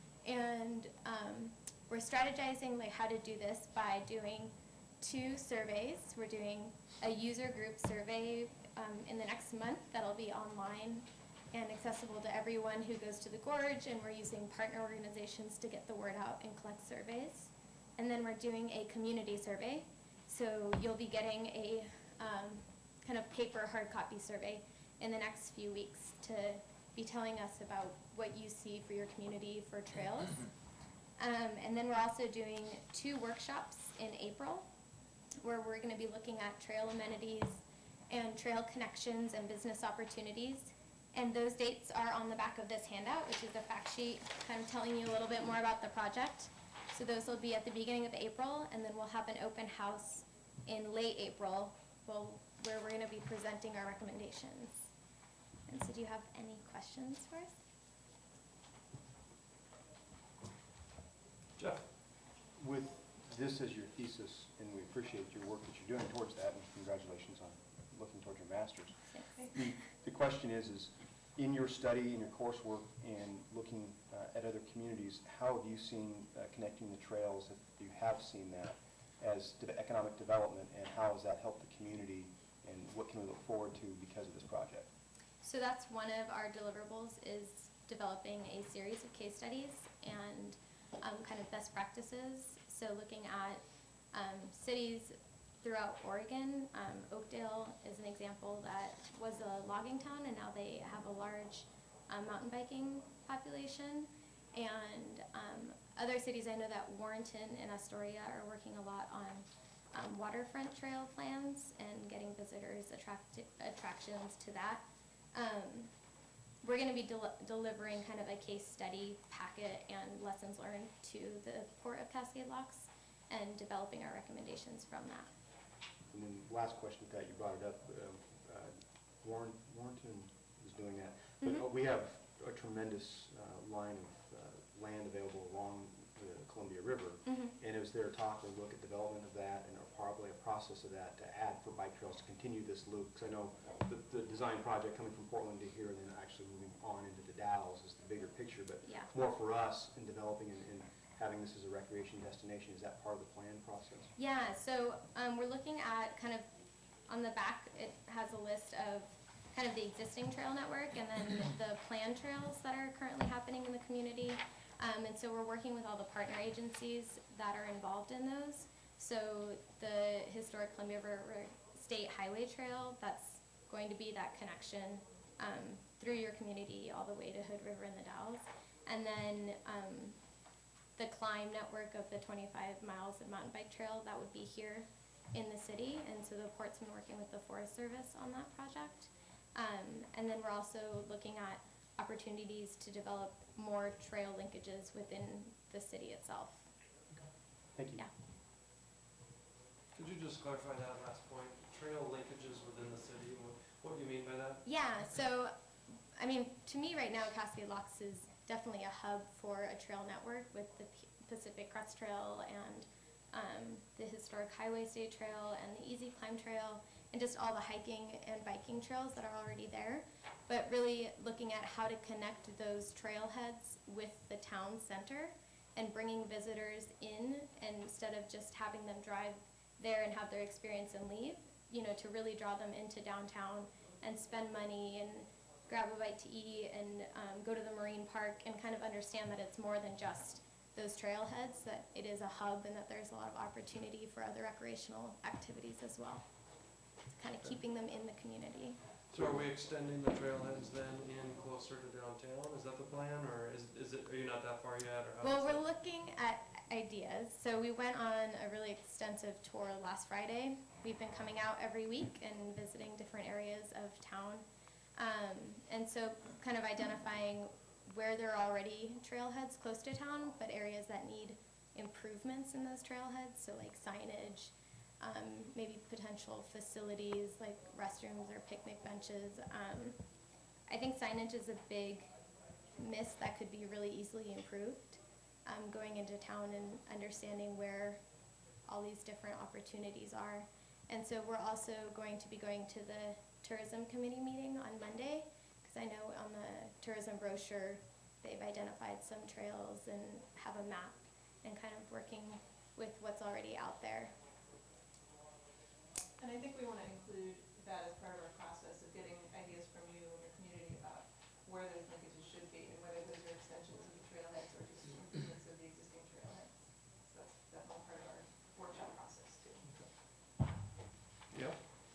S16: And um, we're strategizing like how to do this by doing two surveys. We're doing a user group survey um, in the next month that'll be online and accessible to everyone who goes to the gorge, and we're using partner organizations to get the word out and collect surveys. And then we're doing a community survey. So you'll be getting a um, kind of paper hard copy survey in the next few weeks to be telling us about what you see for your community for trails. Um, and then we're also doing two workshops in April where we're going to be looking at trail amenities and trail connections and business opportunities. And those dates are on the back of this handout, which is a fact sheet kind of telling you a little bit more about the project. So those will be at the beginning of April, and then we'll have an open house in late April well, where we're going to be presenting our recommendations. And so do you have any questions for us?
S1: Jeff?
S7: With this as your thesis, and we appreciate your work that you're doing towards that, and congratulations on looking towards your master's. The, the question is, is in your study, in your coursework, and looking uh, at other communities, how have you seen uh, connecting the trails, if you have seen that, as to the economic development, and how has that helped the community, and what can we look forward to because of this project?
S16: So that's one of our deliverables, is developing a series of case studies and um, kind of best practices. So looking at um, cities throughout Oregon. um, Oakdale is an example that was a logging town, and now they have a large um, mountain biking population. And um, other cities, I know that Warrenton and Astoria are working a lot on um, waterfront trail plans and getting visitors attract attractions to that. Um, we're going to be del delivering kind of a case study packet and lessons learned to the Port of Cascade Locks and developing our recommendations from that.
S7: And then last question with that, you brought it up, um, uh, Warren, Warrenton is doing that. But
S16: Mm-hmm.
S7: uh, we have a tremendous uh, line of uh, land available along the Columbia River.
S16: Mm-hmm.
S7: And it was their talk, and look at development of that, and probably a process of that to add for bike trails to continue this loop. Because I know the, the design project coming from Portland to here and then actually moving on into the Dalles is the bigger picture. But
S16: Yeah.
S7: more for us in developing and, and having this as a recreation destination, is that part of the plan process?
S16: Yeah, so um, we're looking at kind of, on the back, it has a list of kind of the existing trail network and then the planned trails that are currently happening in the community. Um, and so we're working with all the partner agencies that are involved in those. So the historic Columbia River State Highway Trail, that's going to be that connection um, through your community all the way to Hood River and the Dalles. And then um, the climb network of the twenty-five miles of mountain bike trail, that would be here in the city, and so the port's been working with the Forest Service on that project. Um, and then we're also looking at opportunities to develop more trail linkages within the city itself.
S7: Thank you.
S16: Yeah.
S1: Could you just clarify that last point, trail linkages within the city, what, what do you mean by that?
S16: Yeah, so, I mean, to me right now, Cascade Locks is definitely a hub for a trail network with the P Pacific Crest Trail and um, the Historic Highway State Trail and the Easy Climb Trail and just all the hiking and biking trails that are already there. But really looking at how to connect those trailheads with the town center and bringing visitors in, and instead of just having them drive there and have their experience and leave, you know, to really draw them into downtown and spend money and grab a bite to eat and um, go to the marine park and kind of understand that it's more than just those trailheads, that it is a hub and that there's a lot of opportunity for other recreational activities as well. Kind of keeping them in the community.
S1: So are we extending the trailheads then in closer to downtown? Is that the plan, or is, is it, are you not that far yet? Or how
S16: Well,
S1: is
S16: we're
S1: that?
S16: looking at ideas. So we went on a really extensive tour last Friday. We've been coming out every week and visiting different areas of town. Um, and so kind of identifying where there are already trailheads close to town, but areas that need improvements in those trailheads, so like signage, um, maybe potential facilities like restrooms or picnic benches. Um, I think signage is a big miss that could be really easily improved. Um, going into town and understanding where all these different opportunities are. And so we're also going to be going to the tourism committee meeting on Monday, because I know on the tourism brochure they've identified some trails and have a map and kind of working with what's already out there.
S17: And I think we want to include that as part of our process of getting ideas from you and your community about where those linkages should be and whether those are extensions of the trailheads or just improvements of the existing trailheads. So that's definitely part of our workshop process too.
S1: Yeah.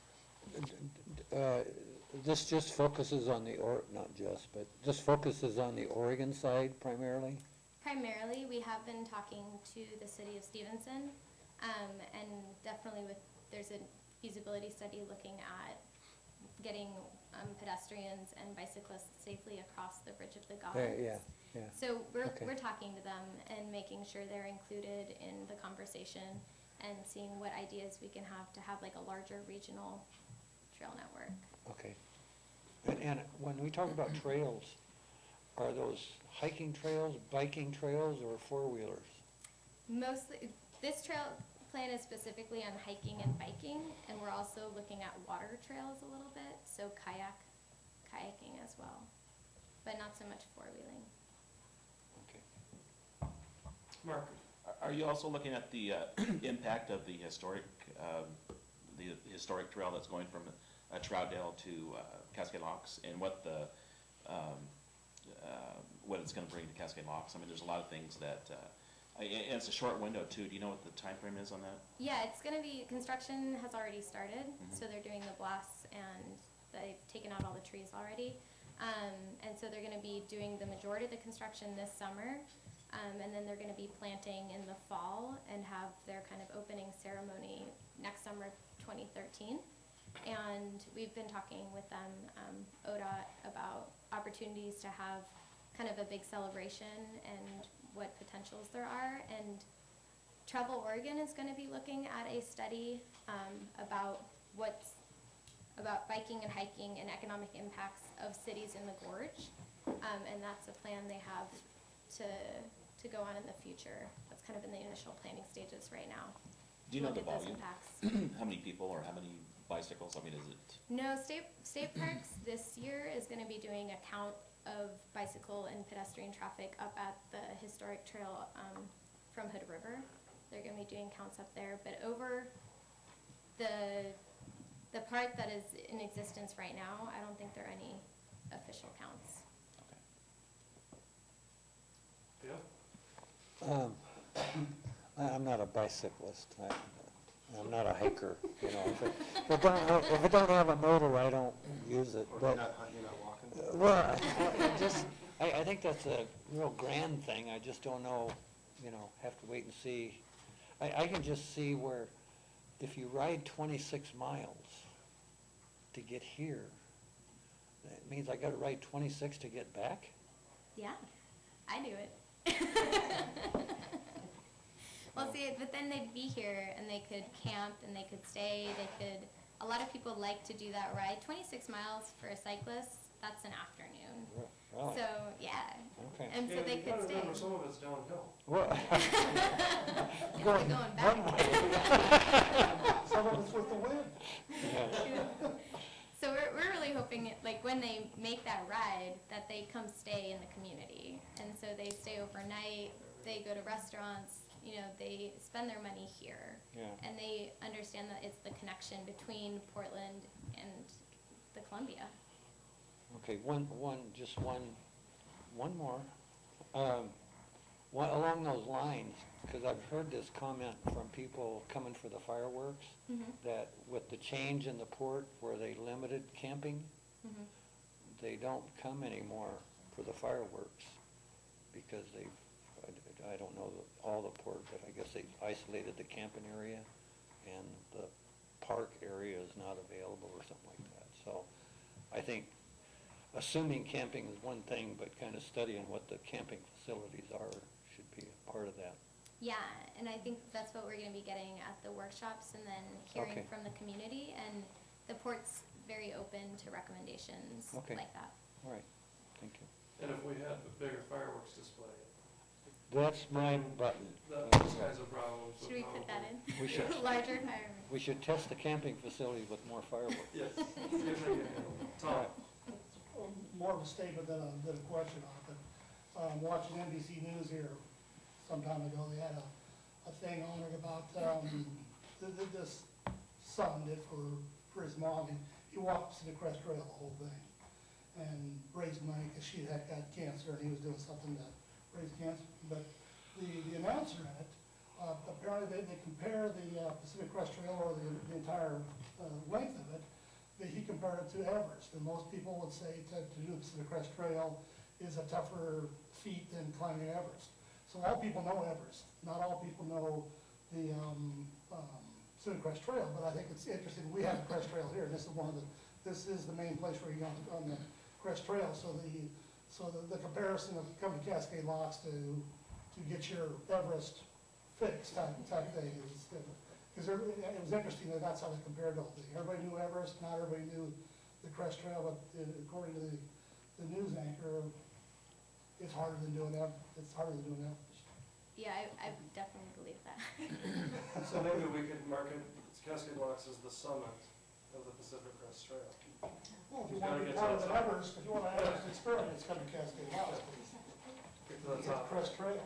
S4: Uh, This just focuses on the, or, not just, but just focuses on the Oregon side primarily?
S16: Primarily, we have been talking to the city of Stevenson, um, and definitely with, there's a feasibility study looking at getting um, pedestrians and bicyclists safely across the Bridge of the Gods.
S4: There, yeah, yeah.
S16: So we're,
S4: Okay.
S16: we're talking to them and making sure they're included in the conversation and seeing what ideas we can have to have like a larger regional trail network.
S4: Okay. And, and when we talk about trails, are those hiking trails, biking trails, or four-wheelers?
S16: Mostly, this trail plan is specifically on hiking and biking, and we're also looking at water trails a little bit, so kayak, kayaking as well, but not so much four-wheeling.
S4: Okay.
S1: Mark?
S18: Are you also looking at the uh, impact of the historic, um, the historic trail that's going from uh, Troutdale to uh, Cascade Locks, and what the um, uh, what it's going to bring to Cascade Locks? I mean, there's a lot of things that, uh, and it's a short window too. Do you know what the time frame is on that?
S16: Yeah, it's going to be, construction has already started,
S18: Mm-hmm.
S16: so they're doing the blasts and they've taken out all the trees already. Um, and so they're going to be doing the majority of the construction this summer, um, and then they're going to be planting in the fall and have their kind of opening ceremony next summer of twenty thirteen. And we've been talking with them, um, O D O T, about opportunities to have kind of a big celebration and what potentials there are. And Travel Oregon is going to be looking at a study um, about what's about biking and hiking and economic impacts of cities in the gorge, um, and that's a plan they have to to go on in the future. That's kind of in the initial planning stages right now.
S18: Do you know
S16: Look
S18: the
S16: at those
S18: volume?
S16: impacts.
S18: How many people or how many bicycles? I mean, is it?
S16: No, state state parks this year is going to be doing a count of bicycle and pedestrian traffic up at the historic trail um, from Hood River. They're going to be doing counts up there, but over the the part that is in existence right now, I don't think there are any official counts.
S1: Yeah.
S4: Um, I- I'm not a bicyclist. I, I'm not a hiker, you know. If it, if it don't have, if it don't have a motor, I don't use it.
S7: Or
S4: But
S7: you're not, you're not walking?
S4: well, I, I just, I, I think that's a real grand thing. I just don't know, you know, have to wait and see. I, I can just see where if you ride twenty-six miles to get here, that means I gotta ride twenty-six to get back?
S16: Yeah, I do it. Well, see, but then they'd be here and they could camp and they could stay, they could, a lot of people like to do that ride. twenty-six miles for a cyclist, that's an afternoon.
S4: Really?
S16: So, yeah.
S4: Okay.
S16: And so
S1: Yeah,
S16: they
S1: you
S16: could
S1: gotta
S16: stay.
S1: remember, some of it's downhill.
S4: Well,
S16: It's
S4: going
S16: like going back.
S4: one way.
S5: Some of it's with the wind.
S4: Yeah.
S16: So we're, we're really hoping, it- like, when they make that ride, that they come stay in the community. And so they stay overnight, they go to restaurants, you know, they spend their money here.
S4: Yeah.
S16: And they understand that it's the connection between Portland and the Columbia.
S4: Okay, one, one, just one, one more. Um, one, along those lines, because I've heard this comment from people coming for the fireworks,
S16: Mhm.
S4: that with the change in the port where they limited camping,
S16: Mhm.
S4: they don't come anymore for the fireworks because they've, I, I don't know the, all the port, but I guess they've isolated the camping area and the park area is not available or something like that. So I think assuming camping is one thing, but kind of studying what the camping facilities are should be a part of that.
S16: Yeah, and I think that's what we're gonna be getting at the workshops and then hearing
S4: Okay.
S16: from the community. And the port's very open to recommendations
S4: Okay.
S16: like that.
S4: All right, thank you.
S1: And if we had a bigger fireworks display,
S4: That's my button.
S1: that, those kinds of problems.
S16: Should we put that in?
S4: We should.
S16: Larger fireworks.
S4: We should test the camping facilities with more fireworks.
S1: Yes. See if they can handle it. Tom?
S5: More of a statement than a, than a question on it, but, um, watching N B C News here some time ago, they had a, a thing on it about, um, th- th- this son did for, for his mom, and he walked to the Crest Trail, the whole thing, and raised money, because she had had cancer, and he was doing something to raise cancer, but the, the announcer in it, uh, apparently they, they compare the, uh, Pacific Crest Trail, or the, the entire, uh, length of it, that he compared it to Everest, and most people would say to, to do the Pacific Crest Trail is a tougher feat than climbing Everest. So all people know Everest, not all people know the, um, um, Pacific Crest Trail, but I think it's interesting, we have the Crest Trail here, and this is one of the, this is the main place where you go on, on the Crest Trail, so the, so the, the comparison of coming to Cascade Locks to, to get your Everest fix type, type thing is different. Because it was interesting that that's how they compared the whole thing. Everybody knew Everest, not everybody knew the Crest Trail, but uh, according to the, the news anchor, it's harder than doing that, it's harder than doing Everest.
S16: Yeah, I, I definitely believe that.
S1: So maybe we could mark it, Cascade Locks as the summit of the Pacific Crest Trail.
S5: Well, if you
S1: Gotta
S5: want to
S1: get
S5: be
S1: to
S5: part
S1: the
S5: of
S1: top.
S5: an Everest, if you want to have Everest experience, come to Cascade Locks.
S1: Get to the
S5: Get
S1: top.
S5: Crest Trail.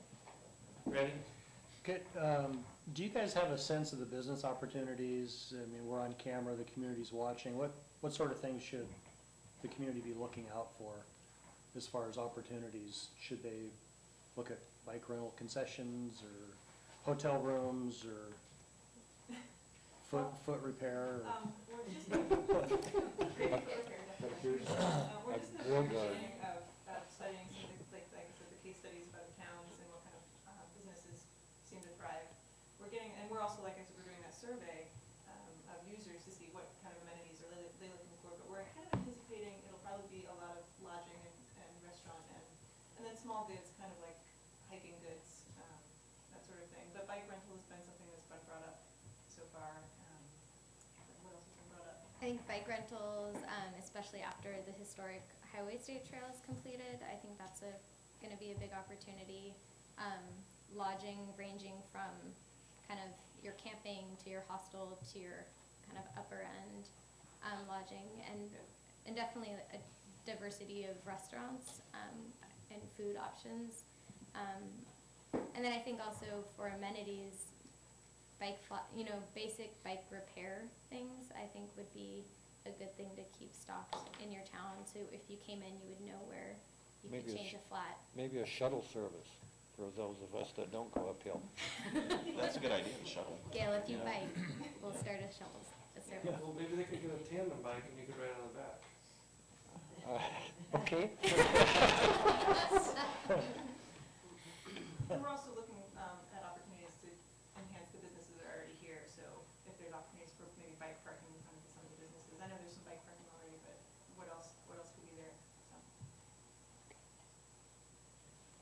S1: Randy?
S13: Could, um, do you guys have a sense of the business opportunities? I mean, we're on camera, the community's watching. What, what sort of things should the community be looking out for as far as opportunities? Should they look at bike rental concessions or hotel rooms or foot, foot repair? or-
S17: Um, we're just, great repair, definitely. Uh, we're just in the
S4: Real good.
S17: beginning of, of studying some of the, like, like I said, the case studies of other towns and what kind of, uh, businesses seem to thrive. We're getting, and we're also, like I said, we're doing that survey, um, of users to see what kind of amenities are they, they looking for, but we're kind of anticipating it'll probably be a lot of lodging and, and restaurant and, and then small goods, kind of like hiking goods, um, that sort of thing. But bike rental has been something that's been brought up so far. Um, what else has been brought up?
S16: I think bike rentals, um, especially after the historic Highway State Trail is completed, I think that's a, gonna be a big opportunity. Um, lodging ranging from kind of your camping to your hostel to your kind of upper end, um, lodging, and, and definitely a diversity of restaurants, um, and food options. Um, and then I think also for amenities, bike, flo- you know, basic bike repair things, I think would be a good thing to keep stocked in your town. So if you came in, you would know where you
S4: Maybe
S16: could
S4: a
S16: change
S4: sh-
S16: a flat.
S4: Maybe a shuttle service for those of us that don't go uphill.
S18: That's a good idea, the shuttle.
S16: Gail, if you
S18: Yeah.
S16: bike, we'll start a shuttle, a service.
S1: Well, maybe they could get a tandem bike and you could ride on the back.
S4: Uh, Okay.
S17: And we're also looking, um, at opportunities to enhance the businesses that are already here, so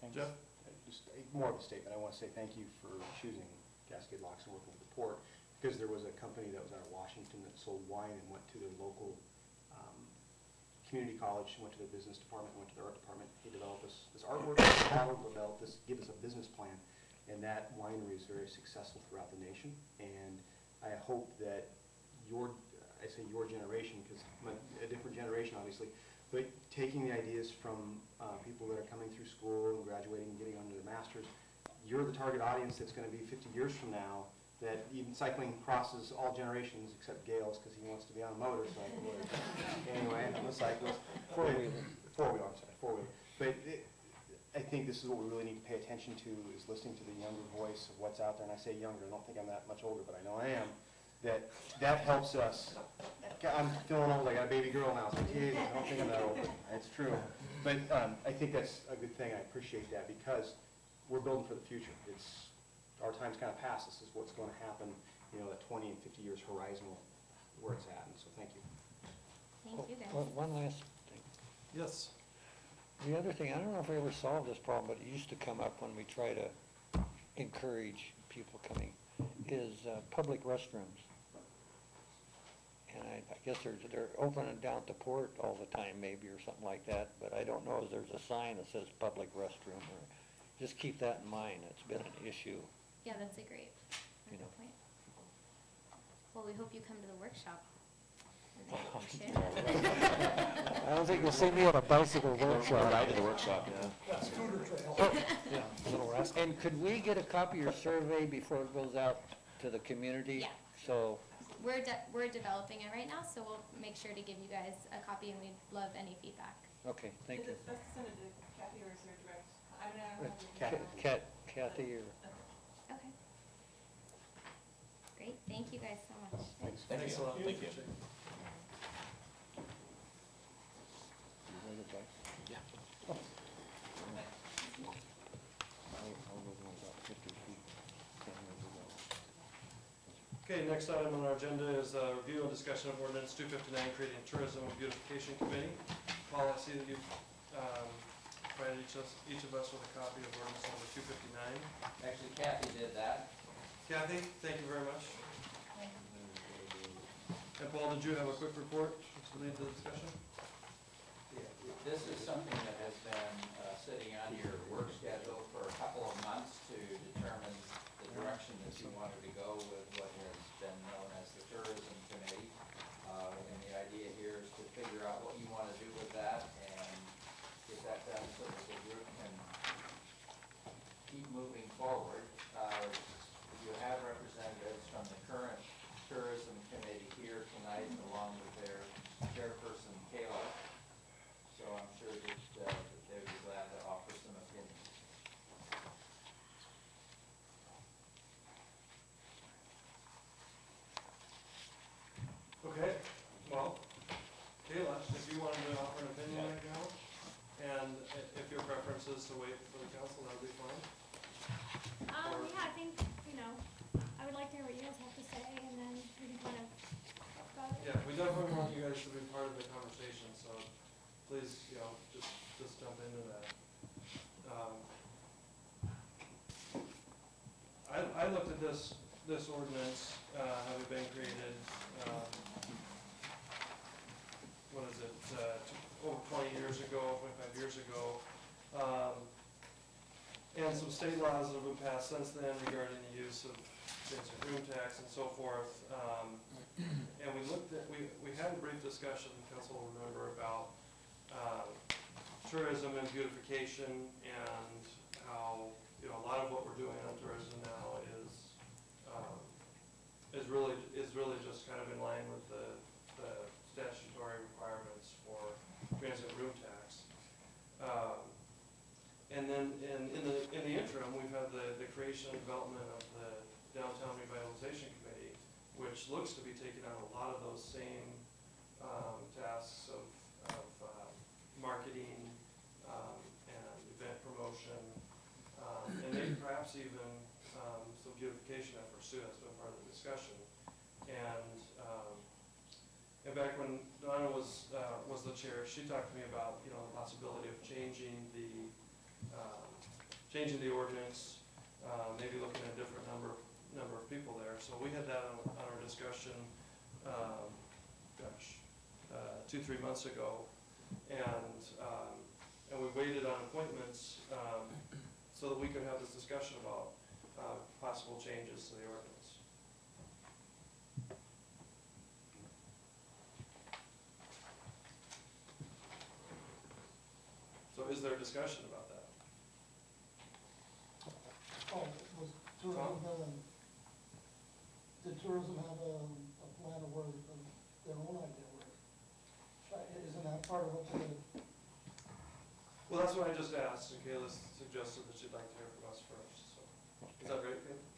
S7: things.
S1: Jeff?
S7: Uh, Just a- more of a statement. I want to say thank you for choosing Cascade Locks and working with the port, because there was a company that was out of Washington that sold wine and went to their local um, community college, went to their business department, went to their art department. He developed this, this artwork, model, developed this, give us a business plan, and that winery is very successful throughout the nation. And I hope that your, I say your generation, because I'm a different generation, obviously, but taking the ideas from uh, people that are coming through school and graduating and getting onto their masters, you're the target audience that's going to be fifty years from now, that even cycling crosses all generations except Gail's, because he wants to be on a motorcycle. Anyway, I'm a cyclist.
S4: Four-wheeler.
S7: Four-wheeler, I'm sorry, four-wheeler. But it, I think this is what we really need to pay attention to, is listening to the younger voice of what's out there. And I say younger, I don't think I'm that much older, but I know I am. That that helps us. I'm feeling old. I got a baby girl now, so geez, I don't think I'm that old, but it's true. But um, I think that's a good thing. I appreciate that, because we're building for the future. It's our time's kind of past. This is what's going to happen. You know, that twenty and fifty years horizon, where it's at. And so, thank you.
S16: Thank you, guys.
S4: One one last thing.
S1: Yes.
S4: The other thing, I don't know if we ever solved this problem, but it used to come up when we try to encourage people coming, is uh, public restrooms. And I, I guess they're, they're open and down at the port all the time, maybe, or something like that, but I don't know if there's a sign that says public restroom, or, just keep that in mind. It's been an issue.
S16: Yeah, that's a great,
S4: You
S16: that's
S4: know.
S16: a point. Well, we hope you come to the workshop.
S4: I don't think you'll see me at a bicycle workshop.
S18: Ride to the workshop, yeah.
S5: That's scooter trail.
S4: Oh, yeah, little rascal. And could we get a copy of your survey before it goes out to the community?
S16: Yeah.
S4: So,
S16: We're, de- we're developing it right now, so we'll make sure to give you guys a copy, and we'd love any feedback.
S4: okay, thank
S17: Is
S4: you.
S17: it best to send it to Kathy, or is there a direct, I mean, I don't have your
S4: Ca-
S17: email.
S4: Cat, Kathy, or,
S16: Okay. Great, thank you guys so much.
S7: Thanks.
S1: Thanks a lot.
S18: Thank you.
S4: yeah. Oh. I'll, I'll go down about fifty feet, ten years ago.
S1: Okay, next item on our agenda is uh, review and discussion of ordinance two fifty-nine, creating tourism and beautification committee. Paul, I see that you've um, provided each of us, each of us with a copy of ordinance number two fifty-nine.
S3: Actually, Kathy did that.
S1: Kathy, thank you very much. And Paul, did you have a quick report to lead the discussion?
S3: This is something that has been uh, sitting on your work schedule for a couple of months to determine the direction that you wanted to go with what has been known as the tourism committee. Uh, and the idea here is to figure out what you want to do with that and get that done so that the group can keep moving forward. Uh, you have representatives from the current tourism committee here tonight, along with their chairperson, Kayla. So I'm sure that, uh, that they would be glad to offer some opinions.
S1: Okay, well, Kayla, if you wanted to offer an opinion right now, and i- if your preference is to wait for the council, that would be fine.
S19: Um,
S1: Or-
S19: yeah, I think, you know, I would like to hear what you guys have to say, and then we can kind of talk about it.
S1: Yeah, we definitely want you guys to be part of the conversation, so please, you know, just, just jump into that. Um, I, I looked at this, this ordinance, uh, having been created, um, what is it, uh, tw- over twenty years ago, twenty-five years ago. Um, and some state laws that have been passed since then regarding the use of basic room tax and so forth. Um, and we looked at, we, we had a brief discussion, council will remember, about, um, tourism and beautification, and how, you know, a lot of what we're doing on tourism now is, um, is really, is really just kind of in line with the, the statutory requirements for transit room tax. Um, and then in, in the, in the interim, we've had the, the creation and development of the Downtown Revitalization Committee, which looks to be taking on a lot of those same, um, tasks of, of, uh, marketing, um, and event promotion, um, and maybe perhaps even, um, some beautification efforts too. That's been part of the discussion. And, um, and back when Donna was, uh, was the chair, she talked to me about, you know, the possibility of changing the, um, changing the ordinance, uh, maybe looking at a different number, number of people there. So we had that on, on our discussion, um, gosh, uh, two, three months ago. And, um, and we waited on appointments, um, so that we could have this discussion about, uh, possible changes to the ordinance. So is there a discussion about that?
S5: Oh, was tourism, um, did tourism have a, a plan of where, of their own idea where? Uh, Isn't that part of what they,
S1: Well, that's what I just asked, and Kayla suggested that she'd like to hear from us first, so. Is that right, Kayla?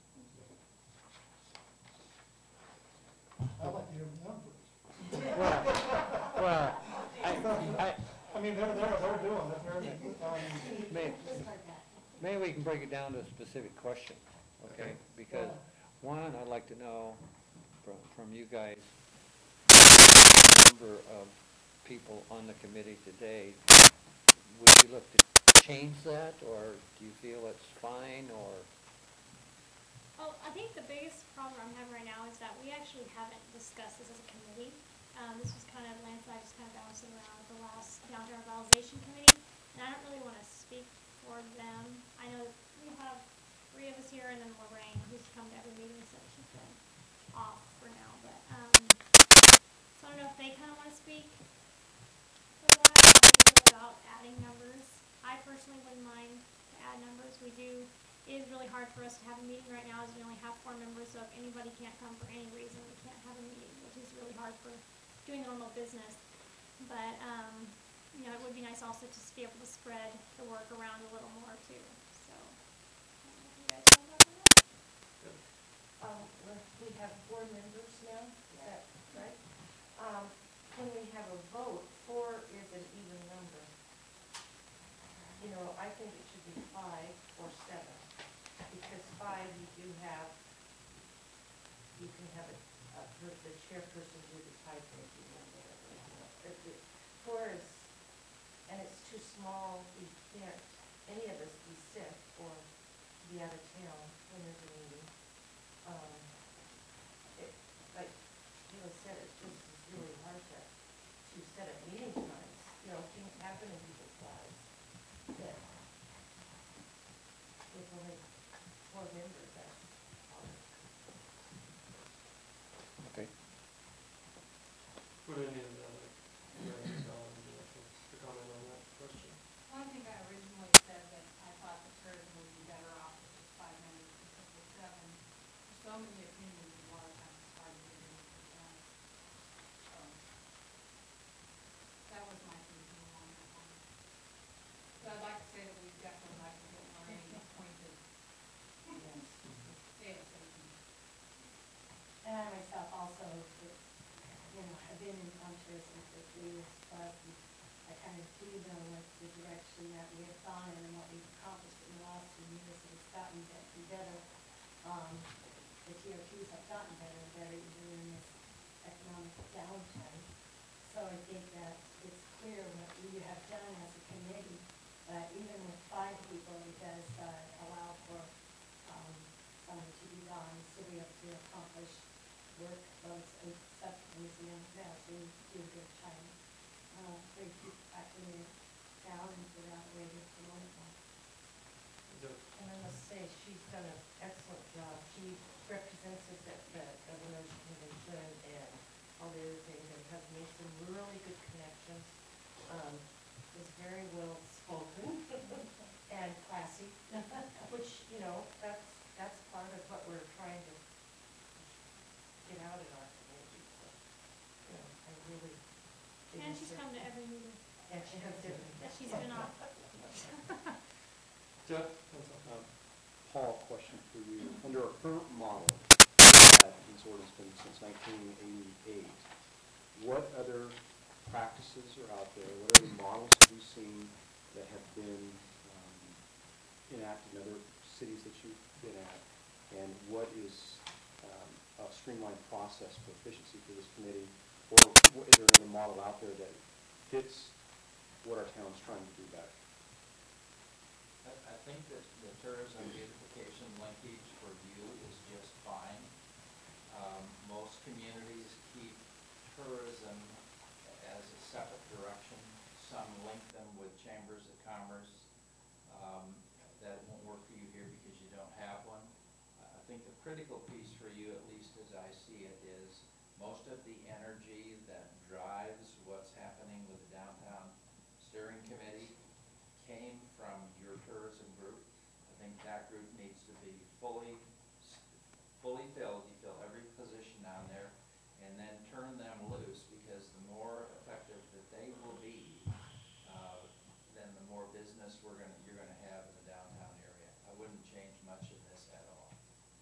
S5: I'd like to hear from them first.
S4: Well, well, I, I,
S5: I mean, they're, they're, they're doing it, they're, um,
S4: may, maybe we can break it down to a specific question, okay? Because, one, I'd like to know from, from you guys, the number of people on the committee today, would you look to change that, or do you feel it's fine, or?
S19: Well, I think the biggest problem I'm having right now is that we actually haven't discussed this as a committee. Um, this was kind of, Lance and I just kind of bouncing around at the last downtown revitalization committee, and I don't really want to speak for them. I know that we have three of us here, and then Lorraine, who's come to every meeting, so she's been off for now, but, um, so I don't know if they kind of want to speak for the while, how they feel about adding numbers. I personally wouldn't mind to add numbers. We do, it is really hard for us to have a meeting right now, as we only have four members, so if anybody can't come for any reason, we can't have a meeting, which is really hard for doing normal business. But, um, you know, it would be nice also to just be able to spread the work around a little more too, so. I don't know if you guys want to talk about that?
S20: Um, we have four members now, is that right? Um, when we have a vote, four is an even number. You know, I think it should be five or seven, because five, you do have, you can have a, a, per- the chairperson do the tiebreaking or whatever. You know. But the four is, and it's too small, we can't, any of us be sick or be out of town when there's a meeting. Um, it, like Kayla said, it's just, it's really hard to, to set up meeting times. You know, things happen in people's lives that with only four members, that's hard.
S4: Okay.
S1: Would any of the other, members, um, to comment on that question?
S21: Well, I think I originally said that I thought the tourism would be better off with just five members instead of seven. There's so many opinions, a lot of times it's hard to get anything done. So, that was my thinking on that one. So I'd like to say that we'd definitely like to get Lorraine appointed.
S20: Yes.
S21: ASAP.
S20: And I myself also, you know, have been on tourism for three years plus, and I kind of do know what the direction that we have gone in and what we've accomplished in the last few years, and it's gotten be- better. Um, the T O Ts have gotten better and better even during this economic downturn. So I think that it's clear what we have done as a committee, but even with five people, it does uh, allow for um, someone to be gone, so we have to accomplish work, votes, and subcommittees, and everything else, and do a good time. Uh, bring people back in there down and figure out a way to promote them. And I must say, she's done an excellent job. She represents us at the governor's convention and all the other things, and has made some really good connections. Um, is very well spoken and classy, which, you know, that's, that's part of what we're trying to get out in our community. So, you know, I really. think
S19: And
S20: it's
S19: she's
S20: a-
S19: come to every meeting
S20: And she has different.
S19: that she's been on.
S1: Jeff?
S7: Um, Paul, question for you. Under our current model, we've had this ordinance been since nineteen eighty-eight. What other practices are out there? What other models have you seen that have been um, enacted in other cities that you've been at? And what is um, a streamlined process for efficiency for this committee? Or is there another model out there that fits what our town's trying to do better?
S3: I I, I think that the tourism beautification linkage for you is just fine. Um, most communities keep tourism as a separate direction. Some link them with chambers of commerce. Um, that won't work for you here because you don't have one. I think the critical piece for you, at least as I see it, is most of the energy that drives what's happening with the downtown steering committee came from your tourism group. I think that group needs to be fully, fully filled. You fill every position down there, and then turn them loose, because the more effective that they will be, uh, then the more business we're gonna, you're gonna have in the downtown area. I wouldn't change much of this at all.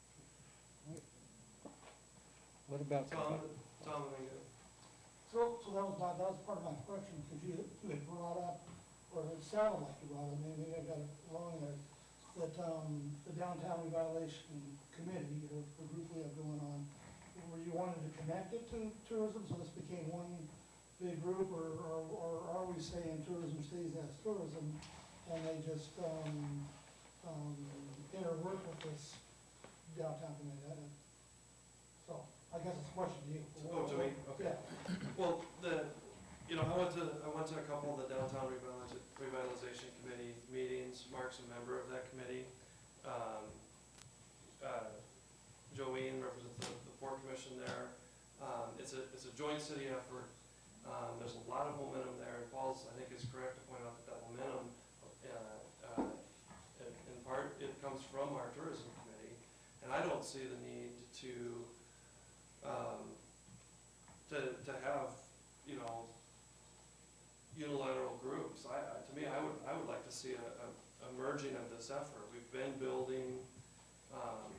S4: What about?
S1: Tom, Tom, and then
S5: So, so that was my, that was part of my question, because you, you had brought up, or it sounded like you brought up, maybe I got it wrong there, that, um, the downtown revitalization committee, or the group we have going on, where you wanted to connect it to tourism, so this became one big group, or, or, or are we saying tourism stays as tourism, and they just, um, um, interwork with this downtown committee? I didn't- So, I guess it's a question to you.
S1: Oh, to me? Okay.
S5: Yeah.
S1: Well, the, you know, I went to, I went to a couple of the downtown revitaliza- revitalization committee meetings. Mark's a member of that committee. Um, uh, Joanne represents the, the Port Commission there. Um, it's a, it's a joint city effort. Um, there's a lot of momentum there, and Paul's, I think, is correct to point out that that momentum, uh, uh, in, in part, it comes from our tourism committee. And I don't see the need to, um, to, to have, you know, unilateral groups. I, I, to me, I would, I would like to see a, a, a merging of this effort. We've been building, um,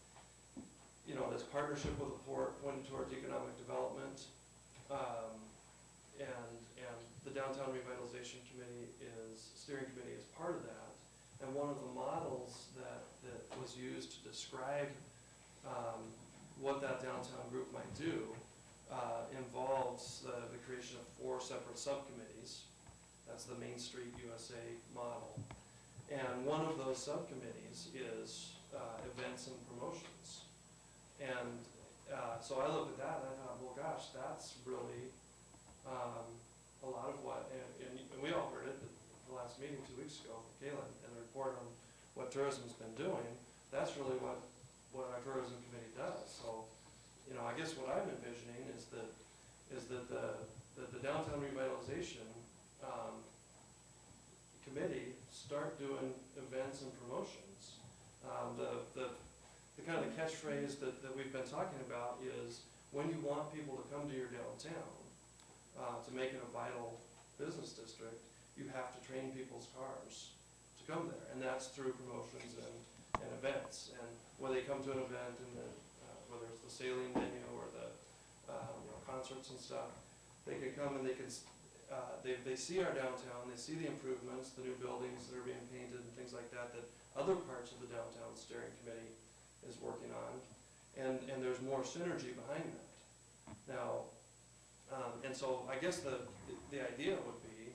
S1: you know, this partnership with the port pointing towards economic development. Um, and, and the Downtown Revitalization Committee is, steering committee is part of that. And one of the models that, that was used to describe, um, what that downtown group might do, uh, involves uh, the creation of four separate subcommittees. That's the Main Street U S A model. And one of those subcommittees is uh, events and promotions. And uh, so I looked at that and I thought, well, gosh, that's really um, a lot of what, and, and, and we all heard it at the last meeting two weeks ago from Kayla, and the report on what tourism's been doing. That's really what, what our tourism committee does. So, you know, I guess what I'm envisioning is that, is that the, that the downtown revitalization um, committee start doing events and promotions. Um, the, the, the kind of the catchphrase that, that we've been talking about is, when you want people to come to your downtown, uh, to make it a vital business district, you have to train people's cars to come there. And that's through promotions and, and events. And when they come to an event, in the, uh, whether it's the sailing venue or the um, you know, concerts and stuff, they can come and they can, uh, they, they see our downtown, they see the improvements, the new buildings that are being painted and things like that, that other parts of the downtown steering committee is working on. And, and there's more synergy behind that. Now, um, and so I guess the, the idea would be,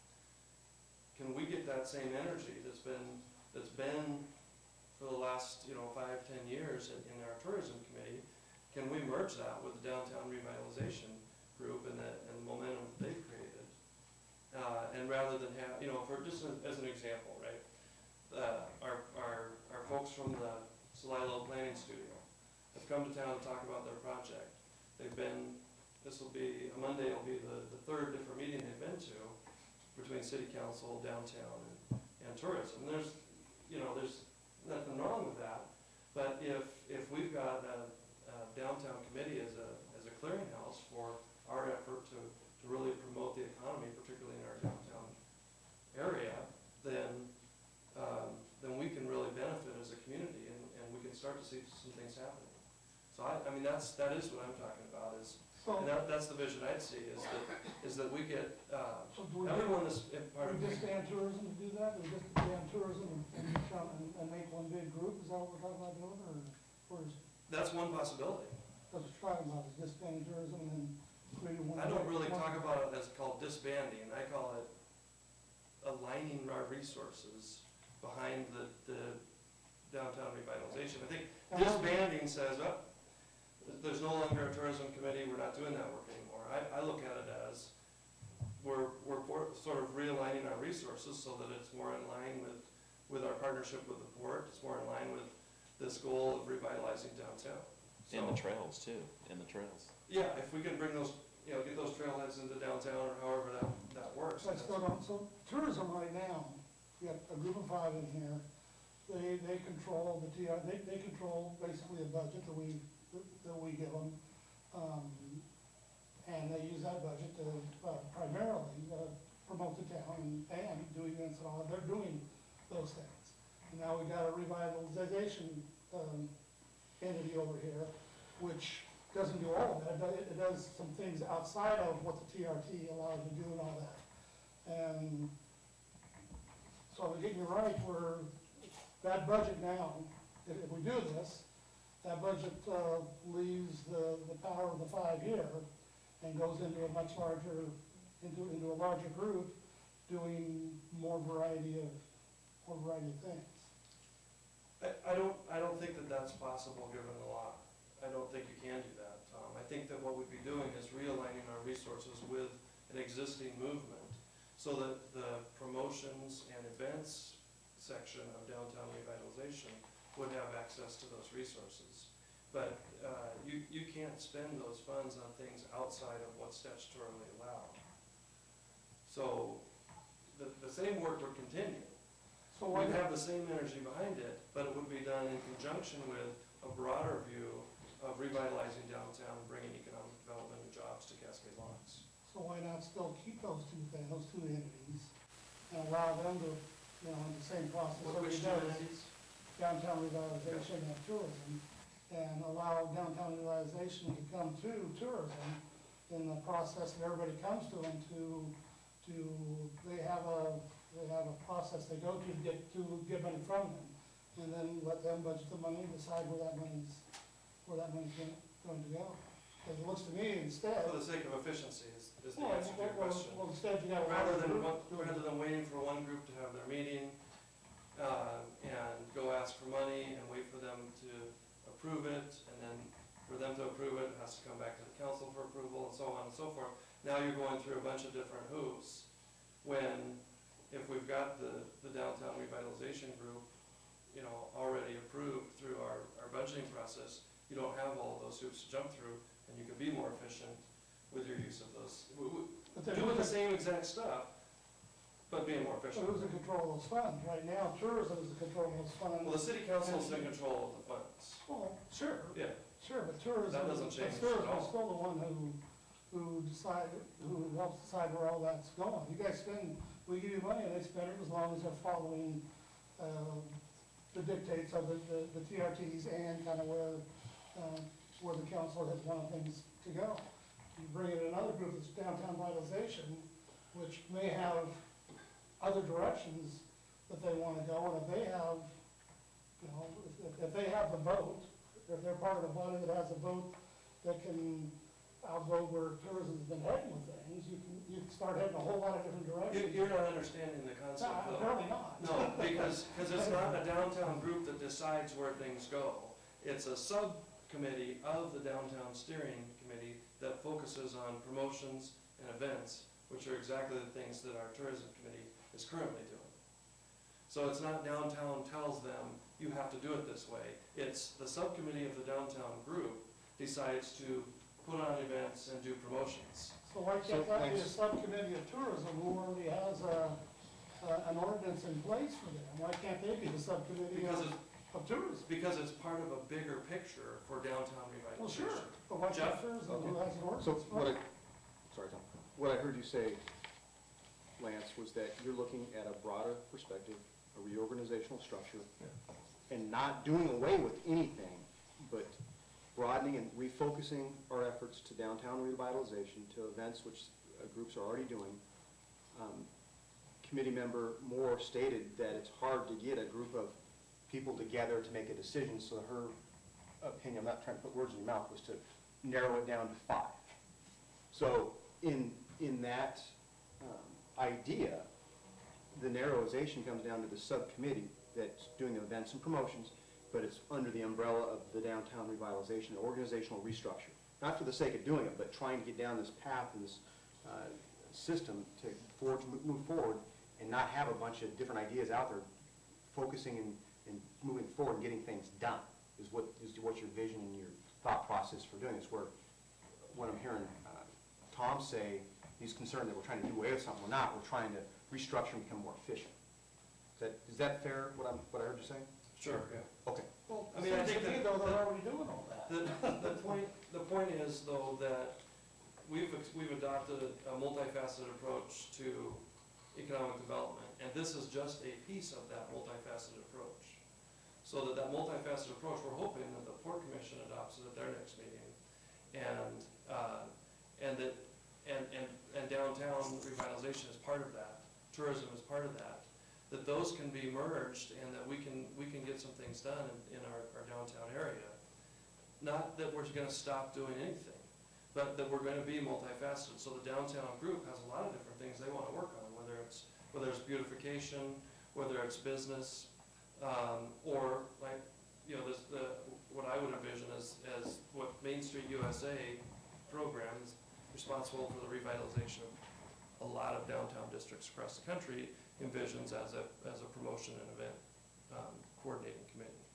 S1: can we get that same energy that's been, that's been for the last, you know, five, ten years in, in our tourism committee, can we merge that with the downtown revitalization group and the, and the momentum that they've created? Uh, and rather than have, you know, for just as, as an example, right, uh, our, our, our folks from the Celilo Planning Studio have come to town to talk about their project. They've been, this will be, a Monday will be the, the third different meeting they've been to between city council, downtown, and, and tourism. And there's, you know, there's nothing wrong with that, but if, if we've got a, a downtown committee as a, as a clearinghouse for our effort to, to really promote the economy, particularly in our downtown area, then, um, then we can really benefit as a community, and, and we can start to see some things happening. So I, I mean, that's, that is what I'm talking about, is, and that, that's the vision I'd see, is that, is that we get, uh,
S5: So do we,
S1: everyone is in part
S5: do
S1: of
S5: we
S1: it.
S5: disband tourism to do that? Do we disband tourism and, and become, and, and make one big group? Is that what we're talking about doing, or, or is,
S1: That's one possibility.
S5: that's what we're talking about, is disbanding tourism and then creating one?
S1: I don't really
S5: one-
S1: talk about it as called disbanding. I call it aligning our resources behind the, the downtown revitalization. I think this banding says, oh, there's no longer a tourism committee, we're not doing that work anymore. I, I look at it as, we're, we're sort of realigning our resources so that it's more in line with, with our partnership with the port, it's more in line with this goal of revitalizing downtown. So,
S18: And the trails too, and the trails.
S1: yeah, if we can bring those, you know, get those trailheads into downtown or however that, that works.
S5: Let's go down, so tourism right now, we have a group of five in here, they, they control the T R, they, they control basically a budget that we, that we give them. Um, and they use that budget to uh, primarily uh, promote the town and, and do events and all that, they're doing those things. And now we've got a revitalization, um, entity over here, which doesn't do all of that, it, it does some things outside of what the T R T allows you to do and all that. And so I'm getting you right, where that budget now, if, if we do this, that budget, uh, leaves the, the power of the five here and goes into a much larger, into, into a larger group doing more variety of, more variety of things.
S1: I, I don't, I don't think that that's possible given the law. I don't think you can do that, Tom. I think that what we'd be doing is realigning our resources with an existing movement so that the promotions and events section of downtown revitalization would have access to those resources. But uh, you, you can't spend those funds on things outside of what's statutorily allowed. So the, the same work would continue.
S5: So
S1: We'd have the same energy behind it, but it would be done in conjunction with a broader view of revitalizing downtown and bringing economic development and jobs to Cascade Locks.
S5: So why not still keep those two things, those two entities, and allow them to, you know, in the same process.
S1: What- Which two
S5: everybody does,
S1: entities?
S5: Downtown revitalization and tourism, and allow downtown revitalization to come to tourism in the process that everybody comes to them to, to, they have a, they have a process they go to to get, to get money from them, and then let them budget the money and decide where that money's, where that money's going, going to go. Because it looks to me instead.
S1: For the sake of efficiency is, is the
S5: Well,
S1: answer to your
S5: well,
S1: question.
S5: well, instead you got a
S1: Rather
S5: larger
S1: than,
S5: group
S1: one-
S5: doing it.
S1: rather than waiting for one group to have their meeting, uh, and go ask for money and wait for them to approve it, and then for them to approve it, it has to come back to the council for approval, and so on and so forth. Now you're going through a bunch of different hoops, when if we've got the, the downtown revitalization group, you know, already approved through our, our budgeting process, you don't have all of those hoops to jump through, and you can be more efficient with your use of those. We- we-
S5: But then
S1: Doing
S5: who's
S1: the same exact stuff, but being more
S5: So
S1: efficient.
S5: who's in control of those funds? Right now, tourism is in control of those funds.
S1: Well, the city council's in control of the funds.
S5: Well, sure,
S1: Yeah,
S5: sure, but tourism.
S1: That doesn't
S5: but
S1: change at
S5: tourism
S1: all.
S5: is still the one who, who decide, who helps decide where all that's going. You guys spend, we give you money and they spend it as long as they're following, um, the dictates of the, the, the T R Ts and kind of where, um, where the council has wanted things to go. You bring in another group that's downtown vitalization, which may have other directions that they want to go, and if they have, you know, if, if they have the vote, if they're part of the body that has a vote that can outvote where tourism's been heading with things, you can, you can start heading a whole lot of different
S1: You-
S5: directions.
S1: you're not understanding the concept
S5: No,
S1: though.
S5: apparently not.
S1: No, because, because it's not a downtown group that decides where things go. It's a subcommittee of the downtown steering committee that focuses on promotions and events, which are exactly the things that our tourism committee is currently doing. So it's not downtown tells them, you have to do it this way. It's the subcommittee of the downtown group decides to put on events and do promotions.
S5: So why can't
S7: So,
S5: that be a
S7: thanks.
S5: subcommittee of tourism who already has a, a- an ordinance in place for them? Why can't they be the subcommittee
S1: Because
S5: of,
S1: it's,
S5: of tourism?
S1: because it's part of a bigger picture for downtown
S5: Well,
S1: revitalization.
S5: sure, but why
S1: Jeff?
S5: can't tourism who has an
S7: So
S5: ordinance?
S7: what I, sorry, Tom, what I heard you say, Lance, was that you're looking at a broader perspective, a reorganizational structure, and not doing away with anything, but broadening and refocusing our efforts to downtown revitalization, to events which uh, groups are already doing. Um, Committee member Moore stated that it's hard to get a group of people together to make a decision, so her opinion, I'm not trying to put words in your mouth, was to narrow it down to five. So in, in that um, idea, the narrowization comes down to the subcommittee that's doing the events and promotions, but it's under the umbrella of the downtown revitalization, organizational restructure. Not for the sake of doing it, but trying to get down this path and this uh, system to forward, to move forward and not have a bunch of different ideas out there, focusing and, and moving forward and getting things done is what is what your vision and your thought process for doing this. Where what I'm hearing uh, Tom say, he's concerned that we're trying to do away with something. We're not. We're trying to restructure and become more efficient. Is that is that fair? What I'm what I heard you say?
S1: Sure, yeah.
S7: Okay.
S5: Well,
S1: I mean, I think that,
S5: though, they're
S1: that-
S5: already doing all that.
S1: the, the point, the point is though that we've, ex- we've adopted a multifaceted approach to economic development, and this is just a piece of that multifaceted approach. So that that multifaceted approach, we're hoping that the Port Commission adopts it at their next meeting, and, uh, and that, and, and, and downtown revitalization is part of that, tourism is part of that, that those can be merged and that we can, we can get some things done in, in our, our downtown area. Not that we're gonna stop doing anything, but that we're gonna be multifaceted. So the downtown group has a lot of different things they wanna work on, whether it's, whether it's beautification, whether it's business, um, or like, you know, this, the, what I would envision is, as what Main Street U S A program is responsible for the revitalization of a lot of downtown districts across the country, envisions as a, as a promotion and event um, coordinating committee.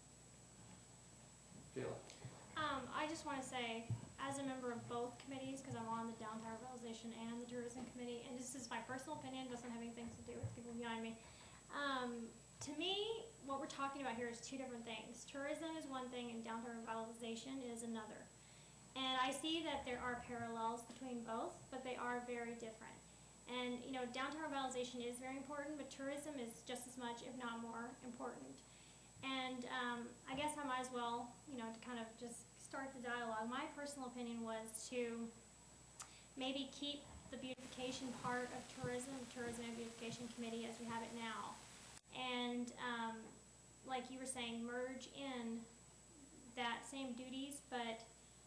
S1: Kayla?
S19: Um, I just want to say, as a member of both committees, because I'm on the downtown revitalization and the tourism committee, and this is my personal opinion, doesn't have anything to do with people behind me. Um, to me, what we're talking about here is two different things. Tourism is one thing and downtown revitalization is another. And I see that there are parallels between both, but they are very different. And, you know, downtown revitalization is very important, but tourism is just as much, if not more, important. And um, I guess I might as well, you know, to kind of just start the dialogue. My personal opinion was to maybe keep the beautification part of tourism, tourism and beautification committee as we have it now. And um, like you were saying, merge in that same duties, but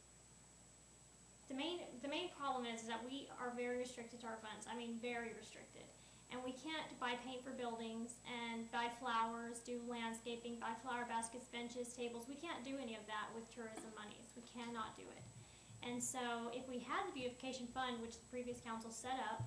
S19: The main, the main problem is, is that we are very restricted to our funds. I mean, very restricted. And we can't buy paint for buildings and buy flowers, do landscaping, buy flower baskets, benches, tables. We can't do any of that with tourism monies. We cannot do it. And so if we had the beautification fund, which the previous council set up,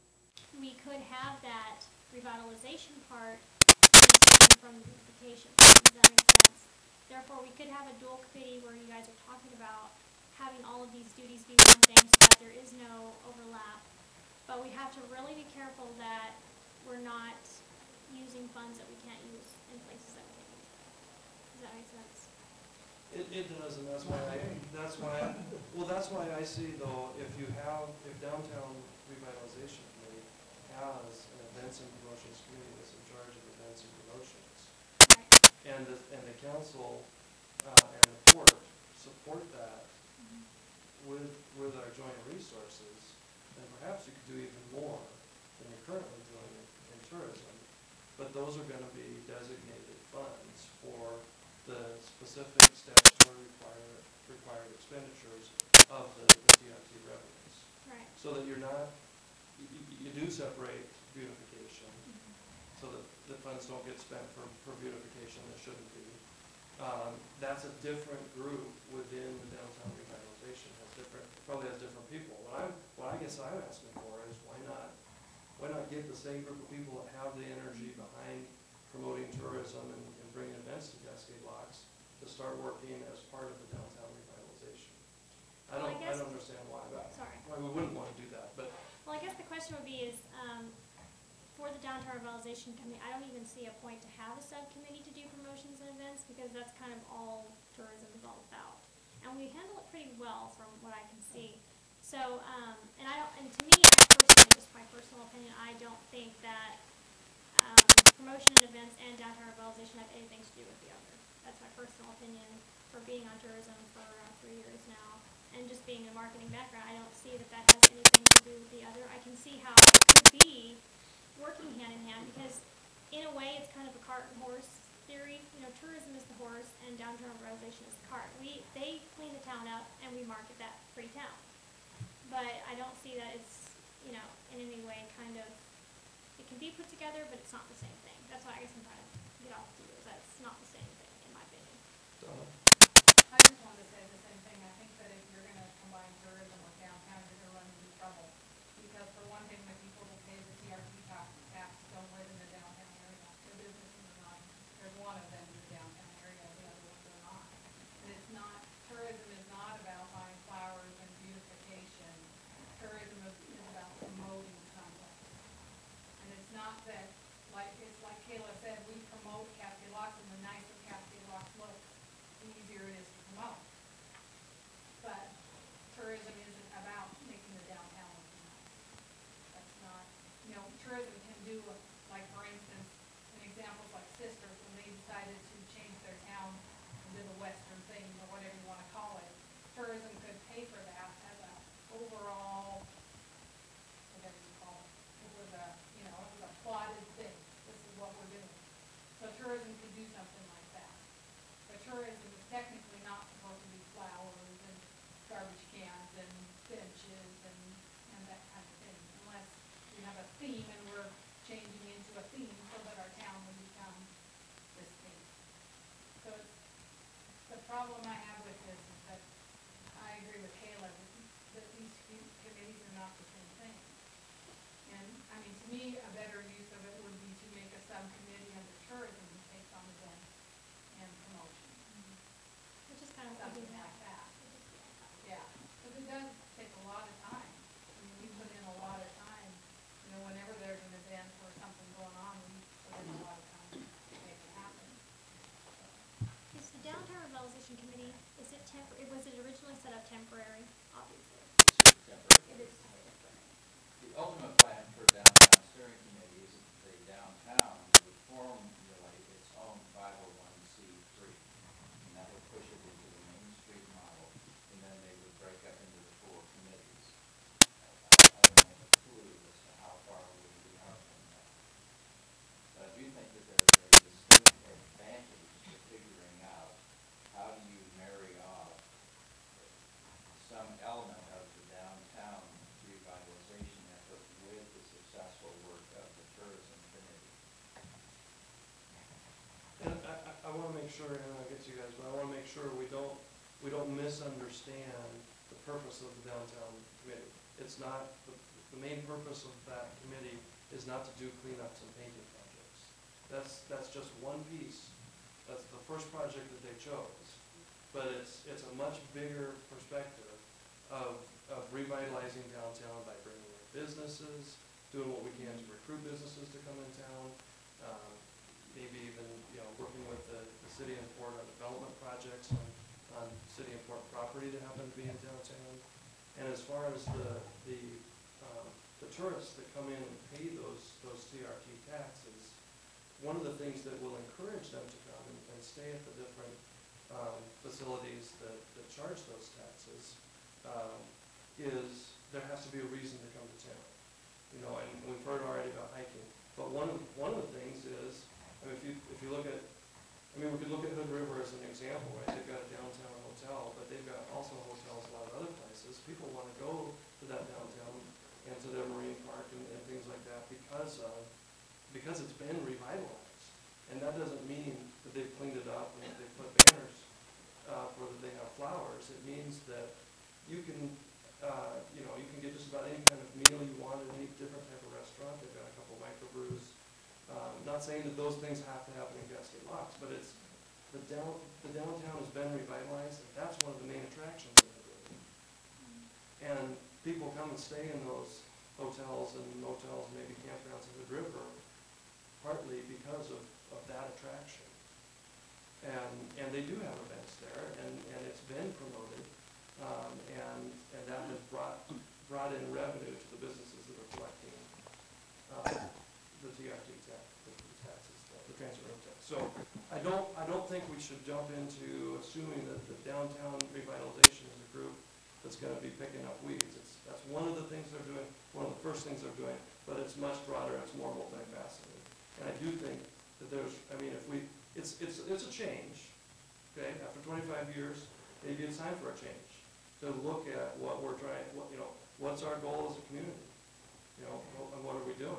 S19: we could have that revitalization part from the beautification fund. Does that make sense? Therefore, we could have a dual committee where you guys are talking about having all of these duties be one thing so that there is no overlap. But we have to really be careful that we're not using funds that we can't use in places that we can't use. Does that make sense?
S1: It, it does, and that's why I, that's why, I- well, that's why I see though, if you have, if downtown revitalization committee has an events and promotions committee that's in charge of events and promotions, and the, and the council, uh, and the port support that with, with our joint resources, then perhaps you could do even more than you're currently doing in, in tourism. But those are gonna be designated funds for the specific statutory required, required expenditures of the, the D R T revenues.
S19: Right.
S1: So that you're not, you, you do separate beautification, so that the funds don't get spent for, for beautification that shouldn't be. Um, that's a different group within the downtown revitalization, has different, probably has different people. What I'm, what I guess I'm asking for is why not, why not get the same group of people that have the energy behind promoting tourism and, and bringing events to Cascade Locks to start working as part of the downtown revitalization? I
S19: Well,
S1: don't,
S19: I
S1: I
S19: guess-
S1: don't understand why, that-
S19: Sorry.
S1: why we wouldn't want to do that, but
S19: Well, I guess the question would be is, um, for the downtown revitalization committee, I don't even see a point to have a subcommittee to do promotions and events because that's kind of all tourism is all about. And we handle it pretty well from what I can see. So, um, and I don't, and to me, I personally, just my personal opinion, I don't think that, um, promotion and events and downtown revitalization have anything to do with the other. That's my personal opinion for being on tourism for uh, three years now. And just being a marketing background, I don't see that that has anything to do with the other. I can see how it could be working hand in hand because in a way it's kind of a cart and horse theory. You know, tourism is the horse and downtown revitalization is the cart. We, they clean the town up and we market that pretty town. But I don't see that it's, you know, in any way kind of it can be put together, but it's not the same thing. That's why I guess I'm trying to get off to you, is that it's not the same thing, in my opinion.
S21: I just wanted to say the same thing. I think that if you're gonna combine tourism with downtown, you're gonna run into trouble. Because for one thing, the people that pay the T R T tax, tax don't live in the downtown area. Their businesses are not, there's one of them in the downtown area, the other ones are not. And it's not, tourism is not about buying flowers and beautification. Tourism is, is about promoting something. And it's not that, like, it's like Kayla said, we promote Cascade Locks, and the nicer Cascade Locks looks, the easier it is to promote. But tourism isn't about making the downtown look nice. That's not, you know, tourism can do, like, for instance, an example is like Sisters, when they decided to change their town into the western thing, or whatever you wanna call it. Tourism could pay for that as a overall, whatever you call it. It was a, you know, it was a plotted thing. This is what we're doing. So tourism could do something like that. But tourism is technically not supposed to be flowers and garbage cans and benches and, and that kind of thing, unless we have a theme and we're changing into a theme so that our town will become this theme. So it's, the problem I have with this is that I agree with Kayla that, that these few committees are not the same thing. And, I mean, to me, a better use of it would be to make a subcommittee under tourism that takes on events and promotion.
S19: Which is kind of what we
S21: Something
S19: do now.
S21: like that. Yeah, because it does take a lot of time. I mean, we put in a lot of time, you know, whenever there's an event or something going on, we put in a lot of time to make it happen.
S19: Is the downtown revitalization committee, is it tempor, was it originally set up temporary, obviously?
S3: Temporary.
S19: It is temporary.
S3: The ultimate plan for downtown steering committee is that the downtown would formulate its own five oh one C three. And that would push it into the Main Street model, and then they would break up into the four committees. I, I don't have a clue as to how far we are from that. But I do think that there is a distinct advantage to figuring out how do you marry off some element of the downtown revitalization effort with the successful work of the tourism committee.
S1: And I, I, I wanna make sure, and I'll get to you guys, but I wanna make sure we don't, we don't misunderstand the purpose of the downtown committee. It's not, the, the main purpose of that committee is not to do cleanups and painting projects. That's, that's just one piece. That's the first project that they chose. But it's, it's a much bigger perspective of, of revitalizing downtown by bringing in businesses, doing what we can to recruit businesses to come in town, um, maybe even, you know, working with the, the city and port on development projects on, on city and port property that happen to be in downtown. And as far as the, the, um, the tourists that come in and pay those, those T R T taxes, one of the things that will encourage them to come and, and stay at the different um, facilities that, that charge those taxes um, is there has to be a reason to come to town. You know, and we've heard already about hiking, but one of, one of the things is, I mean, if you, if you look at, I mean, we could look at Hood River as an example, right? They've got a downtown hotel, but they've got also hotels a lot of other places. People want to go to that downtown and to their marine park and, and things like that because of, because it's been revitalized. And that doesn't mean that they've cleaned it up and that they've put banners uh, or that they have flowers. It means that you can, uh, you know, you can get just about any kind of meal you want at any different type of restaurant. They've got a couple microbrews. Um, not saying that those things have to happen in Cascade Locks, but it's the down the downtown has been revitalized, and that's one of the main attractions of the building. And people come and stay in those hotels and motels, maybe campgrounds in the river, partly because of, of that attraction. And and they do have events there, and, and it's been promoted, um, and and that has brought brought in revenue to the businesses that are collecting uh, the T R T tax, the taxes, the transfer room tax. So I don't I don't think we should jump into assuming that the downtown revitalization is a group that's going to be picking up weeds. It's that's one of the things they're doing, one of the first things they're doing, but it's much broader. It's more multifaceted. And I do think that there's, I mean, if we, it's it's it's a change, okay? After twenty-five years, maybe it's time for a change to look at what we're trying, what you know, what's our goal as a community, you know, and what are we doing?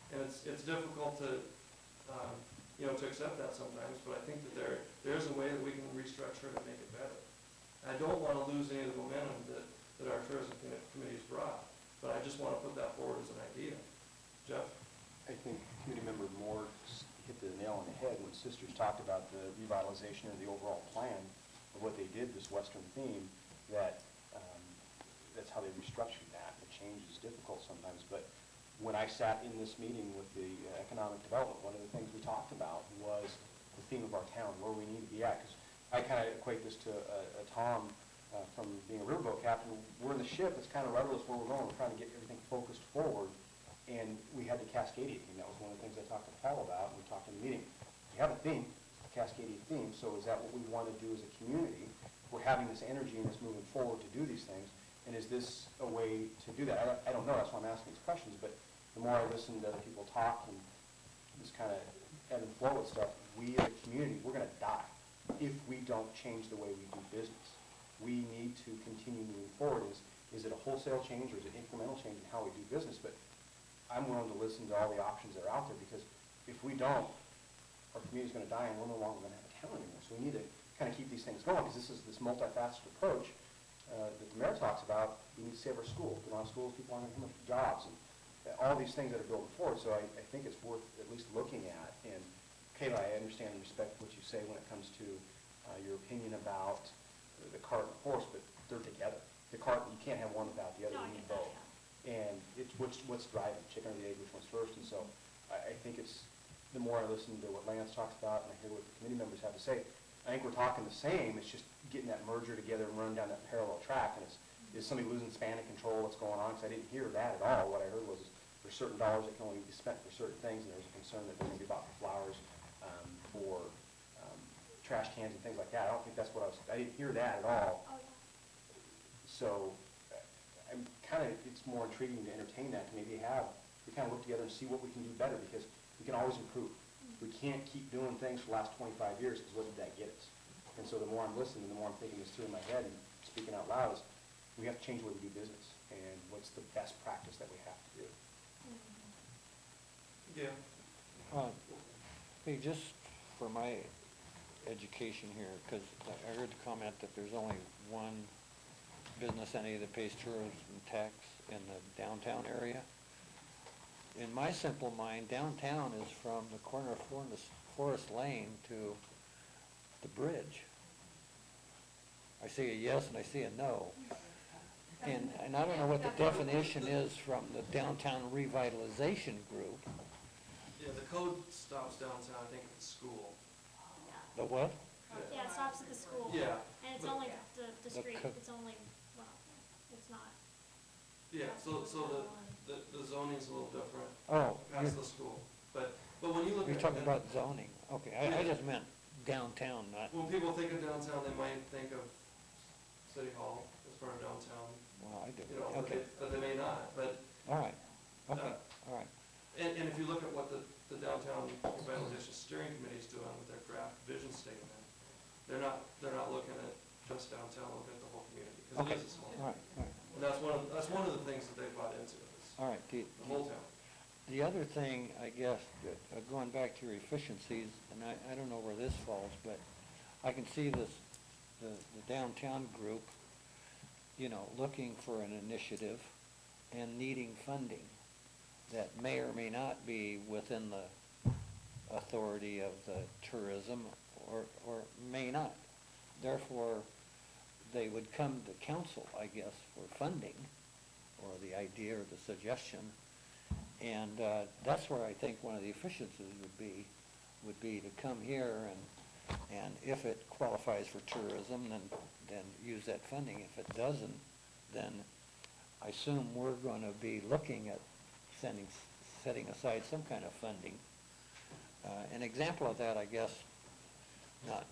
S1: And it's, it's difficult to, um, you know, to accept that sometimes, but I think that there, there is a way that we can restructure it and make it better. I don't want to lose any of the momentum that, that our tourism commi- committee's brought, but I just want to put that forward as an idea. Jeff?
S7: I think committee member Moore s- hit the nail on the head when Sisters talked about the revitalization of the overall plan of what they did, this Western theme, that um, that's how they restructured that. The change is difficult sometimes, but when I sat in this meeting with the uh, economic development, one of the things we talked about was the theme of our town, where we need to be at. Because I kind of equate this to a, a Tom uh, from being a riverboat captain. We're in the ship, it's kind of rudderless where we're going. We're trying to get everything focused forward. And we had the Cascadia theme. That was one of the things I talked to Paul about, and we talked in the meeting. We have a theme, a Cascadia theme, so is that what we want to do as a community? We're having this energy and this moving forward to do these things, and is this a way to do that? I don't, I don't know, that's why I'm asking these questions, but the more I listen to other people talk and this kind of ebb and flow with stuff, we as a community, we're going to die if we don't change the way we do business. We need to continue moving forward. Is, is it a wholesale change or is it incremental change in how we do business? But I'm willing to listen to all the options that are out there, because if we don't, our community's going to die and we're no longer going to have a town anymore. So we need to kind of keep these things going, because this is this multifaceted approach uh, that the mayor talks about. We need to save our schools. We don't have schools, people aren't going to have jobs, and all these things that are building forward. So I, I think it's worth at least looking at. And Kayla, I understand and respect what you say when it comes to uh, your opinion about the cart and the horse, but they're together. The cart, you can't have one without the other.
S19: No, I
S7: You need
S19: get that,
S7: both. And it's what's, what's driving, chicken or the egg, which one's first. And so I, I think it's, the more I listen to what Lance talks about and I hear what the committee members have to say, I think we're talking the same. It's just getting that merger together and running down that parallel track. And it's, is somebody losing span of control? What's going on? Because I didn't hear that at all. What I heard was there's certain dollars that can only be spent for certain things, and there's a concern that they're going to be bought for flowers, um, for um, trash cans and things like that. I don't think that's what I was, I didn't hear that at all.
S19: Oh, yeah.
S7: So I'm kind of, it's more intriguing to entertain that, to maybe have, we kind of look together and see what we can do better, because we can always improve. We can't keep doing things for the last twenty-five years, because what did that get us? And so the more I'm listening, the more I'm thinking this through in my head and speaking out loud, is we have to change the way we do business, and what's the best practice that we have to do.
S1: Yeah.
S4: Uh, Hey, just for my education here, because I heard the comment that there's only one business entity that pays tourism tax in the downtown area. In my simple mind, downtown is from the corner of Forest, Forest Lane to the bridge. I see a yes and I see a no. And, and I don't know what the definition is from the downtown revitalization group.
S1: Yeah, the code stops downtown, I think, at the school.
S4: The what?
S19: Yeah, it stops at the school.
S1: Yeah.
S19: And it's
S1: but-
S19: only the, the
S4: The
S19: street,
S4: co-
S19: it's only, well, it's not.
S1: Yeah, so, so the, the, the zoning's a little different.
S4: Oh,
S1: Past
S4: you're-
S1: the school. But, but when you look at.
S4: You're talking
S1: and
S4: about zoning. Okay, I, I just meant downtown, not,
S1: When people think of downtown, they might think of City Hall as part of downtown,
S4: well, I do.
S1: you know, but
S4: Okay,
S1: they, but they may not. But,
S4: all right, okay,
S1: Uh,
S4: all right.
S1: and, and if you look at what the, the downtown revitalization steering committee's doing with their draft vision statement, they're not, they're not looking at just downtown, looking at the whole community, because
S4: Okay,
S1: it is a small.
S4: all right, all right.
S1: And that's one of, that's one of the things that they bought into, is
S4: All right, the,
S1: the whole town.
S4: the other thing, I guess, that, uh, going back to your efficiencies, and I, I don't know where this falls, but I can see this, the, the downtown group, you know, looking for an initiative and needing funding that may or may not be within the authority of the tourism, or, or may not. Therefore, they would come to council, I guess, for funding, or the idea or the suggestion. And uh, that's where I think one of the efficiencies would be, would be to come here and, and if it qualifies for tourism, then, then use that funding. If it doesn't, then I assume we're going to be looking at sending, setting aside some kind of funding. Uh, an example of that, I guess, not,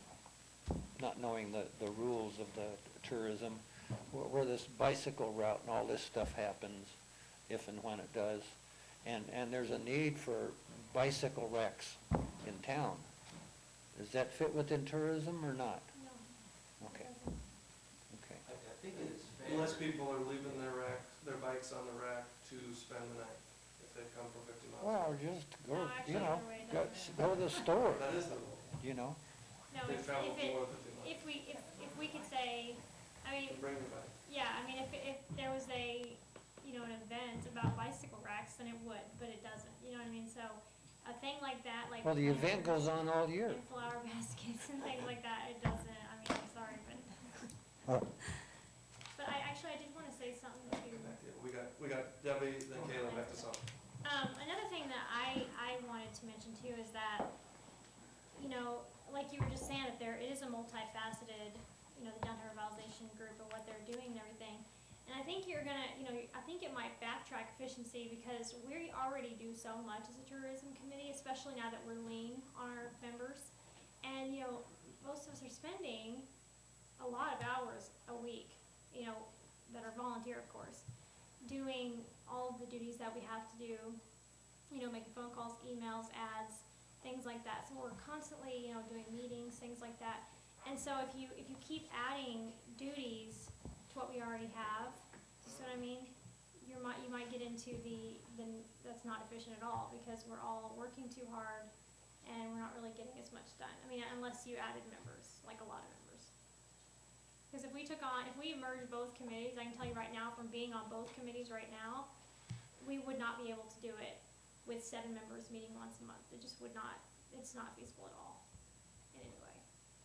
S4: not knowing the, the rules of the tourism, where, where this bicycle route and all this stuff happens, if and when it does, and, and there's a need for bicycle racks in town. Does that fit within tourism or not?
S19: No.
S4: Okay, okay.
S1: I think it's. Unless people are leaving their rack, their bikes on the rack to spend the night. If they come from fifty miles.
S4: Well,
S1: away.
S4: just go,
S19: No, actually,
S4: you know,
S19: either way, it
S4: go,
S19: doesn't
S4: go to the store,
S1: That is the rule.
S4: you know?
S19: No,
S1: They
S19: if,
S1: travel
S19: if it,
S1: more than fifty miles.
S19: if we, if, if we could say, I mean,
S1: And bring them back.
S19: yeah, I mean, if, if there was a, you know, an event about bicycle racks, then it would, but it doesn't, you know what I mean? So, a thing like that, like.
S4: Well, the event
S19: planters
S4: goes on all year.
S19: And flower baskets and things like that, it doesn't, I mean, I'm sorry, but.
S4: Oh.
S19: But I, actually, I did wanna say something to.
S1: Back to you. We got, we got Debbie, then Kayla, back to something.
S19: Um, another thing that I, I wanted to mention too is that, you know, like you were just saying, that there is a multifaceted, you know, the downtown revitalization group and what they're doing and everything. And I think you're gonna, you know, I think it might backtrack efficiency because we already do so much as a tourism committee, especially now that we're lean on our members. And, you know, most of us are spending a lot of hours a week, you know, that are volunteer, of course, doing all of the duties that we have to do, you know, making phone calls, emails, ads, things like that. So we're constantly, you know, doing meetings, things like that. And so if you, if you keep adding duties to what we already have, you see what I mean? You might, you might get into the, the, that's not efficient at all because we're all working too hard and we're not really getting as much done. I mean, unless you added members, like a lot of members. Because if we took on, if we merged both committees, I can tell you right now, from being on both committees right now, we would not be able to do it with seven members meeting once a month. It just would not, it's not feasible at all, in any way.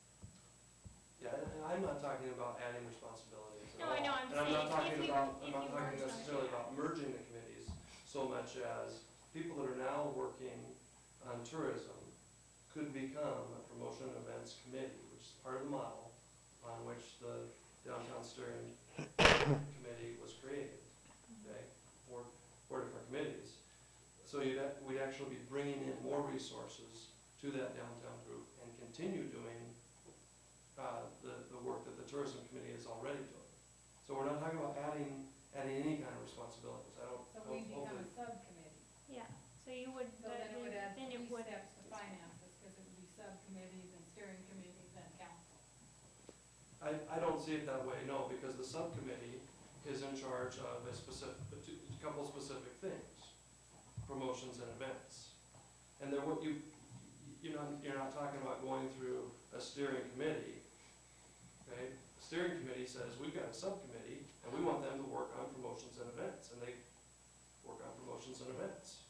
S1: Yeah, and and I'm not talking about adding responsibilities at
S19: No,
S1: all.
S19: I know, I'm
S1: And
S19: just
S1: I'm not
S19: saying,
S1: talking
S19: if we
S1: about,
S19: were-
S1: I'm
S19: if
S1: not
S19: you
S1: talking
S19: merged them,
S1: necessarily
S19: yeah.
S1: about merging the committees so much as people that are now working on tourism could become a promotion and events committee, which is part of the model on which the downtown steering committee was created, okay? Four, four different committees. So you'd, a- we'd actually be bringing in more resources to that downtown group and continue doing uh, the, the work that the tourism committee is already doing. So we're not talking about adding, adding any kind of responsibilities. I don't,
S21: So we become
S1: hopefully,
S21: a subcommittee.
S19: Yeah, so you would,
S21: So then it would add
S19: then
S21: three
S19: it would.
S21: steps to finances, because it would be subcommittees and steering committees and council.
S1: I, I don't see it that way, no, because the subcommittee is in charge of a specific, a two- a couple specific things, promotions and events. And then what you, you're not, you're not talking about going through a steering committee, okay? The steering committee says, we've got a subcommittee, and we want them to work on promotions and events, and they work on promotions and events.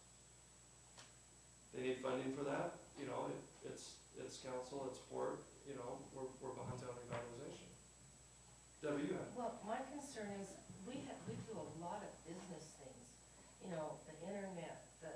S1: They need funding for that, you know, it, it's, it's council, it's board, you know, we're, we're behind town revitalization. Debbie, you have.
S20: Well, my concern is, we have, we do a lot of business things, you know, the internet, the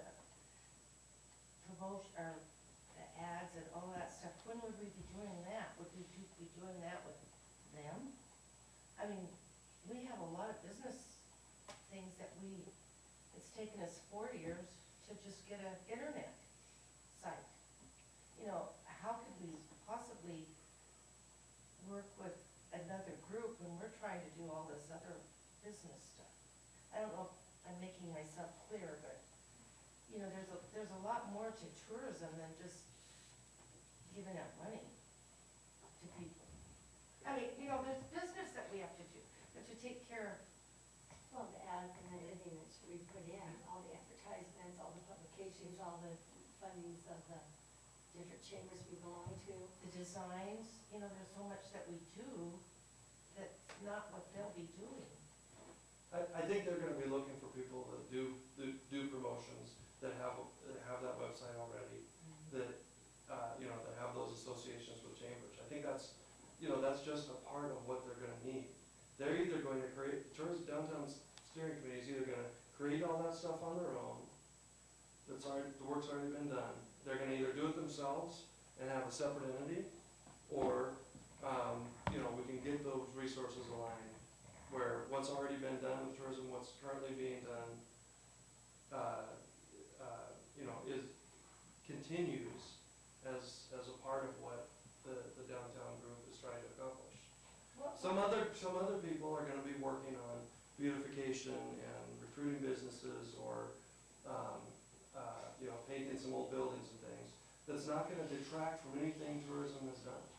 S20: promotion, or the ads and all that stuff. When would we be doing that? Would we do- be doing that with them? I mean, we have a lot of business things that we, it's taken us four years to just get an internet site. You know, how could we possibly work with another group when we're trying to do all this other business stuff? I don't know if I'm making myself clear, but, you know, there's a, there's a lot more to tourism than just giving out money to people. I mean, you know, there's business that we have to do, but to take care of.
S6: Well, the ads and everything that we put in, all the advertisements, all the publications, all the fundings of the different chambers we belong to.
S20: The designs, you know, there's so much that we do that's not what they'll be doing.
S1: I, I think they're gonna be looking for people that do, do, do promotions, that have, that have that website already, that, uh, you know, that have those associations with chambers. I think that's, you know, that's just a part of what they're gonna need. They're either going to create, tourism downtown steering committee is either gonna create all that stuff on their own, that's already, the work's already been done. They're gonna either do it themselves and have a separate entity, or, um, you know, we can get those resources aligned, where what's already been done with tourism, what's currently being done, uh, uh, you know, is, continues as, as a part of what the, the downtown group is trying to accomplish. Some other, some other people are gonna be working on beautification and recruiting businesses, or, um, uh, you know, painting some old buildings and things. That's not gonna detract from anything tourism has done.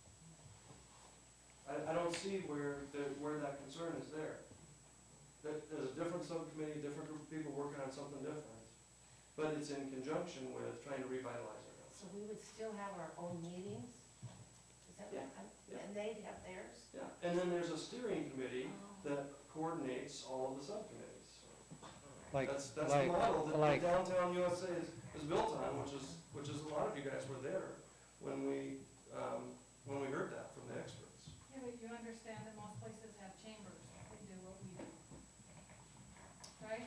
S1: I, I don't see where, the, where that concern is there. That there's a different subcommittee, different group of people working on something different. but it's in conjunction with trying to revitalize our downtown.
S20: So we would still have our own meetings? Is that what,
S1: Yeah,
S20: I'm-
S1: yeah.
S20: and they'd have theirs?
S1: Yeah, and then there's a steering committee
S20: Oh.
S1: that coordinates all of the subcommittees.
S4: Like,
S1: That's, that's the
S4: like,
S1: model that
S4: like,
S1: the downtown U S A is, is built on, which is, which is a lot of you guys were there when we, um, when we heard that from the experts.
S21: Yeah, but you understand that most places have chambers that do what we do. Right?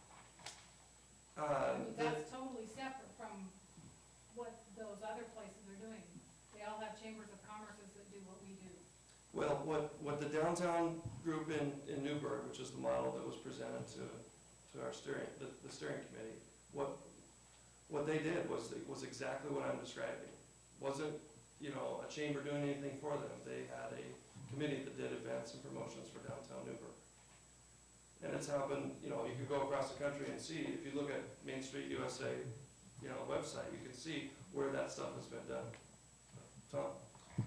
S21: I
S1: Uh,
S21: mean,
S1: the-
S21: that's totally separate from what those other places are doing. They all have chambers of commerces that do what we do.
S1: Well, what, what the downtown group in, in Newburgh, which is the model that was presented to, to our steering, the, the steering committee, what, what they did was, was exactly what I'm describing. Wasn't, you know, a chamber doing anything for them. They had a committee that did events and promotions for downtown Newburgh. And it's happened, you know, you could go across the country and see, if you look at Main Street U S A, you know, website, you can see where that stuff has been done. Tom?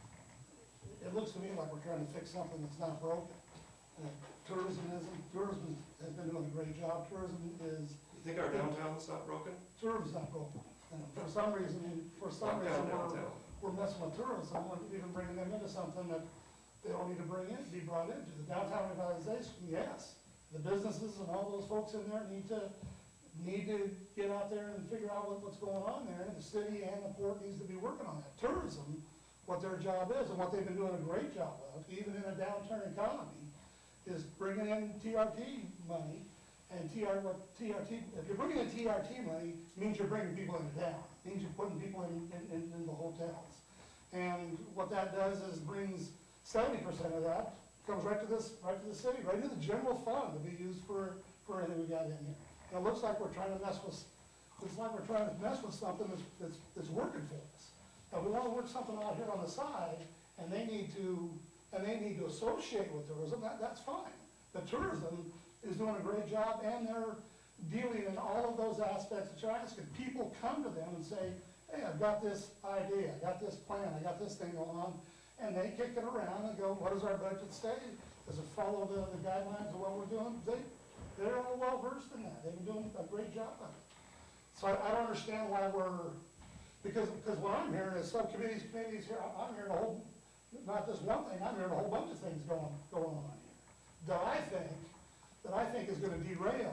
S5: It looks to me like we're trying to fix something that's not broken. Uh, Tourism isn't, tourism has been doing a great job. Tourism is,
S1: You think our downtown's not broken?
S5: tourism's not broken. And for some reason, for some
S1: Walk down
S5: reason, we're,
S1: downtown.
S5: we're messing with tourism, we're even bringing them into something that they don't need to bring in, be brought into. The downtown revitalization, yes. The businesses and all those folks in there need to, need to get out there and figure out what, what's going on there. And the city and the port needs to be working on that. Tourism, what their job is, and what they've been doing a great job of, even in a downturn economy, is bringing in T R T money. And T R, what T R T, if you're bringing in T R T money, means you're bringing people into town, means you're putting people in, in, in, in the hotels. And what that does is brings seventy percent of that, comes right to this, right to the city, right to the general fund to be used for, for anything we got in here. And it looks like we're trying to mess with, looks like we're trying to mess with something that's, that's, that's working for us. Now, we wanna work something out here on the side, and they need to, and they need to associate with tourism, that, that's fine. But tourism is doing a great job, and they're dealing in all of those aspects that you're asking. People come to them and say, hey, I've got this idea, I got this plan, I got this thing going on, and they kick it around and go, what does our budget say? Does it follow the, the guidelines of what we're doing? They, they're all well versed in that, they've been doing a great job of it. So I, I don't understand why we're, because, because what I'm hearing is subcommittees, committees here, I'm I'm hearing a whole, not just one thing, I'm hearing a whole bunch of things going, going on here. That I think, that I think is gonna derail,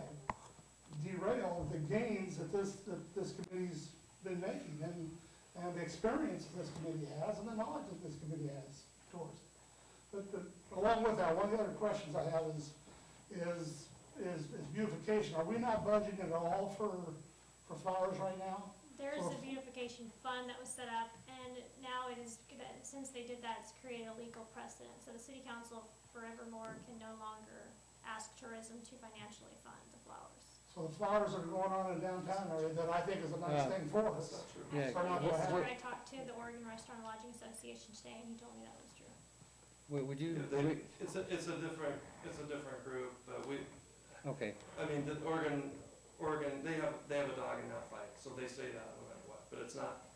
S5: derail the gains that this, that this committee's been making, and, and the experience this committee has, and the knowledge that this committee has towards it. But, but along with that, one of the other questions I have is, is, is, is beautification. Are we not budgeting at all for, for flowers right now?
S19: There is
S5: Or-
S19: a beautification fund that was set up, and now it is, since they did that, it's created a legal precedent. So the city council forevermore can no longer ask tourism to financially fund the flowers.
S5: So the flowers that are going on in downtown area that I think is a nice
S4: Uh,
S5: thing for us.
S1: That's not true.
S4: Yeah,
S5: Are not
S19: Yes,
S5: gonna
S19: sir,
S5: happen.
S19: I talked to the Oregon Restaurant and Lodging Association today, and he told me that was true.
S4: would would you,
S1: Yeah, they, it's a, it's a different, it's a different group, but we,
S4: okay,
S1: I mean, the Oregon, Oregon, they have, they have a dog in that fight, so they say that no matter what, but it's not.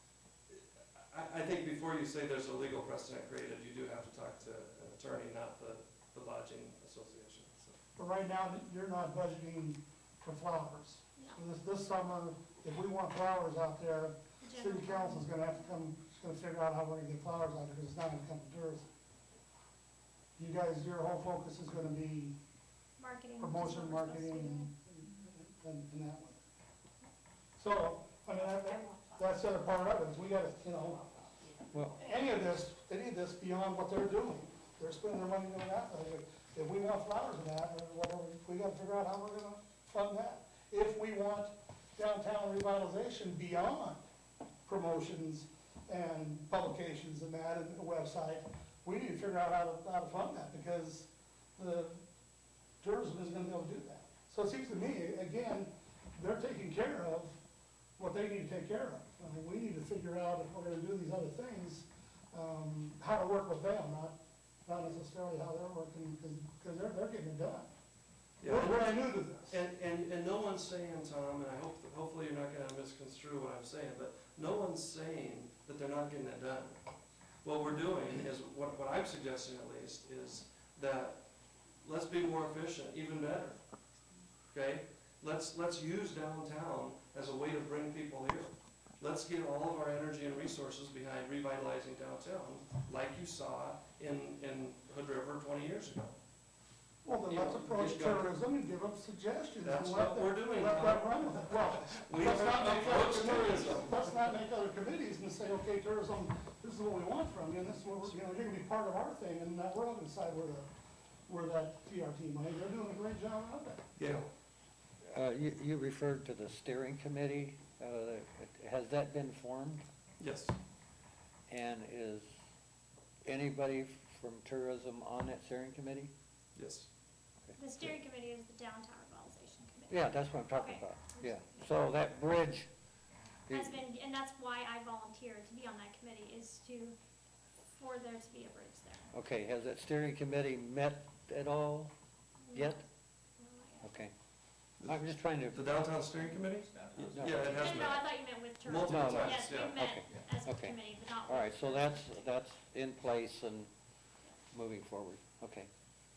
S1: I, I think before you say there's a legal precedent created, you do have to talk to an attorney, not the, the lodging association, so.
S5: But right now, you're not budgeting for flowers.
S19: No.
S5: So this, this summer, if we want flowers out there,
S19: The
S5: city
S19: general
S5: council's gonna have to come, it's gonna figure out how we're gonna get flowers out there, because it's not gonna come from tourism. You guys, your whole focus is gonna be
S19: marketing. which is
S5: promotion,
S19: what we're supposed to
S5: marketing,
S19: be
S5: and,
S19: doing.
S5: and, and that one. So, I mean, that, that- that's the other part of it, is we gotta, you know,
S4: well,
S5: any of this, any of this beyond what they're doing. They're spending their money doing that, but if- if we want flowers in that, or whatever, we gotta figure out how we're gonna fund that. If we want downtown revitalization beyond promotions and publications and that, and the website, we need to figure out how to, how to fund that, because the tourism isn't gonna be able to do that. So it seems to me, again, they're taking care of what they need to take care of. I mean, we need to figure out if we're gonna do these other things, um, how to work with them, not, not necessarily how they're working, because, because they're, they're getting it done.
S1: Yeah,
S5: We're, we're new to this.
S1: And, and, and no one's saying, Tom, and I hope, that hopefully you're not gonna misconstrue what I'm saying, but no one's saying that they're not getting it done. What we're doing is, what, what I'm suggesting at least, is that let's be more efficient, even better, okay? Let's, let's use downtown as a way to bring people here. Let's get all of our energy and resources behind revitalizing downtown, like you saw in, in Hood River twenty years ago.
S5: Well, then
S1: You
S5: let's
S1: know,
S5: approach
S1: get going.
S5: tourism and give them suggestions. and
S1: That's
S5: let
S1: what
S5: them-
S1: we're doing,
S5: Let
S1: Tom.
S5: them run with it. Well,
S1: We
S5: let's not make other
S1: approach
S5: committees,
S1: tourism.
S5: let's not make other committees and say, okay, tourism, this is what we want from you, and this is what we're, you know, you're gonna be part of our thing, and uh, we're not gonna decide where the, where that T R T money, they're doing a great job out there.
S1: Yeah.
S4: Uh, you, you referred to the steering committee, uh, has that been formed?
S1: Yes.
S4: And is anybody from tourism on that steering committee?
S1: Yes.
S19: The steering committee is the downtown revitalization committee.
S4: Yeah, that's what I'm talking
S19: Okay.
S4: about, yeah. So that bridge,
S19: Has been, and that's why I volunteered to be on that committee, is to, for there to be a bridge there.
S4: okay, has that steering committee met at all yet? Okay. I'm just trying to,
S1: The downtown steering committee?
S4: No.
S1: Yeah, it
S19: No,
S1: has
S19: no,
S1: met.
S19: no, I thought you meant with tourism.
S1: Multiple
S4: No, no.
S19: Yes,
S1: yeah.
S19: we've met
S4: Okay.
S19: as a
S4: Okay.
S19: committee, but not.
S4: all right,
S19: with
S4: so
S19: tourism.
S4: that's, that's in place and moving forward, okay.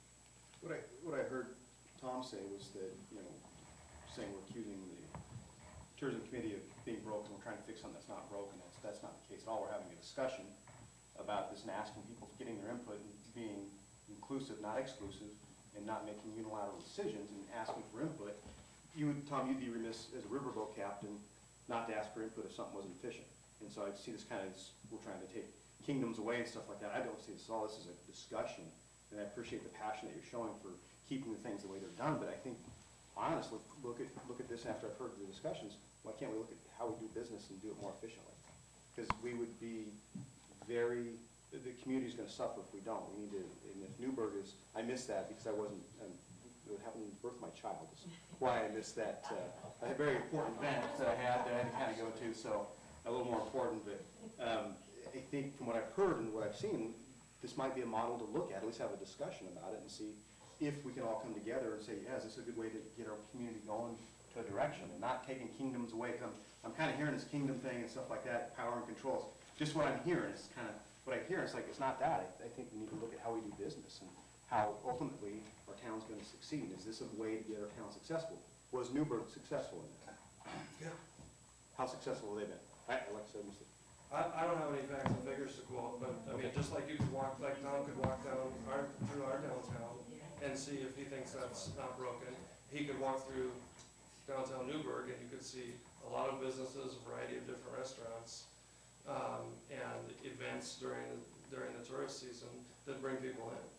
S7: What I, what I heard Tom say was that, you know, saying we're accusing the tourism committee of being broken, we're trying to fix something that's not broken, that's, that's not the case at all. We're having a discussion about this and asking people, getting their input and being inclusive, not exclusive, and not making unilateral decisions and asking for input. You would, Tom, you'd be remiss as a riverboat captain not to ask for input if something wasn't efficient. And so I see this kind of, as we're trying to take kingdoms away and stuff like that. I don't see this at all. This is a discussion, and I appreciate the passion that you're showing for keeping the things the way they're done. But I think, honestly, look at look at this after I've heard the discussions. Why can't we look at how we do business and do it more efficiently? Because we would be very, the, the community's going to suffer if we don't. We need to, and if Newburgh is, I missed that because I wasn't. Um, It happened to birth my child. Is why I missed that uh, a very important event that I had that I had to kind of go to. So a little more important, but um, I think from what I've heard and what I've seen, this might be a model to look at. At least have a discussion about it and see if we can all come together and say, yeah, is this a good way to get our community going to a direction and not taking kingdoms away? Because I'm, I'm kind of hearing this kingdom thing and stuff like that, power and controls. Just what I'm hearing is kind of what I hear. It's like it's not that. I, I think we need to look at how we do business and how ultimately our town's going to succeed. Is this a way to get our town successful? Was Newburgh successful in that?
S1: Yeah.
S7: How successful have they been? I, like I said, Mister
S1: I, I don't have any facts and figures to quote, but I mean, just like you could walk, like Tom could walk down our, through our downtown and see if he thinks that's not broken. He could walk through downtown Newburgh and you could see a lot of businesses, a variety of different restaurants, um, and events during, during the tourist season that bring people in.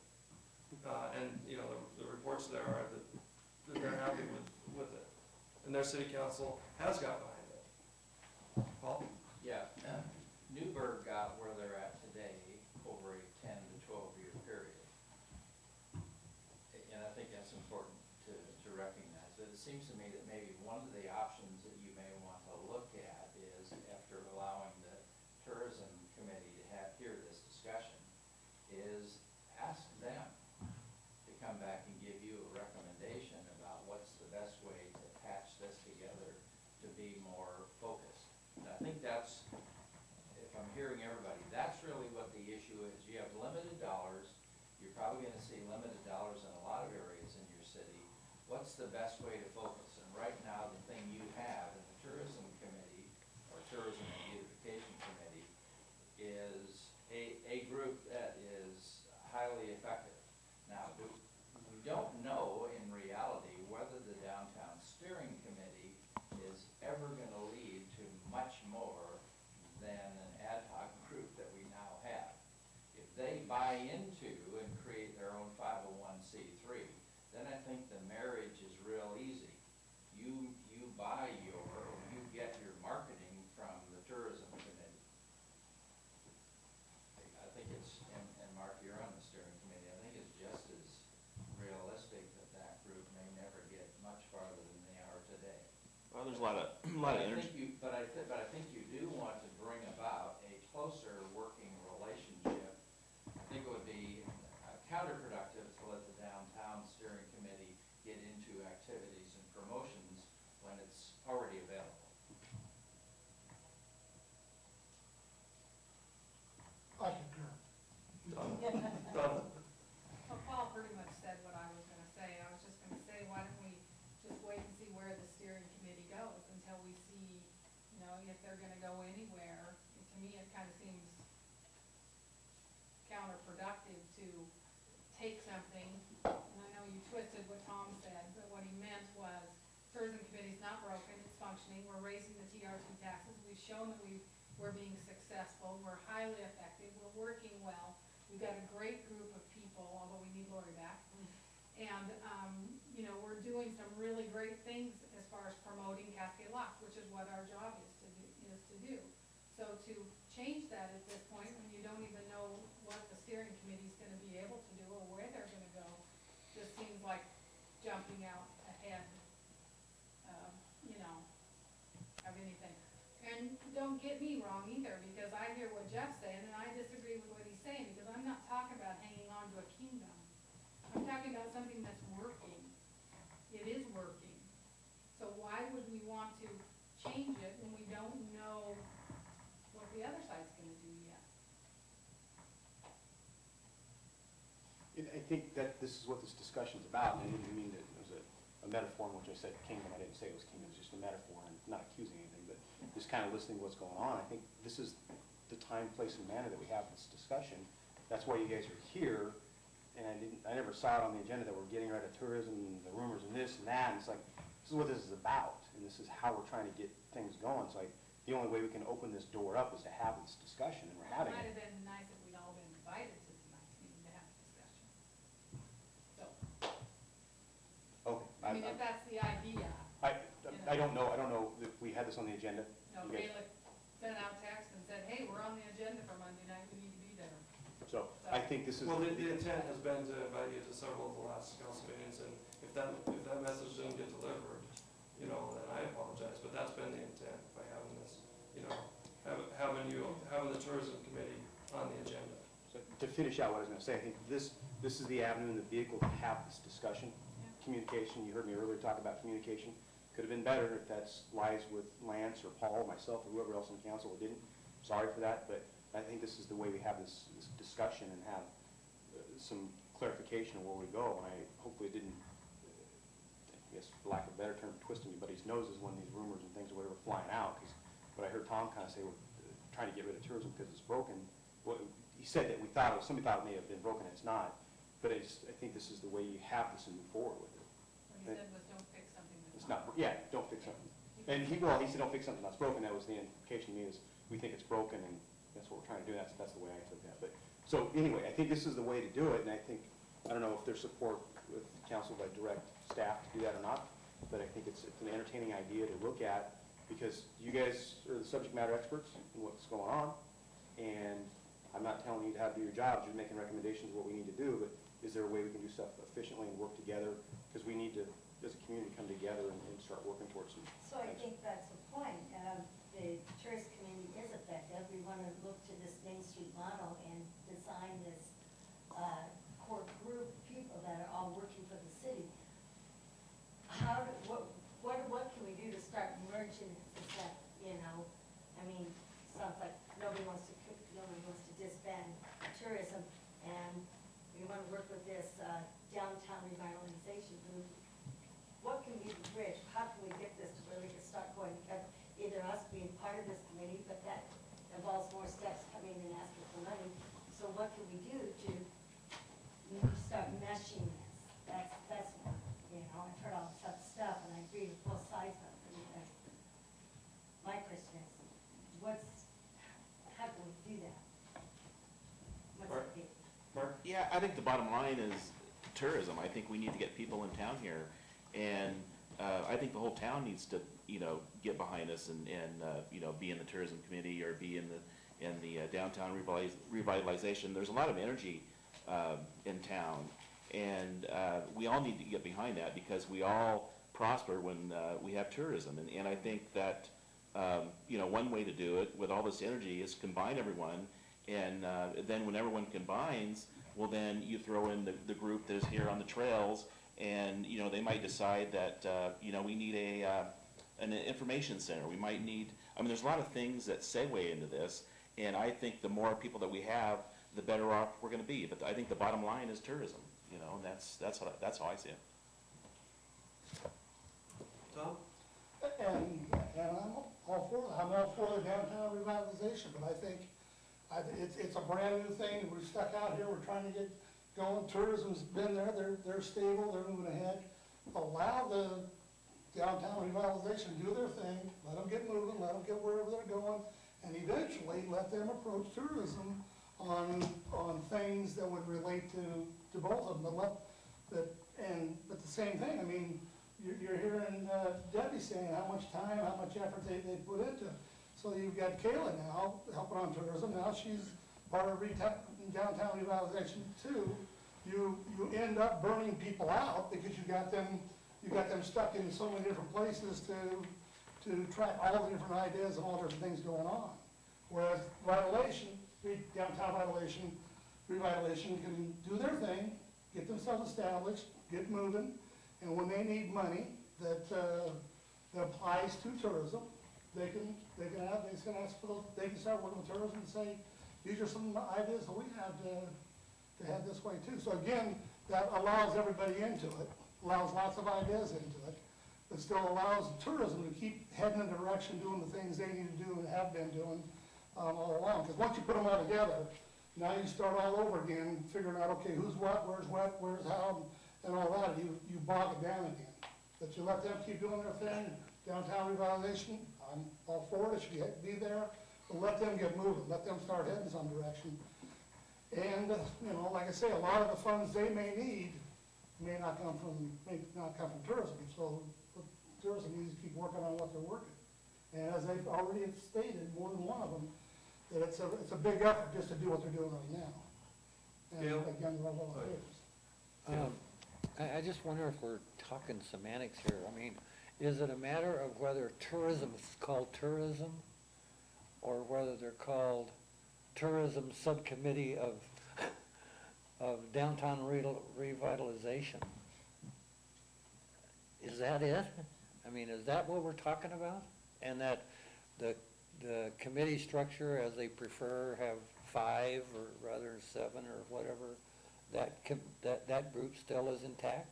S1: Uh, and, you know, the, the reports there are that, that they're happy with, with it. And their city council has got behind it. Paul?
S3: Yeah, uh, Newburgh got where they're at today over a ten to twelve year period. And I think that's important to, to recognize. But it seems to me that maybe one of the options that you may want to look at is, after allowing the tourism committee to have, hear this discussion, is ask them to come back and give you a recommendation about what's the best way to patch this together to be more focused. And I think that's, if I'm hearing everybody, that's really what the issue is. You have limited dollars. You're probably going to see limited dollars in a lot of areas in your city. What's the best way to focus? And right now, the thing you have in the tourism committee, or tourism and beautification committee, is a, a group that is highly effective. Now, we, we don't know in reality whether the downtown steering committee is ever going to lead to much more than an ad hoc group that we now have. If they buy into and create their own five oh one c three, then I think the marriage is real easy. You, you buy your, you get your marketing from the tourism committee. I think it's, and, and Mark, you're on the steering committee, I think it's just as realistic that that group may never get much farther than they are today.
S18: Well, there's a lot of, a lot of
S3: But I
S18: energy.
S3: think you, but I, thi- but I think you do want to bring about a closer working relationship. I think it would be uh, counterproductive to let the downtown steering committee get into activities and promotions when it's already available.
S5: I concur.
S1: Done. Done.
S21: Well, Paul pretty much said what I was gonna say. I was just gonna say, why don't we just wait and see where the steering committee goes until we see productive to take something, and I know you twisted what Tom said, but what he meant was, tourism committee's not broken, it's functioning, we're raising the T R T taxes, we've shown that we, we're being successful, we're highly effective, we're working well, we've got a great group of people, although we need Lori back. And, um, you know, we're doing some really great things as far as promoting Cascade Locke, which is what our job is to do, is to do. So to change that at this point, when you don't even know what the steering committee's gonna be able to do or where they're gonna go, just seems like jumping out ahead, um, you know, of anything. And don't get me wrong either, because I hear what Jeff's saying, and I disagree with what he's saying, because I'm not talking about hanging on to a kingdom. I'm talking about something that's working. It is working. So why would we want to change it when we don't know what the other side's gonna do yet?
S7: And I think that this is what this discussion's about, and I didn't mean that it was a, a metaphor in which I said kingdom. I didn't say it was kingdom, it was just a metaphor, and not accusing anything, but just kind of listening to what's going on. I think this is the time, place, and manner that we have this discussion. That's why you guys are here. And I didn't, I never saw it on the agenda that we're getting rid of tourism and the rumors and this and that. And it's like, this is what this is about, and this is how we're trying to get things going. So like, the only way we can open this door up is to have this discussion, and we're having
S21: It might
S7: it.
S21: have been nice if we'd all been invited to tonight's meeting to have a discussion. So,
S7: Okay.
S21: I mean, if that's the idea,
S7: I, I don't know, I don't know if we had this on the agenda.
S21: you know,
S7: You guys-
S21: Gaelic sent out text and said, hey, we're on the agenda for Monday night, we need to be there.
S7: So I think this is.
S1: Well, the, the intent has been to invite you to several of the last council meetings, and if that, if that message didn't get delivered, you know, then I apologize, but that's been the intent by having this, you know, having, having you, having the tourism committee on the agenda.
S7: So to finish out what I was gonna say, I think this, this is the avenue and the vehicle to have this discussion.
S21: Yeah.
S7: Communication, you heard me earlier talk about communication. Could have been better if that's lies with Lance or Paul, myself, or whoever else in council who didn't. Sorry for that, but I think this is the way we have this, this discussion and have uh, some clarification of where we go. And I hopefully didn't, uh, I guess for lack of a better term, twist anybody's noses when these rumors and things or whatever flying out. Because what I heard Tom kind of say, we're uh, trying to get rid of tourism because it's broken. Well, he said that we thought, it was, somebody thought it may have been broken, it's not. But I just, I think this is the way you have this and move forward with it.
S21: What he said was don't fix something that's
S7: It's not, yeah, don't fix something. And he, well, he said don't fix something that's broken. That was the implication to me, is we think it's broken, and that's what we're trying to do. That's, that's the way I took that. But, so anyway, I think this is the way to do it, and I think, I don't know if there's support with council by direct staff to do that or not, but I think it's, it's an entertaining idea to look at, because you guys are the subject matter experts in what's going on, and I'm not telling you to how to do your jobs. You're making recommendations of what we need to do, but is there a way we can do stuff efficiently and work together? Because we need to, as a community, come together and, and start working towards some
S6: So I
S7: things.
S6: think that's the point. Um, the tourist community is effective. We want to look to this Main Street model and design this, uh, core group of people that are all working for the city. How, do, what, what, what can we do to start merging this stuff, you know? I mean, sounds like nobody wants to, cook, nobody wants to disband tourism, and we want to work with this, uh, downtown revitalization group. What can be the bridge? How can we get this to where we can start going together? Either us being part of this committee, but that involves more steps coming and asking for money. So what can we do to start meshing this? That's, that's, you know, I've heard all this other stuff, and I agree with both sides of it. And my question is, what's, how can we do that? What's
S1: Mark?
S6: the big?
S1: Mark?
S18: Yeah, I think the bottom line is tourism. I think we need to get people in town here, and uh, I think the whole town needs to, you know, get behind us and, and uh, you know, be in the tourism committee or be in the in the uh, downtown revitaliz revitalization. There's a lot of energy uh, in town, and uh, we all need to get behind that, because we all prosper when uh, we have tourism. And, and I think that um, you know, one way to do it with all this energy is combine everyone, and uh, then when everyone combines, well, then you throw in the, the group that is here on the trails, and you know, they might decide that uh, you know, we need a uh, an information center. We might need, I mean, there's a lot of things that segue into this, and I think the more people that we have, the better off we're going to be. But I think the bottom line is tourism, you know, and that's that's how, that's how I see it.
S1: Tom?
S5: And, and I'm all for, I'm all for the downtown revitalization, but I think I, it's, it's a brand new thing, we're stuck out here, we're trying to get going, tourism's been there, they're, they're stable, they're moving ahead. Allow the downtown revitalization to do their thing, let them get moving, let them get wherever they're going, and eventually let them approach tourism on, on things that would relate to, to both of them, but let, but, and, but the same thing, I mean, you're, you're hearing uh, Debbie saying how much time, how much effort they, they put into it. So you've got Kayla now helping on tourism, now she's part of reta- downtown revitalization too. You, you end up burning people out because you got them, you got them stuck in so many different places to, to track all the different ideas and all the different things going on. Whereas revitalization, re- downtown revitalization, revitalization can do their thing, get themselves established, get moving, and when they need money that, uh, that applies to tourism, they can, they can have, they can ask for those, they can start working with tourism and say, these are some ideas that we have to, to head this way too. So again, that allows everybody into it, allows lots of ideas into it, but still allows tourism to keep heading in a direction, doing the things they need to do and have been doing um, all along. Because once you put them all together, now you start all over again, figuring out, okay, who's what, where's what, where's how, and all that. You, you bog it down again. But you let them keep doing their thing, downtown revitalization, I'm all for it, it should be there, but let them get moving, let them start heading some direction. And, uh, you know, like I say, a lot of the funds they may need may not come from, may not come from tourism, so tourism needs to keep working on what they're working. And as they've already stated, more than one of them, that it's a, it's a big effort just to do what they're doing right now. And
S1: Gail?
S5: again, they're all volunteers.
S4: Um, I, I just wonder if we're talking semantics here. I mean, is it a matter of whether tourism is called tourism, or whether they're called tourism subcommittee of, of downtown re- revitalization? Is that it? I mean, is that what we're talking about? And that the, the committee structure, as they prefer, have five or rather seven or whatever, that, com- that, that group still is intact?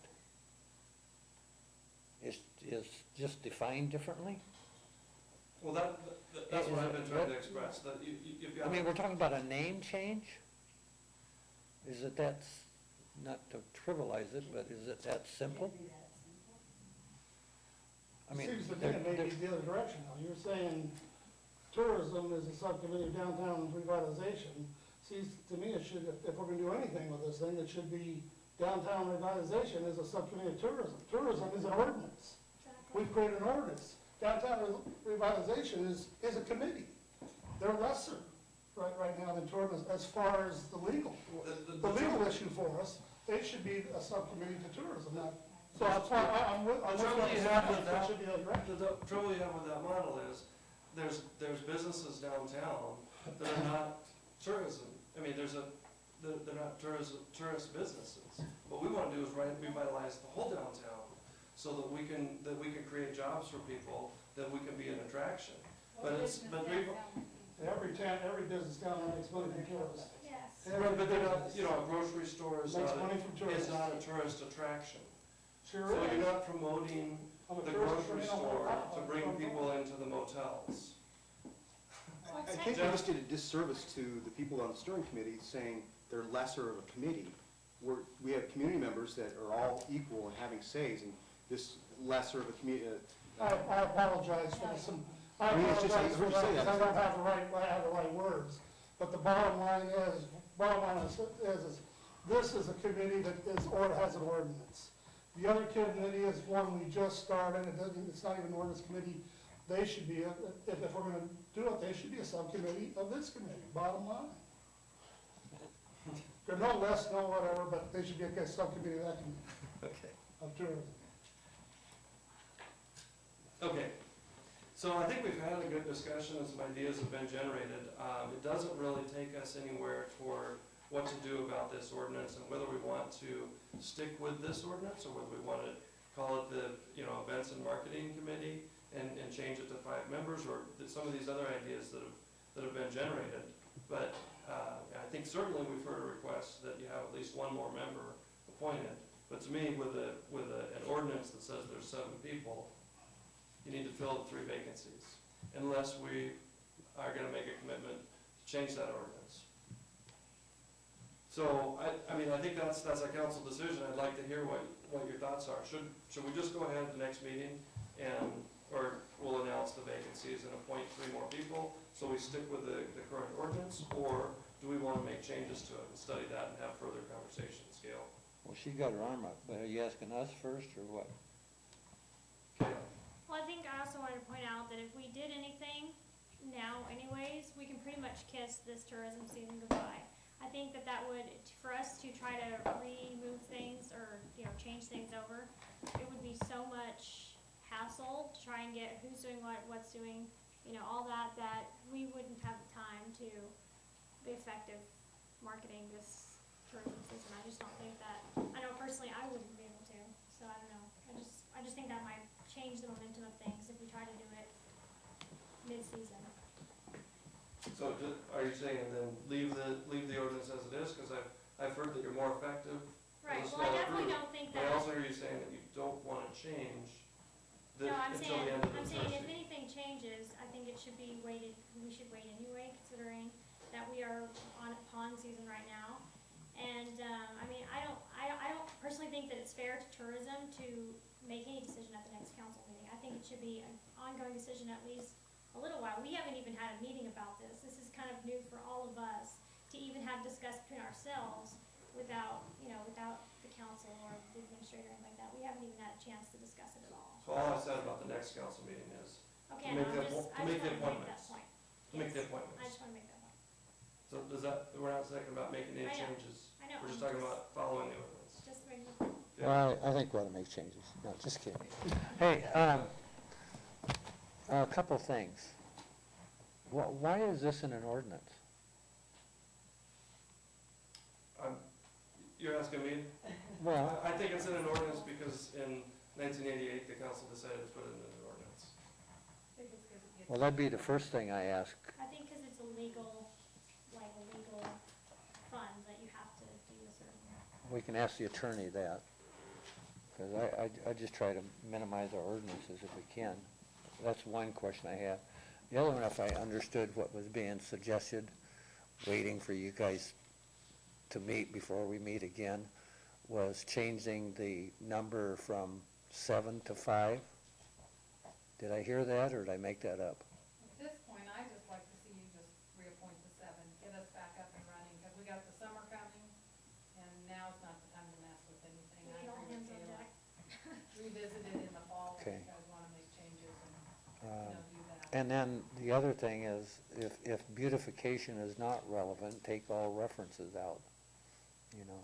S4: Is, is just defined differently?
S1: Well, that, that- that's what I've been trying to express, that you, you- you've got.
S4: I mean, we're talking about a name change? Is it that, s- not to trivialize it, but is it that simple? I mean,
S5: Seems to me
S4: there-
S5: it may
S4: there-
S5: be the other direction now. You're saying tourism is a subcommittee of downtown revitalization. Seems to me it should, if, if we're gonna do anything with this thing, it should be downtown revitalization is a subcommittee of tourism. Tourism is an ordinance. We've created an ordinance. Downtown re- revitalization is, is a committee. They're lesser right, right now than tourism as far as the legal,
S1: The- the-
S5: the
S1: the
S5: legal
S1: trouble-
S5: issue for us. They should be a subcommittee to tourism, not, so that's why I- I'm with, I'm
S1: The
S5: with
S1: trouble
S5: you
S1: you
S5: on
S1: have
S5: that.
S1: with
S5: That
S1: that,
S5: should be the direction.
S1: the the trouble you have with that model is, there's, there's businesses downtown that are not tourism. I mean, there's a, they're, they're not tourist, tourist businesses. What we wanna do is right, revitalize the whole downtown, so that we can, that we can create jobs for people, that we can be an attraction. But it's, but we,
S5: Every town, every business down there makes money from tourists.
S19: Yes.
S5: Every
S1: but they're not,
S5: business
S1: you know, a grocery store is
S5: Makes
S1: not,
S5: money from
S1: a- is
S5: tourists.
S1: not a tourist attraction.
S5: Sure
S1: So
S5: is.
S1: you're not promoting
S5: I'm a
S1: the
S5: tourist
S1: grocery
S5: train on my
S1: store
S5: route.
S1: to bring people into the motels.
S7: I think we just did a disservice to the people on the steering committee saying they're lesser of a committee. We're, we have community members that are all equal and having says, and this lesser of a community.
S5: I, I apologize for some, I
S7: I mean, it's just- I
S5: apologize for
S7: heard you
S5: that,
S7: say
S5: because
S7: that.
S5: I don't have the right, I have the right words. But the bottom line is, bottom line is, is, is this is a committee that is, or has an ordinance. The other committee is one we just started, it doesn't, it's not even an ordinance committee. They should be, a- if, if we're gonna do it, they should be a subcommittee of this committee, bottom line. They're no less, no whatever, but they should be a subcommittee of that committee,
S1: Okay.
S5: of tourism.
S1: Okay, so I think we've had a good discussion and some ideas have been generated. Um, it doesn't really take us anywhere toward what to do about this ordinance and whether we want to stick with this ordinance or whether we want to call it the, you know, Events and Marketing Committee and, and change it to five members, or th- some of these other ideas that have, that have been generated. But, uh, I think certainly we've heard a request that you have at least one more member appointed. But to me, with a, with a, an ordinance that says there's seven people, you need to fill the three vacancies, unless we are gonna make a commitment change that ordinance. So, I, I mean, I think that's, that's a council decision. I'd like to hear what, what your thoughts are. Should, should we just go ahead at the next meeting and, or we'll announce the vacancies and appoint three more people, so we stick with the, the current ordinance, or do we want to make changes to it and study that and have further conversations, Gail?
S4: Well, she's got her arm up, but are you asking us first, or what?
S19: Well, I think I also wanted to point out that if we did anything now anyways, we can pretty much kiss this tourism season goodbye. I think that that would, for us to try to remove things or, you know, change things over, it would be so much hassle to try and get who's doing what, what's doing, you know, all that, that we wouldn't have the time to be effective marketing this tourism season. I just don't think that, I know personally I wouldn't be able to, so I don't know. I just, I just think that might change the momentum of things if we try to do it mid-season.
S1: So ju- are you saying then leave the, leave the ordinance as it is? Because I've, I've heard that you're more effective
S19: Right,
S1: as a
S19: well, I
S1: smaller
S19: definitely
S1: group.
S19: don't think
S1: But I
S19: that,
S1: also hear you saying that you don't want to change the,
S19: no, I'm
S1: until
S19: saying,
S1: the end of the
S19: I'm
S1: first
S19: saying if
S1: season.
S19: anything changes, I think it should be waited, we should wait anyway, considering that we are on pond season right now. And, um, I mean, I don't, I, I don't personally think that it's fair to tourism to make any decision at the next council meeting. I think it should be an ongoing decision at least a little while. We haven't even had a meeting about this. This is kind of new for all of us to even have discussed between ourselves without, you know, without the council or the administrator or anything like that. We haven't even had a chance to discuss it at all.
S1: So all I said about the next council meeting is
S19: Okay,
S1: to
S19: no,
S1: make the,
S19: I'm just,
S1: appo- to
S19: I
S1: make
S19: just
S1: the
S19: wanna make that
S1: appointments.
S19: point.
S1: To make the
S19: Yes,
S1: appointments.
S19: I just wanna make that point.
S1: So does that, we're not thinking about making any
S19: I know,
S1: changes?
S19: I know,
S1: We're just
S19: I'm
S1: talking
S19: just-
S1: about following the ordinance.
S19: Just make the point.
S1: Yeah.
S4: Well, I I think we ought to make changes. No, just kidding. Hey, um, a couple things. Wh- Why is this in an ordinance?
S1: Um, You're asking me?
S4: Well,
S1: I I think it's in an ordinance because in nineteen eighty-eight, the council decided to put it in an ordinance.
S19: I think it's 'cause it gets-
S4: well, that'd be the first thing I ask.
S19: I think because it's a legal, like a legal fund that you have to do a certain.
S4: We can ask the attorney that, because I, I, I just try to minimize our ordinances if we can. That's one question I have. The other one, if I understood what was being suggested, waiting for you guys to meet before we meet again, was changing the number from seven to five. Did I hear that, or did I make that up?
S21: At this point, I just like to see you just reappoint the seven, get us back up and running, because we got the summer coming, and now's not the time to mess with anything. I
S19: We all
S21: agree
S19: hands
S21: with
S19: on
S21: you.
S19: deck.
S21: Revisit it in the fall, if
S4: Okay.
S21: you guys wanna make changes and,
S4: Uh,
S21: you know, do that.
S4: And then the other thing is, if, if beautification is not relevant, take all references out, you know.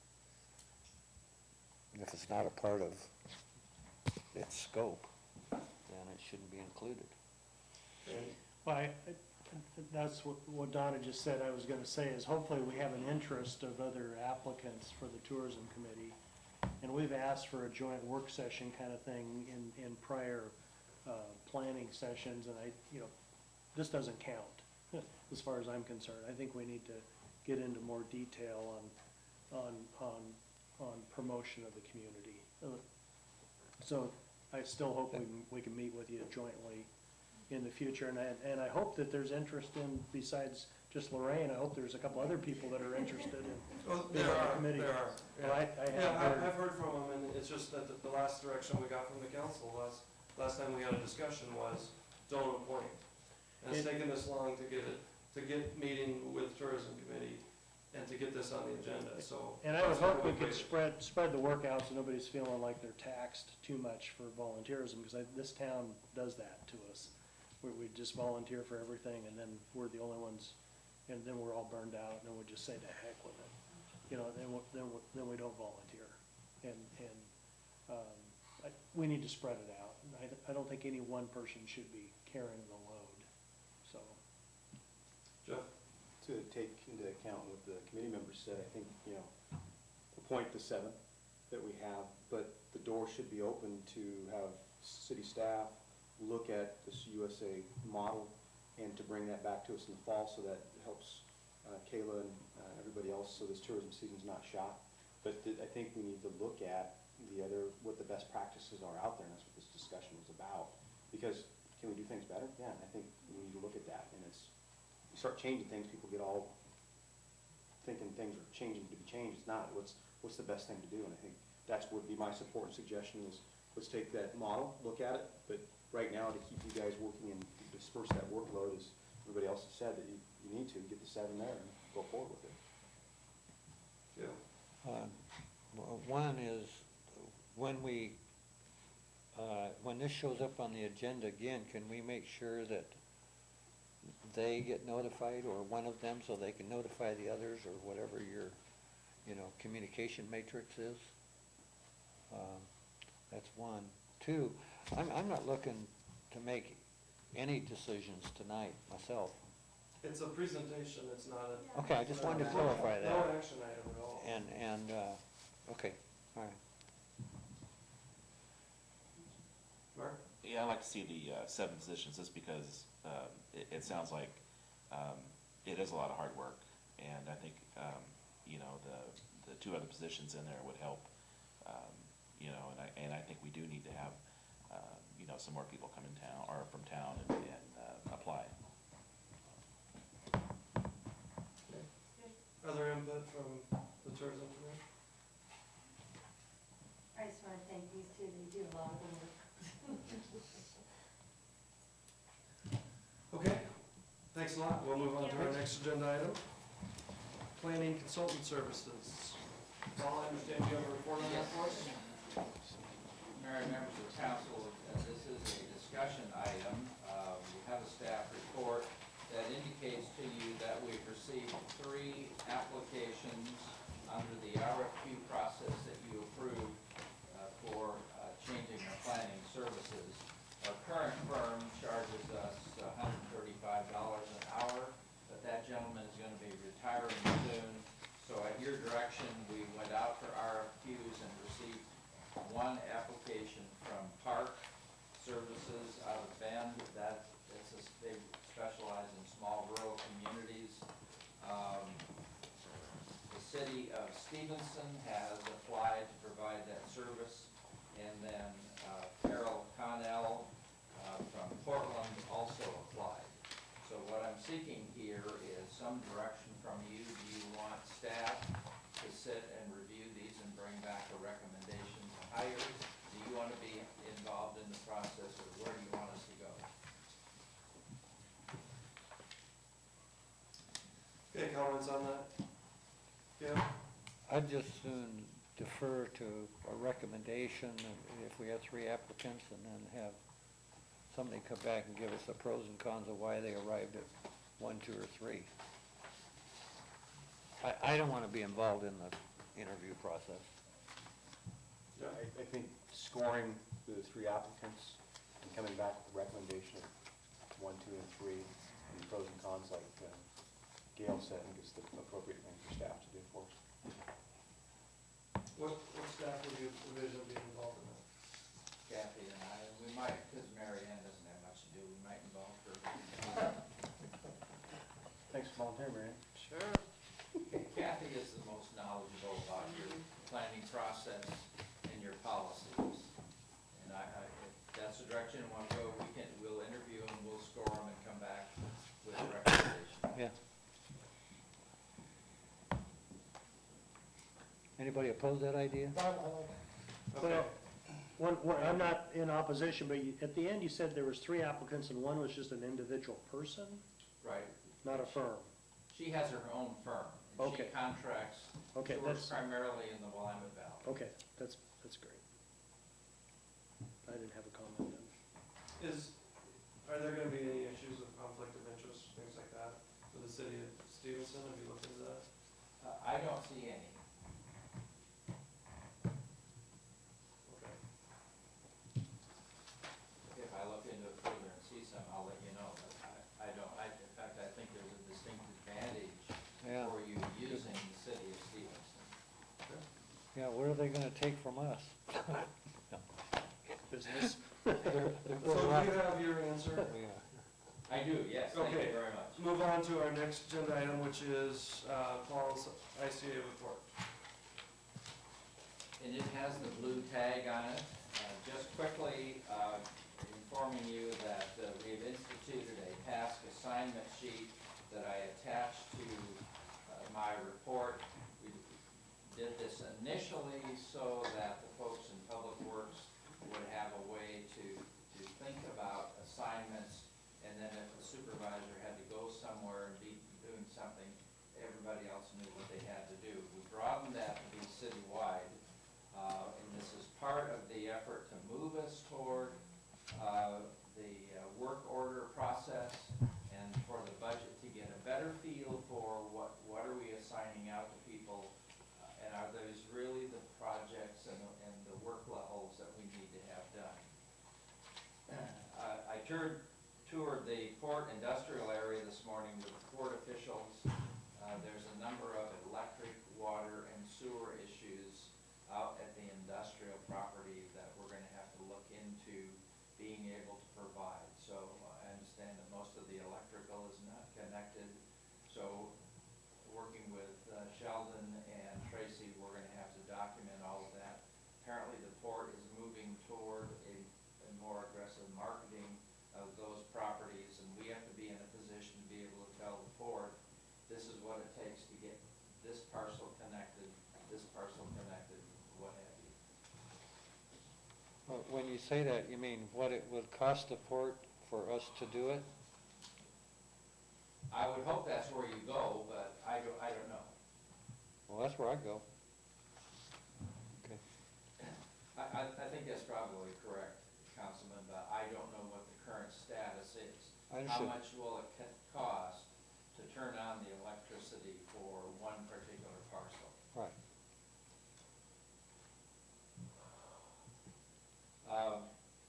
S4: If it's not a part of its scope, then it shouldn't be included.
S13: Well, I, I- that's what, what Donna just said, I was gonna say, is hopefully we have an interest of other applicants for the tourism committee. And we've asked for a joint work session kind of thing in, in prior, uh, planning sessions, and I, you know, this doesn't count, as far as I'm concerned. I think we need to get into more detail on, on, on, on promotion of the community. Uh, So I still hope we can, we can meet with you jointly in the future, and I, and I hope that there's interest in, besides just Lorraine, I hope there's a couple other people that are interested in
S1: Well,
S13: being
S1: there
S13: on the
S1: are,
S13: committee.
S1: there are.
S13: Well, I, I
S1: Yeah,
S13: have
S1: I-
S13: heard,
S1: I've heard from them, and it's just that the, the last direction we got from the council, last, last time we had a discussion was, don't appoint. And it's
S13: It-
S1: taken this long to get it, to get meeting with tourism committee and to get this on the agenda, so.
S13: and I would
S1: that's why
S13: hope we could
S1: waited.
S13: spread, spread the work out so nobody's feeling like they're taxed too much for volunteerism, because I, this town does that to us. We, we just volunteer for everything, and then we're the only ones, and then we're all burned out, and then we just say to heck with it. You know, then, we- then, we- then we don't volunteer. And, and, um, I, we need to spread it out. I, I don't think any one person should be carrying the load, so.
S1: Jeff?
S7: To take into account what the committee members said, I think, you know, appoint the seven that we have, but the door should be open to have city staff look at this U S A model and to bring that back to us in the fall, so that helps uh, Kayla and uh, everybody else, so this tourism season's not shot. But th- I think we need to look at the other, what the best practices are out there, and that's what this discussion was about. Because can we do things better? Yeah, and I think we need to look at that, and it's, you start changing things, people get all thinking things are changing to be changed. It's not. What's, what's the best thing to do? And I think that's would be my support and suggestion is, let's take that model, look at it, but right now to keep you guys working and disperse that workload, as everybody else has said, that you, you need to get the seven there and go forward with it.
S1: Yeah.
S4: Uh, w- One is, when we, uh, when this shows up on the agenda again, can we make sure that they get notified, or one of them, so they can notify the others, or whatever your, you know, communication matrix is? Um, That's one. Two, I'm, I'm not looking to make any decisions tonight myself.
S1: It's a presentation, it's not a.
S4: Okay, I just wanted to clarify that.
S1: No action item at all.
S4: And, and, uh, okay, all right.
S1: Mark?
S18: Yeah, I'd like to see the uh, seven positions, just because um, it, it sounds like um, it is a lot of hard work, and I think, um, you know, the, the two other positions in there would help, um, you know, and I, and I think we do need to have, uh, you know, some more people come in town, or from town, and, and uh, apply.
S1: Other input from the tourism commission?
S6: I just want to thank these two, they do a lot of the work.
S1: Okay, thanks a lot. We'll move on to our next agenda item. Planning consultant services. Paul, I understand you have a report on that for us?
S3: Mayor and members of council, uh, this is a discussion item. Uh, we have a staff report that indicates to you that we've received three applications under the R F Q process that you approved uh, for uh, changing our planning services. Our current firm charges us one hundred thirty-five dollars an hour, but that gentleman is going to be retiring soon. So at your direction, we went out for R F Qs and received one application from Park Services out of Bend. That it's a, they specialize in small rural communities. Um, the city of Stevenson has applied to provide that service, and then uh, Carol Connell uh, from Portland also applied. So what I'm seeking here is some direction from you. Do you want staff to sit and review these and bring back a recommendation to hire? Do you want to be involved in the process, or where do you want us to go?
S1: Okay, comments on that? Yeah?
S4: I'd just soon defer to a recommendation, if we have three applicants, and then have somebody come back and give us the pros and cons of why they arrived at one, two, or three. I, I don't want to be involved in the interview process.
S7: Yeah, I, I think scoring the three applicants and coming back with a recommendation of one, two, and three, and the pros and cons, like uh, Gail said, I think is the appropriate thing for staff to do for us.
S1: What, what staff would you envision being involved in that?
S3: Kathy and I, we might, because Mary Ann doesn't have much to do, we might involve her.
S7: Thanks for volunteering, Mary Ann.
S12: Sure.
S3: Kathy is the most knowledgeable about your planning process and your policies. And I, I, if that's the direction I want to go, we can, we'll interview them, we'll score them, and come back with a recommendation.
S4: Yeah. Anybody oppose that idea?
S5: I, I like it.
S1: Okay.
S13: Well, one, one, I'm not in opposition, but you, at the end, you said there was three applicants and one was just an individual person,
S3: Right.
S13: not a firm.
S3: She has her own firm. And
S13: Okay.
S3: she contracts,
S13: Okay,
S3: she works
S13: that's,
S3: primarily in the Willamette Valley.
S13: okay, that's, that's great. I didn't have a comment on it.
S1: Is, are there gonna be any issues of conflict of interest, things like that, for the city of Stevenson? Have you looked into that?
S3: Uh, I don't see any.
S1: Okay.
S3: If I look into it further and see some, I'll let you know, but I, I don't, I, in fact, I think there's a distinct advantage
S4: Yeah.
S3: for you using the city of Stevenson.
S4: Yeah, what are they gonna take from us?
S13: Business.
S4: They're- they're
S1: So
S4: good
S1: do
S4: luck.
S1: you have your answer?
S4: Yeah.
S3: I do, yes, thank
S1: Okay.
S3: you very much.
S1: Move on to our next agenda item, which is uh, Paul's I C A report.
S3: And it has the blue tag on it. Uh, Just quickly uh, informing you that uh, we have instituted a task assignment sheet that I attached to uh, my report. We did this initially so that the folks in Public Works would have a way to, to think about assignments, and then if the supervisor had to go somewhere and be doing something, everybody else knew what they had to do. We broadened that to be citywide, uh, and this is part of the effort to move us toward uh, the uh, work order process, and for the budget to get a better feel for what, what are we assigning out to people, uh, and are those really the projects and the, and the work levels that we need to have done. Uh, I toured, toured the port industrial area this morning with the port officials. Uh, there's a number of electric, water, and sewer issues out at the industrial property that we're going to have to look into being able to provide. So uh, I understand that most of the electrical is not connected. So working with uh, Sheldon and Tracy, we're going to have to document all of that. Apparently the port is moving toward a, a more aggressive marketing of those properties, and we have to be in a position to be able to tell the port, this is what it takes to get this parcel connected, this parcel connected, what have you.
S4: Well, when you say that, you mean what it would cost the port for us to do it?
S3: I would hope that's where you go, but I don't, I don't know.
S4: Well, that's where I go. Okay.
S3: I, I, I think that's probably correct, Councilman, but I don't know what the current status is.
S4: I
S3: How
S4: understand.
S3: much will it co- cost to turn on the electricity for one particular parcel?
S4: Right.
S3: Um,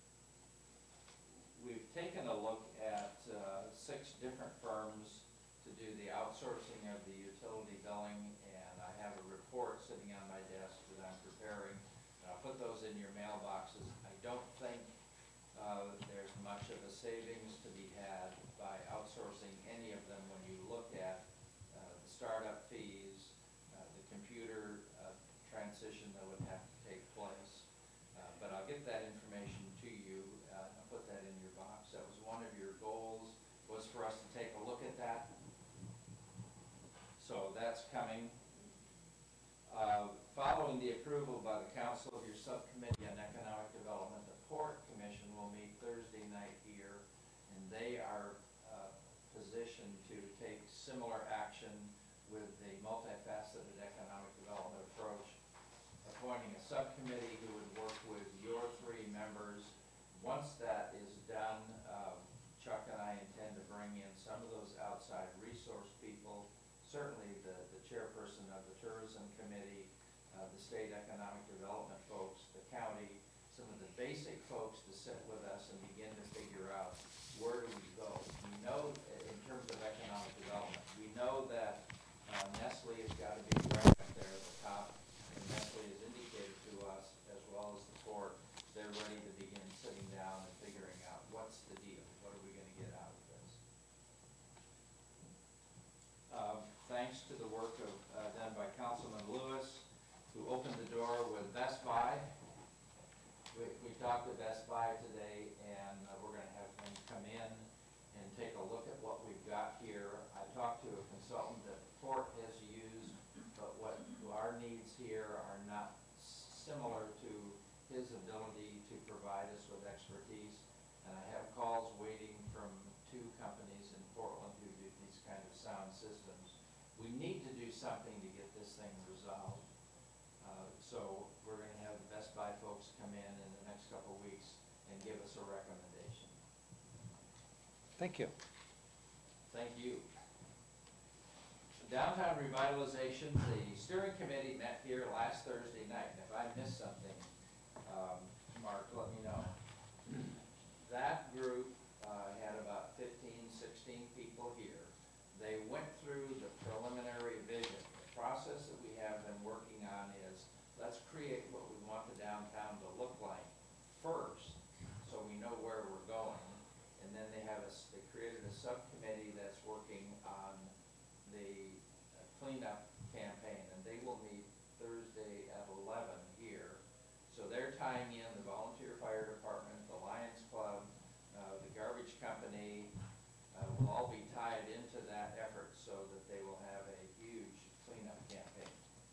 S3: we've taken a look at uh, six different firms to do the outsourcing of the utility billing, and I have a report sitting on my desk that I'm preparing. And I'll put those in your mailboxes. I don't think uh, there's much of a savings to be had by outsourcing any of them when you look at uh, the startup fees, uh, the computer uh, transition that would have to take place. Uh, but I'll get that information to you. Uh, I'll put that in your box. That was one of your goals, was for us to take a look at that. So that's coming. Uh, following the approval by the Council of your Subcommittee on Economic Development, the Port Commission will meet Thursday night here, and they are uh, positioned to take similar action with the multifaceted economic development approach, appointing a subcommittee who would work with your three members. Once that is done, uh, Chuck and I intend to bring in some of those outside resource people, certainly the, the chairperson of the tourism committee, uh, the state economic development folks, the county, some of the basic folks to sit with us and begin to figure out where do we go. We know uh, in terms of economic development, we know that uh, Nestle has got to be right up there at the top, and Nestle has indicated to us, as well as the port, they're ready to begin sitting down and figuring out what's the deal, what are we going to get out of this. Uh, thanks to the work of, uh, done by Councilman Lewis, who opened the door with Best Buy. We, we talked to Best Buy today, and uh, we're going to have them come in and take a look at what we've got here. I talked to a consultant that the port has used, but what our needs here are not similar to his ability to provide us with expertise. And I have calls waiting from two companies in Portland who do these kind of sound systems. We need to do something to get this thing resolved. Uh, so we're going to have the Best Buy folks come in in the next couple of weeks and give us a recommendation.
S4: Thank you.
S3: Thank you. Downtown revitalization, the steering committee met here last Thursday night, and if I missed something, um, Mark, let me know. That group uh, had about fifteen, sixteen people here. They went through the preliminary vision. The process that we have been working on is, let's create what we want the downtown to look like first, so we know where we're going. And then they have a, they created a subcommittee that's working on the uh, cleanup campaign, and they will meet Thursday at eleven here. So they're tying in the volunteer fire department, the Lions Club, uh, the garbage company, uh, will all be tied into that effort so that they will have a huge cleanup campaign.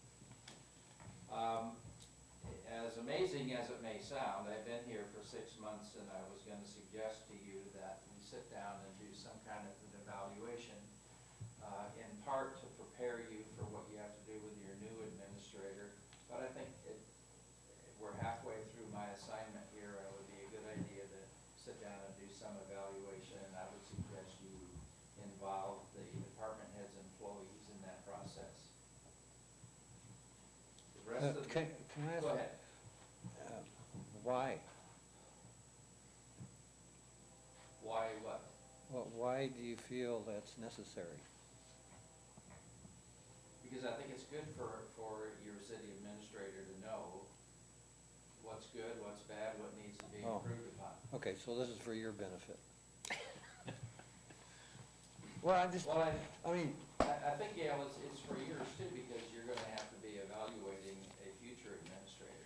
S3: Um, as amazing as it may sound, I've been here for six months and I was going to suggest to you that we sit down and do some kind of an evaluation, uh, in part to prepare you for what you have to do with your new administrator. But I think it, we're halfway through my assignment here. It would be a good idea to sit down and do some evaluation, and I would suggest you involve the department heads' employees in that process. The rest
S4: Uh,
S3: of the,
S4: Can, can I ask?
S3: go ahead.
S4: uh, Why?
S3: Why what?
S4: Well, why do you feel that's necessary?
S3: Because I think it's good for, for your city administrator to know what's good, what's bad, what needs to be
S4: Oh.
S3: improved upon.
S4: Okay, so this is for your benefit. Well, I'm just,
S3: Well, I,
S4: I mean,
S3: I, I think, Gail, it's, it's for yours too, because you're gonna have to be evaluating a future administrator.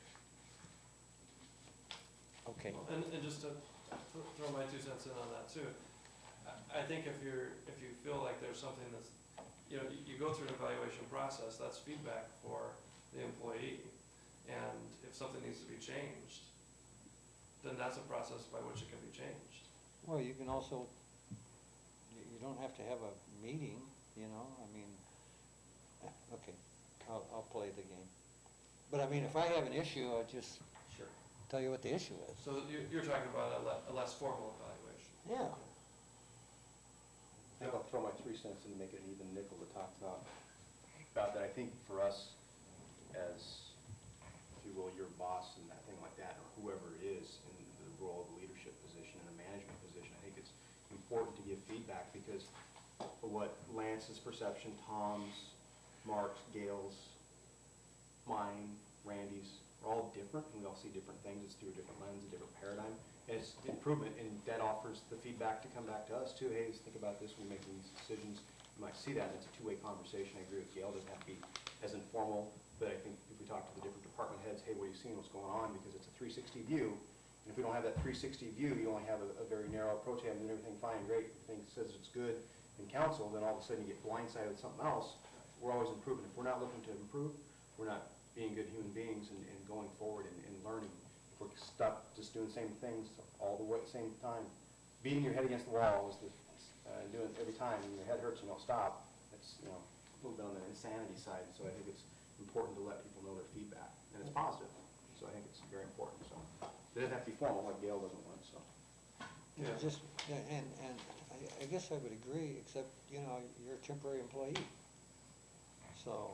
S4: okay.
S1: And, and just to th- throw my two cents in on that too, I, I think if you're, if you feel like there's something that's, you know, you, you go through an evaluation process, that's feedback for the employee. And if something needs to be changed, then that's a process by which it can be changed.
S4: Well, you can also, you you don't have to have a meeting, you know, I mean, eh, okay, I'll, I'll play the game. But I mean, if I have an issue, I'll just
S3: Sure.
S4: tell you what the issue is.
S1: So you're, you're talking about a, le- a less formal evaluation.
S4: Yeah.
S7: I think I'll throw my three cents in to make it an even nickel to talk about, about that. I think for us, as, if you will, your boss and that thing like that, or whoever it is in the role of a leadership position and a management position, I think it's important to give feedback because of what Lance's perception, Tom's, Mark's, Gail's, mine, Randy's, are all different, and we all see different things. It's through a different lens, a different paradigm. And it's improvement, and that offers the feedback to come back to us too. Hey, let's think about this when we're making these decisions. You might see that, and it's a two-way conversation. I agree with Gail. It doesn't have to be as informal, but I think if we talk to the different department heads, hey, what are you seeing, what's going on? Because it's a three sixty view, and if we don't have that three sixty view, you only have a, a very narrow approach. Hey, I'm doing everything fine, great. Everything says it's good in council, then all of a sudden you get blindsided with something else. We're always improving. If we're not looking to improve, we're not being good human beings and, and going forward and, and learning. If we're stuck just doing the same things all the way at the same time, beating your head against the wall is the, uh, and doing it every time, and your head hurts and you don't stop, it's, you know, a little bit on the insanity side. So I think it's important to let people know their feedback, and it's positive. So I think it's very important. So it doesn't have to be formal like Gail doesn't want. So
S4: Yeah. Just, yeah, and, and I, I guess I would agree, except, you know, you're a temporary employee. So,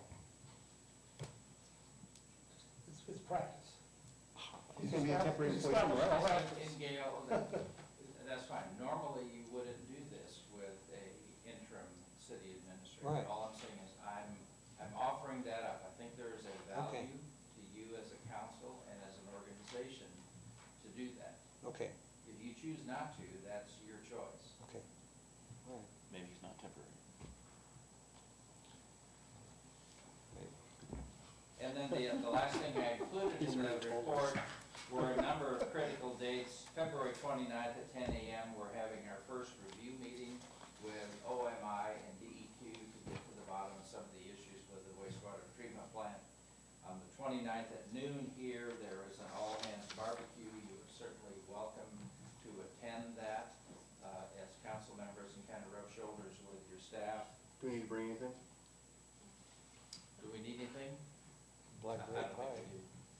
S5: It's, it's practice.
S7: you can be a temporary
S5: It's
S7: employee somewhere else.
S5: practice.
S3: And Gail, that, that's fine. Normally, you wouldn't do this with a interim city administrator.
S4: Right.
S3: All I'm saying is I'm, I'm offering that up. I think there is a
S4: Okay.
S3: value to you as a council and as an organization to do that.
S4: okay,
S3: If you choose not to, that's your choice.
S4: okay, all right.
S18: Maybe he's not temporary.
S3: And then the, the last thing I included in the report were a number of critical dates. February twenty-ninth at ten A M, we're having our first review meeting with O M I and D E Q to get to the bottom of some of the issues with the wastewater treatment plant. On the twenty-ninth at noon here, there is an all-hands barbecue. You are certainly welcome to attend that uh, as council members and kind of rub shoulders with your staff.
S7: Do we need to bring anything?
S3: Do we need anything?
S4: Black
S3: I- I
S4: bread
S3: don't think
S4: pie.
S3: we do.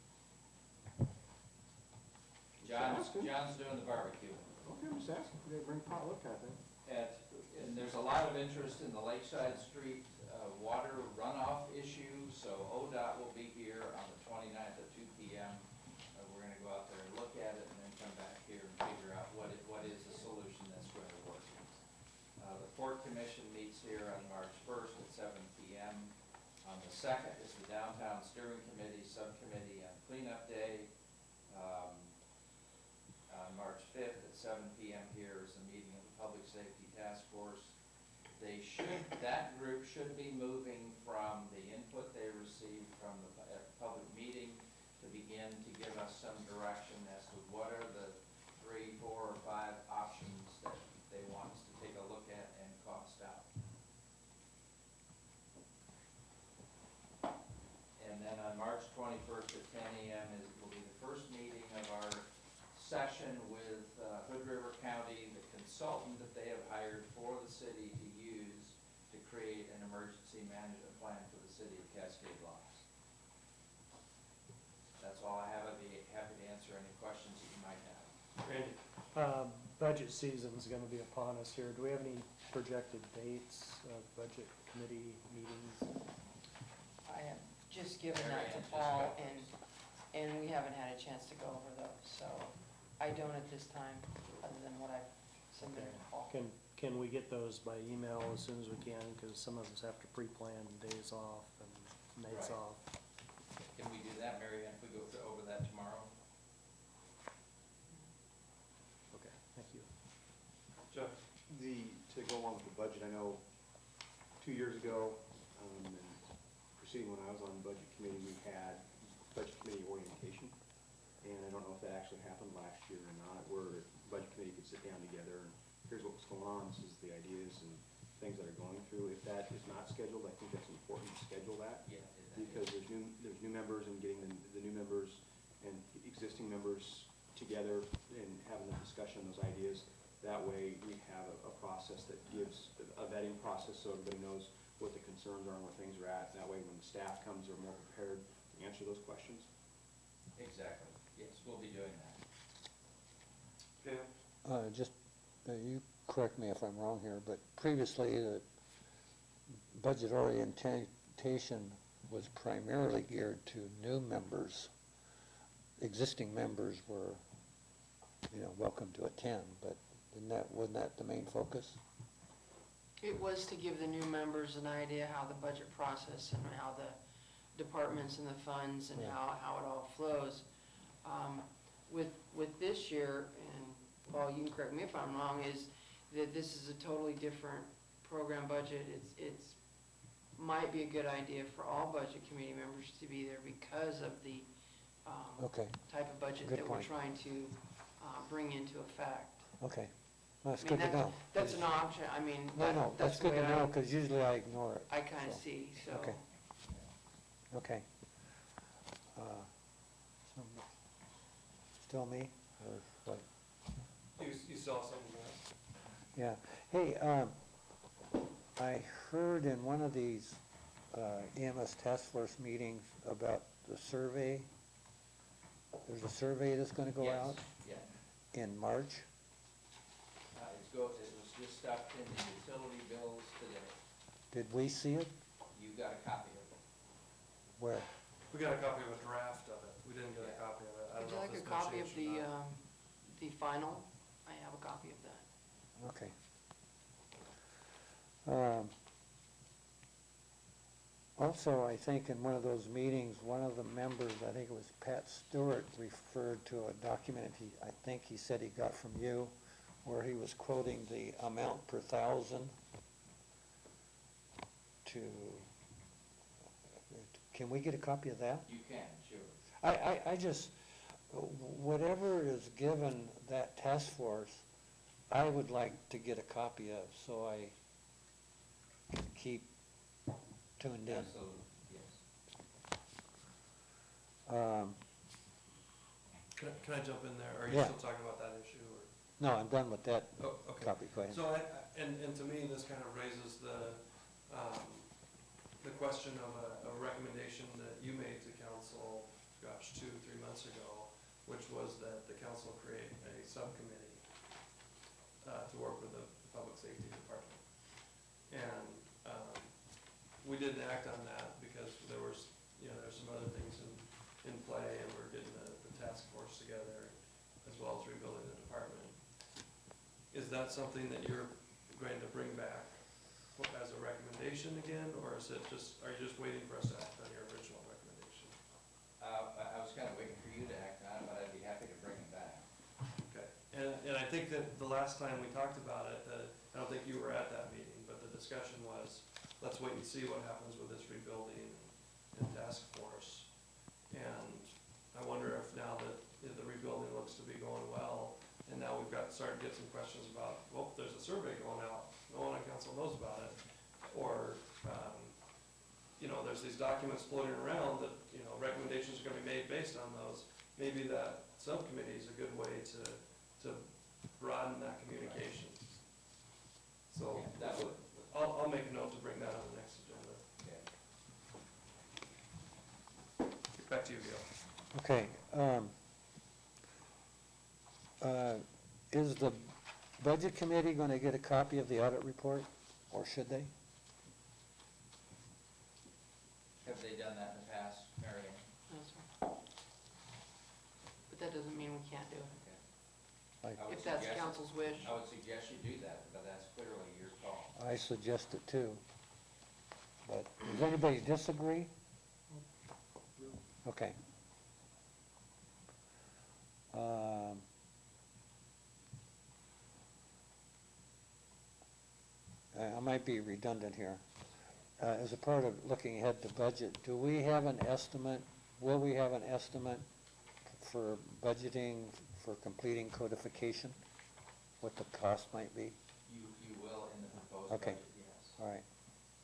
S3: John's, John's doing the barbecue.
S7: Okay, I'm just asking. We gotta bring potluck kind of thing.
S3: At, and there's a lot of interest in the Lakeside Street uh, water runoff issue, so O D O T will be here on the twenty-ninth at two P M Uh, we're gonna go out there and look at it and then come back here and figure out what it, what is the solution that's going to work. Uh, the Port Commission meets here on March first at seven P M On the second is the Downtown Steering Committee Subcommittee on Cleanup Day. Um, On March fifth at seven P M here is a meeting of the Public Safety Task Force. They should, that group should be moving from the input they received from the, at the public meeting to begin to give us some direction as to what are the three, four, or five options that they want us to take a look at and cost out. March twenty-first at ten A M is, will be the first meeting of our session with uh, Hood River County, the consultant that they have hired for the city to use to create an emergency management plan for the city of Cascade Locks. That's all I have. I'd be happy to answer any questions that you might have.
S1: Randy?
S13: Uh, Budget season's gonna be upon us here. Do we have any projected dates of budget committee meetings?
S12: I have just given
S3: Mary
S12: that to
S3: Ann just
S12: Paul,
S3: got
S12: and, and we haven't had a chance to go over those, so I don't at this time, other than what I've submitted to Paul.
S13: Can, can we get those by email as soon as we can, because some of us have to pre-plan days off and nights
S3: Right.
S13: off.
S3: Can we do that, Mary Ann, if we go through- over that tomorrow?
S13: Okay, thank you.
S1: Jeff?
S7: The, to go along with the budget, I know two years ago, um, and preceding when I was on the budget committee, we had budget committee orientation. And I don't know if that actually happened last year or not, where the budget committee could sit down together and here's what's going on, this is the ideas and things that are going through. If that is not scheduled, I think that's important to schedule that.
S3: Yeah.
S7: Because there's new, there's new members and getting the, the new members and existing members together and having a discussion on those ideas. That way we have a, a process that gives, a vetting process so everybody knows what the concerns are and where things are at. That way when the staff comes, they're more prepared to answer those questions.
S3: Exactly. Yes, we'll be doing that.
S1: Okay.
S4: Uh, just, uh, you correct me if I'm wrong here, but previously the budget orientation was primarily geared to new members. Existing members were, you know, welcome to attend, but isn't that, wasn't that the main focus?
S12: It was to give the new members an idea how the budget process and how the departments and the funds and
S4: Yeah.
S12: how, how it all flows. Um, with, with this year, and Paul, you can correct me if I'm wrong, is that this is a totally different program budget. It's, it's, might be a good idea for all budget committee members to be there because of the, um,
S4: Okay.
S12: type of budget
S4: Good
S12: that we're
S4: point.
S12: trying to, uh, bring into effect.
S4: Okay, well, that's
S12: I mean,
S4: good to know.
S12: That's an option, I mean,
S4: No,
S12: that-
S4: no,
S12: that's
S4: that's
S12: the
S4: good
S12: way
S4: to
S12: I,
S4: know, because usually I ignore it.
S12: I kinda
S4: so.
S12: see, so.
S4: Okay. Okay. Uh, so, Still me, or what?
S1: You, you saw something else?
S4: Yeah. Hey, um, I heard in one of these uh, E M S task force meetings about the survey. There's a survey that's gonna go
S3: Yes,
S4: out
S3: yeah.
S4: in March.
S3: Uh, it's go, it was just stuffed in the utility bills today.
S4: Did we see it?
S3: You got a copy of it.
S4: Where?
S1: We got a copy of a draft of it. We didn't get a copy of it. I
S12: Would
S1: don't
S12: you
S1: know
S12: like
S1: if
S12: a
S1: it's been
S12: copy of
S1: changed or
S12: the,
S1: not.
S12: um, the final? I have a copy of that.
S4: Okay. Um, Also, I think in one of those meetings, one of the members, I think it was Pat Stewart, referred to a document, he, I think he said he got from you, where he was quoting the amount per thousand to, can we get a copy of that?
S3: You can, sure.
S4: I, I, I just, whatever is given that task force, I would like to get a copy of, so I can keep tuned in.
S3: Absolutely, yes.
S4: Um,
S1: Can I, can I jump in there? Are you
S4: Yeah.
S1: still talking about that issue, or?
S4: No, I'm done with that
S1: Oh, okay.
S4: copy, go ahead.
S1: So I, I- and, and to me, this kind of raises the, um, the question of a, a recommendation that you made to council, gosh, two, three months ago, which was that the council create a subcommittee, uh, to work with the public safety department. And, um, we didn't act on that because there was, you know, there's some other things in, in play, and we're getting the, the task force together, as well as rebuilding the department. Is that something that you're going to bring back as a recommendation again, or is it just, are you just waiting for us to act on your original recommendation?
S3: Uh, I, I was kind of waiting for you to act on it, but I'd be happy to bring it back.
S1: Okay, and, and I think that the last time we talked about it, uh, I don't think you were at that meeting, but the discussion was, let's wait and see what happens with this rebuilding and task force. And I wonder if now that you know, the rebuilding looks to be going well, and now we've got, started to get some questions about, well, there's a survey going out, no one on council knows about it. Or, um, you know, there's these documents floating around that you know, recommendations are gonna be made based on those, maybe that subcommittee is a good way to, to broaden that communication. So,
S3: Yeah, that would-
S1: I'll, I'll make a note to bring that on the next agenda.
S3: Okay.
S1: Back to you, Gil.
S4: Okay, um, uh, is the budget committee gonna get a copy of the audit report, or should they?
S3: Have they done that in the past, Mary Ann?
S12: No, sir. But that doesn't mean we can't do it,
S4: Like,
S3: I would
S12: if that's
S3: suggest-
S12: council's wish.
S3: I would suggest you do that, but that's clearly your call.
S4: I suggest it too. But does anybody disagree? Okay. Um, I I might be redundant here. Uh, as a part of looking ahead to budget, do we have an estimate, will we have an estimate for budgeting for completing codification? What the cost might be?
S3: You, you will in the proposed
S4: Okay.
S3: budget, yes.
S4: All right.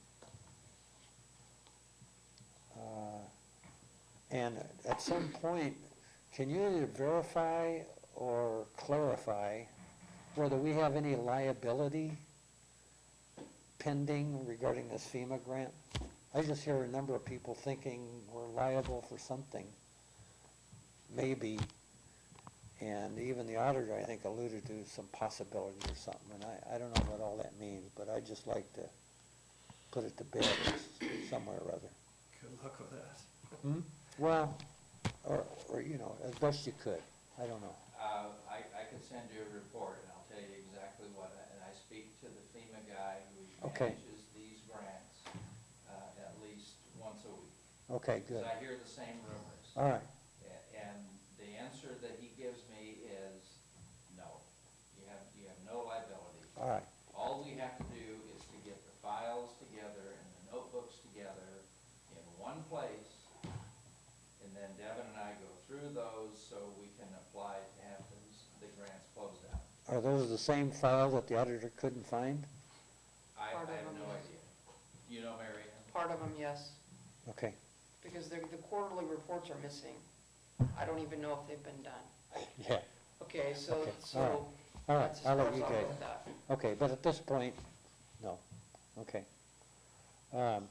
S4: Uh, And at some point, can you either verify or clarify whether we have any liability pending regarding this FEMA grant? I just hear a number of people thinking we're liable for something, maybe. And even the auditor, I think, alluded to some possibility or something. And I, I don't know what all that means, but I'd just like to put it to bed somewhere or other.
S1: Good luck with that.
S4: Hmm? Well, or, or, you know, as best you could. I don't know.
S3: Uh, I, I could send you a report, and I'll tell you exactly what, I- and I speak to the FEMA guy who
S4: Okay.
S3: manages these grants, uh, at least once a week.
S4: Okay, good.
S3: Because I hear the same rumors.
S4: All right.
S3: A- And the answer that he gives me is, no, you have, you have no liability.
S4: All right.
S3: All we have to do is to get the files together and the notebooks together in one place, and then Devin and I go through those so we can apply to have those, the grants closed out.
S4: Are those the same files that the auditor couldn't find?
S3: I,
S12: Part
S3: I
S12: of
S3: have
S12: them,
S3: no
S12: yes.
S3: idea. You know, Mary Ann?
S12: Part of them, yes,
S4: Okay.
S12: because the, the quarterly reports are missing. I don't even know if they've been done.
S4: Yeah.
S12: Okay, so,
S4: Okay. All right.
S12: so
S4: All right,
S12: that's as
S4: I'll
S12: far
S4: let
S12: as
S4: you
S12: I'll
S4: guys.
S12: go with that.
S4: Okay, but at this point, no. Okay. Um,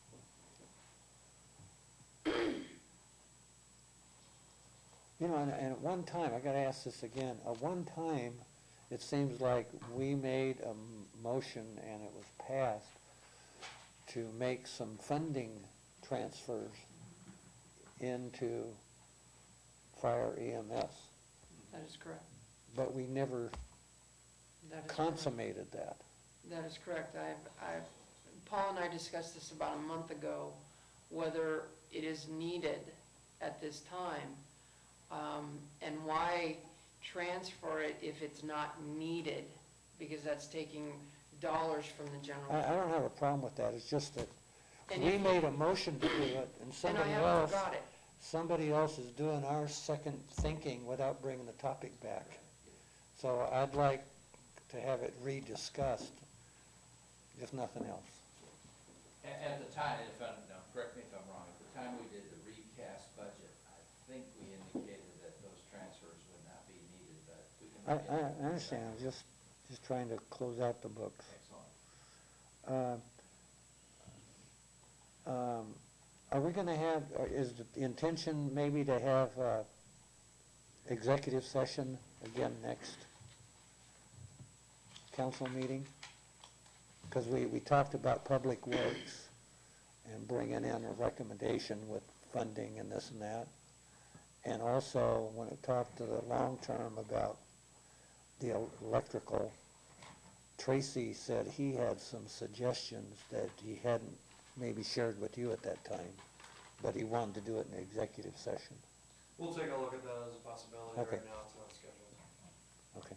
S4: You know, and, and at one time, I gotta ask this again, at one time, it seems like we made a m- motion and it was passed to make some funding transfers into fire E M S,
S12: That is correct.
S4: but we never
S12: That is correct.
S4: consummated that.
S12: That is correct. I've, I've, Paul and I discussed this about a month ago, whether it is needed at this time, um, and why transfer it if it's not needed, because that's taking dollars from the general.
S4: I, I don't have a problem with that, it's just that
S12: And
S4: we
S12: if-
S4: made a motion to do it, and
S12: And I
S4: somebody
S12: haven't
S4: else,
S12: forgot it.
S4: somebody else is doing our second thinking without bringing the topic back. So I'd like to have it rediscussed, if nothing else.
S3: At, at the time, if I'm, no, correct me if I'm wrong, at the time we did the recast budget, I think we indicated that those transfers would not be needed, but we can.
S4: I,
S3: look
S4: I
S3: into
S4: I understand, I'm just, just trying to close out the books.
S3: Excellent.
S4: Uh, um, Are we gonna have, or is the intention maybe to have, uh, executive session again next council meeting? Because we, we talked about public works and bringing in a recommendation with funding and this and that. And also, when it talked to the long term about the el- electrical, Tracy said he had some suggestions that he hadn't maybe shared with you at that time, but he wanted to do it in an executive session.
S1: We'll take a look at that as a possibility.
S4: Okay.
S1: Right now, it's not scheduled.
S4: Okay.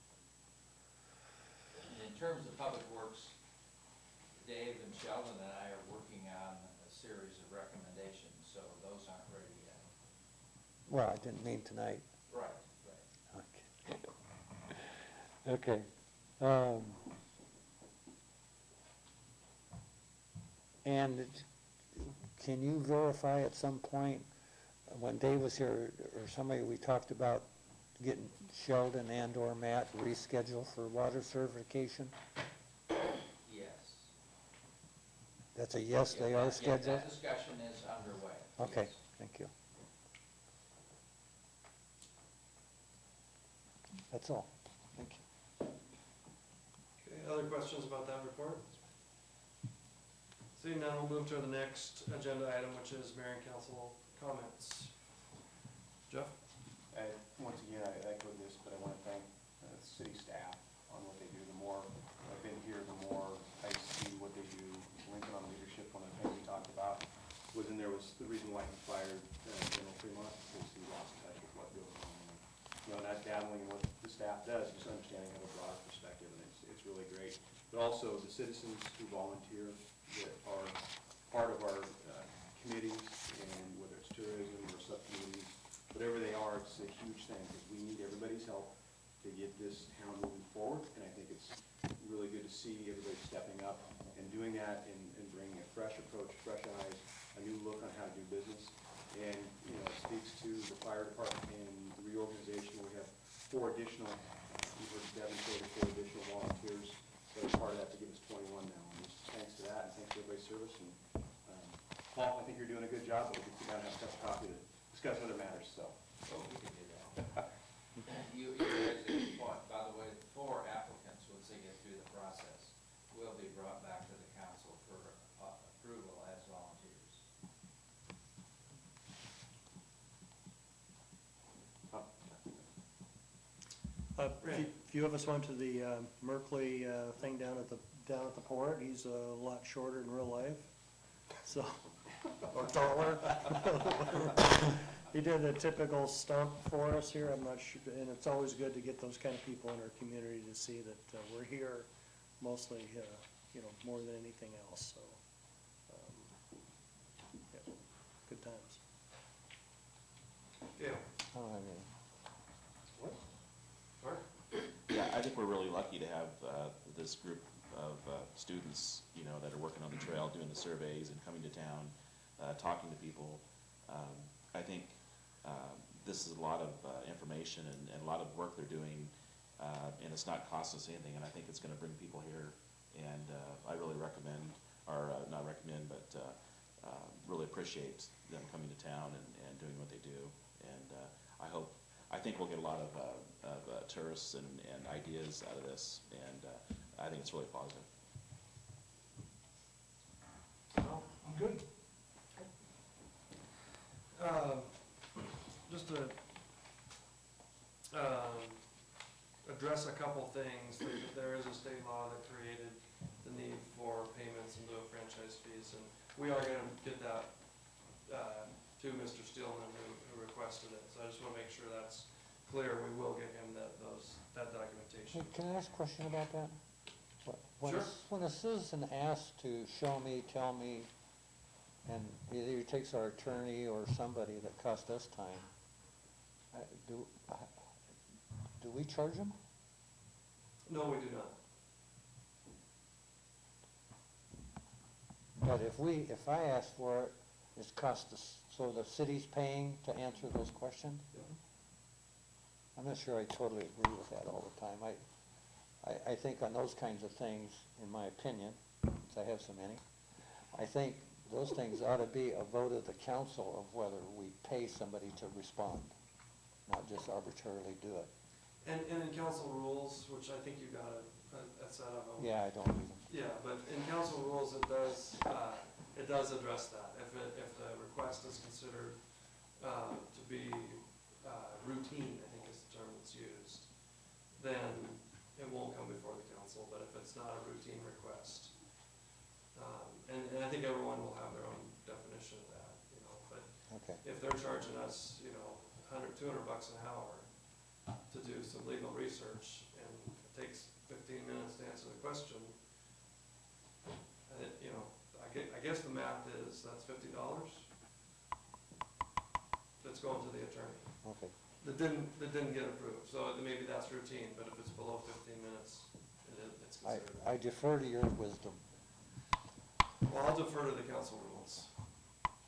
S3: In terms of public works, Dave and Sheldon and I are working on a series of recommendations, so those aren't ready yet.
S4: Well, I didn't mean tonight.
S3: Right, right.
S4: Okay. Okay. Um, and it- can you verify at some point, uh, when Dave was here, or somebody, we talked about getting Sheldon and or Matt rescheduled for water certification?
S3: Yes.
S4: That's a yes, they
S3: Yeah,
S4: are
S3: that- yeah,
S4: scheduled?
S3: That discussion is underway.
S4: Okay,
S3: yes.
S4: thank you. That's all, thank you.
S1: Okay, other questions about that report? Seeing none, we'll move to the next agenda item, which is mayor and council comments. Jeff?
S7: I, once again, I echo this, but I want to thank uh, city staff on what they do. The more I've been here, the more I see what they do. Lincoln on leadership, one of the things we talked about was, and there was the reason why he fired uh, General Fremont, because he lost touch with what goes on. And, you know, not dabbling in what the staff does, just understanding have a broader perspective, and it's, it's really great. But also the citizens who volunteer that are part of our uh, committees, and whether it's tourism or subcommittees, whatever they are, it's a huge thing, because we need everybody's help to get this town moving forward, and I think it's really good to see everybody stepping up and doing that, and, and bringing a fresh approach, fresh eyes, a new look on how to do business, and, you know, it speaks to the fire department and the reorganization. We have four additional, you heard Devin say, the four additional volunteers that are part of that to give us twenty-one now, and just thanks to that, and thanks for everybody's service, and, um, Paul, I think you're doing a good job, but we can sit down and have a cup of coffee to discuss other matters, so.
S3: Oh, we can do that. You, you raised a good point. By the way, the four applicants, once they get through the process, will be brought back to the council for uh, approval as volunteers.
S13: A few- few of us went to the uh, Merkley uh, thing down at the, down at the port. He's a lot shorter in real life, so, or taller. He did a typical stump for us here. I'm not sure, and it's always good to get those kind of people in our community to see that uh, we're here mostly, uh, you know, more than anything else, so, um, yeah, good times.
S1: Yeah.
S4: Oh, I mean,
S1: What? Mark?
S18: Yeah, I think we're really lucky to have uh, this group of uh, students, you know, that are working on the trail, doing the surveys and coming to town, uh, talking to people. Um, I think uh, this is a lot of uh, information and, and a lot of work they're doing, uh, and it's not costing us anything, and I think it's going to bring people here. And uh, I really recommend, or uh, not recommend, but uh, uh, really appreciate them coming to town and, and doing what they do. And uh, I hope, I think we'll get a lot of, uh, of uh, tourists and, and ideas out of this, and uh, I think it's really positive.
S1: No, I'm good. Um, just to, um, address a couple things, there, there is a state law that created the need for payments in lieu of franchise fees, and we are gonna get that, uh, to Mister Steelman, who, who requested it, so I just wanna make sure that's clear. We will get him that, those, that documentation.
S4: hey, can I ask a question about that? What- When a
S1: Sure.
S4: c- When a citizen asks to show me, tell me, and either he takes our attorney or somebody that cost us time, uh, do, uh, do we charge them?
S1: No, we do not.
S4: But if we, if I ask for it, it's cost us, so the city's paying to answer those questions? I'm not sure I totally agree with that all the time. I, I, I think on those kinds of things, in my opinion, since I have so many, I think those things ought to be a vote of the council of whether we pay somebody to respond, not just arbitrarily do it.
S1: And, and in council rules, which I think you got a, a set of them.
S4: Yeah, I don't read them.
S1: Yeah, but in council rules, it does, uh, it does address that. If it, if the request is considered, uh, to be, uh, routine, I think is the term that's used, then it won't come before the council, but if it's not a routine request, um, and, and I think everyone will have their own definition of that, you know, but
S4: Okay.
S1: if they're charging us, you know, a hundred, two hundred bucks an hour to do some legal research, and it takes fifteen minutes to answer the question, and it, you know, I gue- I guess the math is, that's fifty dollars that's going to the attorney.
S4: Okay.
S1: That didn't, that didn't get approved, so maybe that's routine, but if it's below fifteen minutes, it is, it's
S4: I,
S1: considered.
S4: I defer to your wisdom.
S1: Well, I'll defer to the council rules.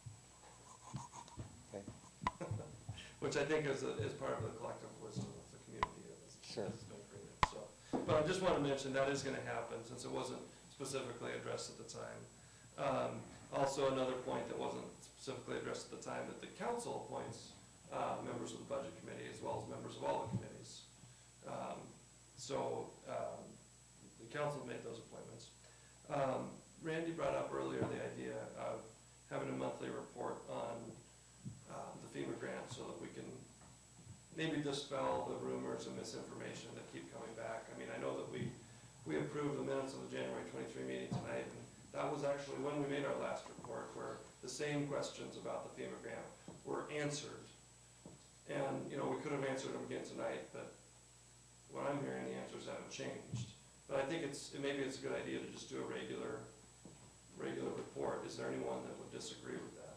S1: which I think is, a- is part of the collective wisdom of the community as it's
S4: Sure.
S1: as it's been created, so. But I just want to mention, that is gonna happen, since it wasn't specifically addressed at the time. Um, also, another point that wasn't specifically addressed at the time, that the council appoints, uh, members of the budget committee as well as members of all the committees. Um, so, um, the council made those appointments. Um, Randy brought up earlier the idea of having a monthly report on, um, the FEMA grant, so that we can maybe dispel the rumors and misinformation that keep coming back. I mean, I know that we, we approved the minutes of the January twenty-three meeting tonight, and that was actually when we made our last report, where the same questions about the FEMA grant were answered. And, you know, we could have answered them again tonight, but what I'm hearing, the answers haven't changed. But I think it's, maybe it's a good idea to just do a regular, regular report. Is there anyone that would disagree with that?